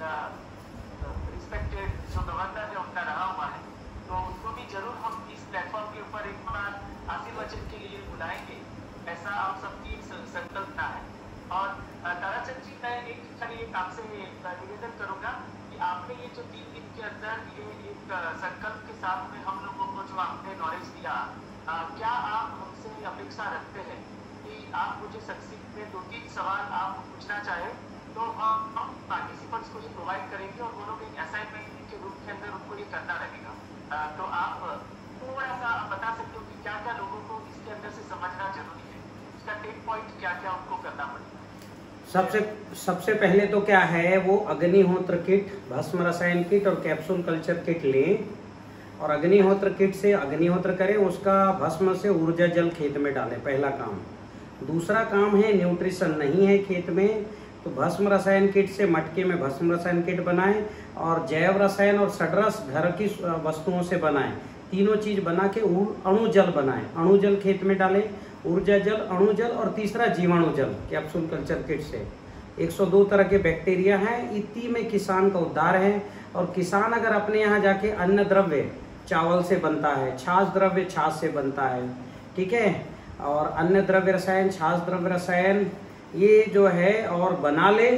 रिस्पेक्टेड जो गवर्नर है उनका रहा हुआ है, तो उनको भी जरूर हम इस प्लेटफॉर्म के ऊपर एक बार आशीर्वचन के लिए बुलाएंगे, ऐसा आप सबकी संकल्पना है। और ताराचंद जी, मैं एक खाली एक आपसे निवेदन करूंगा कि आपने ये जो तीन दिन के अंदर ये एक संकल्प के साथ में हम लोगों को जो आपने नॉलेज दिया, आ, क्या आप हमसे अपेक्षा रखते हैं कि आप मुझे संक्षिप्त में दो तीन सवाल आप पूछना चाहें तो हम हम पार्टिसिपेंट्स को ये प्रोवाइड करेंगे, और वो लोग एक असाइनमेंट के रूप के अंदर उनको ये करना रहेगा। आ, तो आप थोड़ा सा बता सकते हो कि क्या क्या लोगों को इसके अंदर से समझना जरूरी है, इसका टेक पॉइंट क्या क्या उनको करना पड़ेगा। सबसे सबसे पहले तो क्या है, वो अग्निहोत्र किट, भस्म रसायन किट और कैप्सूल कल्चर किट लें, और अग्निहोत्र किट से अग्निहोत्र करें, उसका भस्म से ऊर्जा जल खेत में डालें, पहला काम। दूसरा काम है, न्यूट्रिशन नहीं है खेत में तो भस्म रसायन किट से मटके में भस्म रसायन किट बनाएं, और जैव रसायन और सडरस घर की वस्तुओं से बनाएं, तीनों चीज बना के अणु जल बनाएं, अणु जल खेत में डालें, ऊर्जा जल, अणु जल, और तीसरा जीवाणु जल कैप्सूल कल्चर किट से। एक सौ दो तरह के बैक्टीरिया हैं, इतनी में किसान का उद्धार है। और किसान अगर अपने यहाँ जाके अन्न द्रव्य चावल से बनता है, छाछ द्रव्य छाछ से बनता है, ठीक है, और अन्न द्रव्य रसायन छाछ द्रव्य रसायन ये जो है और बना ले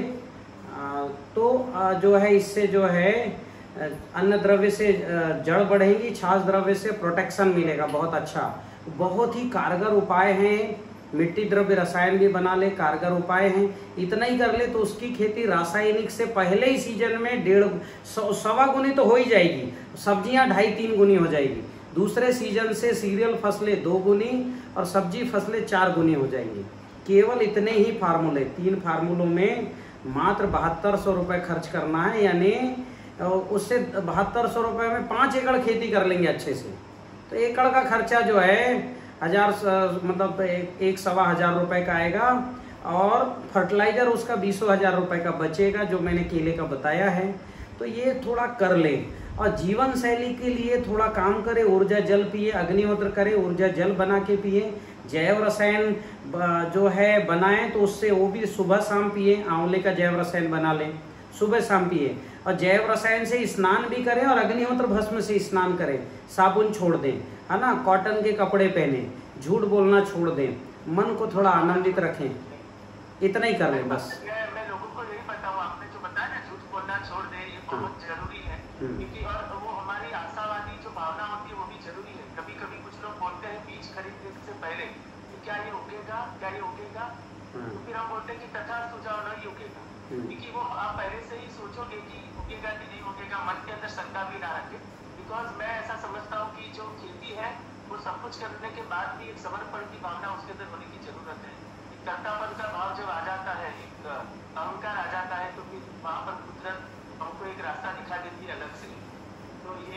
तो जो है इससे जो है अन्न द्रव्य से जड़ बढ़ेगी, छाछ द्रव्य से प्रोटेक्शन मिलेगा, बहुत अच्छा, बहुत ही कारगर उपाय हैं। मिट्टी द्रव्य रसायन भी बना ले, कारगर उपाय हैं। इतना ही कर ले तो उसकी खेती रासायनिक से पहले ही सीजन में डेढ़ सवा गुनी तो हो ही जाएगी, सब्जियां ढाई तीन गुनी हो जाएगी। दूसरे सीजन से सीरियल फसलें दो गुनी और सब्जी फसलें चार गुनी हो जाएंगी। केवल इतने ही फार्मूले, तीन फार्मूलों में मात्र बहत्तर सौ रुपये खर्च करना है, यानी उससे बहत्तर सौ रुपये में पाँच एकड़ खेती कर लेंगे अच्छे से। तो एकड़ का खर्चा जो है हजार मतलब एक, एक सवा हजार रुपये का आएगा और फर्टिलाइजर उसका बीसों हजार रुपये का बचेगा जो मैंने केले का बताया है। तो ये थोड़ा कर ले और जीवन शैली के लिए थोड़ा काम करे, ऊर्जा जल पिए, अग्निहोत्र करे, ऊर्जा जल बना के पिए, जैव रसायन जो है बनाएं तो उससे वो भी सुबह शाम पिए, आंवले का जैव रसायन बना लें, सुबह शाम पिए, और जैव रसायन से स्नान भी करें और अग्निहोत्र भस्म से स्नान करें, साबुन छोड़ दें, है ना, कॉटन के कपड़े पहने, झूठ बोलना छोड़ दें, मन को थोड़ा आनंदित रखें, इतना ही कर लें बस। मैं लोगों को यही बताऊँ, आपने जो बताया ना झूठ बोलना छोड़ दें, ये बहुत जरूरी है, क्योंकि और वो हमारी आशावादी जो भावना होती है वो भी जरूरी है। कभी कभी कुछ लोग बोलते हैं बीज खरीदने से पहले कि क्या ये उगेगा, क्या ये उगेगा, तो फिर हम बोलते हैं कि तथास्तु जाओ नहीं उगेगा, क्योंकि वो आप पहले से ही सोचोगे कि उगेगा कि नहीं उगेगा, मन के अंदर शंका भी ना रखे। बिकॉज मैं ऐसा समझता हूँ कि जो खेती है वो सब कुछ करने के बाद भी एक समर्पण की भावना उसके अंदर होने की जरूरत है। एक कर्तापन का भाव जब आ जाता है, एक अहंकार आ जाता है, तो फिर वहाँ पर कुदरत हमको एक रास्ता दिखा देती है अलग से। तो ये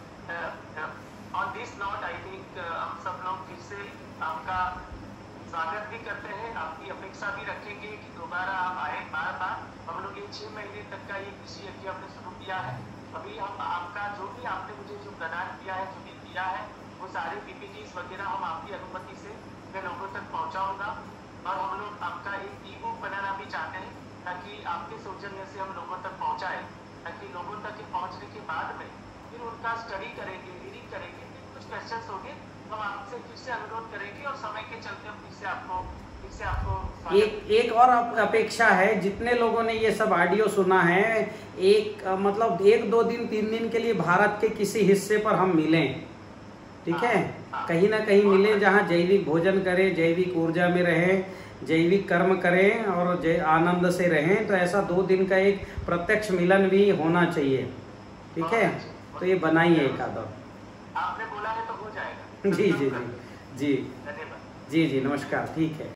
on this note I think हम सब लोग फिर से आपका स्वागत भी करते हैं, आपकी अपेक्षा भी रखेंगे कि दोबारा आप आए बार बार। हम लोग ये छह महीने तक का ये कृषि यज्ञ हमने शुरू किया है। अभी हम आपका जो भी आपने मुझे जो प्रदान किया है, जो भी दिया है, वो सारे पीपीटीज वगैरह हम आपकी अनुमति से मैं लोगों तक पहुंचाऊंगा। और हम लोग आपका एक ई बुक बनाना भी चाहते हैं ताकि आपके सौजन्य से हम लोगों तक पहुंचाएं, ताकि लोगों तक पहुंचने के बाद में फिर उनका स्टडी करेंगे, रीडिंग करेंगे, फिर कुछ क्वेश्चन होंगे हम आपसे फिर से अनुरोध करेंगे और समय के चलते हम फिर से आपको फिर से आपको एक एक और अपेक्षा है, जितने लोगों ने ये सब ऑडियो सुना है, एक मतलब एक दो दिन तीन दिन के लिए भारत के किसी हिस्से पर हम मिलें, ठीक है, कहीं ना कहीं मिले जहाँ जैविक भोजन करें, जैविक ऊर्जा में रहें, जैविक कर्म करें और जय आनंद से रहें। तो ऐसा दो दिन का एक प्रत्यक्ष मिलन भी होना चाहिए, ठीक है। तो ये बनाइए एक आधा, आपने बोला है तो हो जाएगा। जी जी जी जी धन्यवाद। जी जी नमस्कार, ठीक है।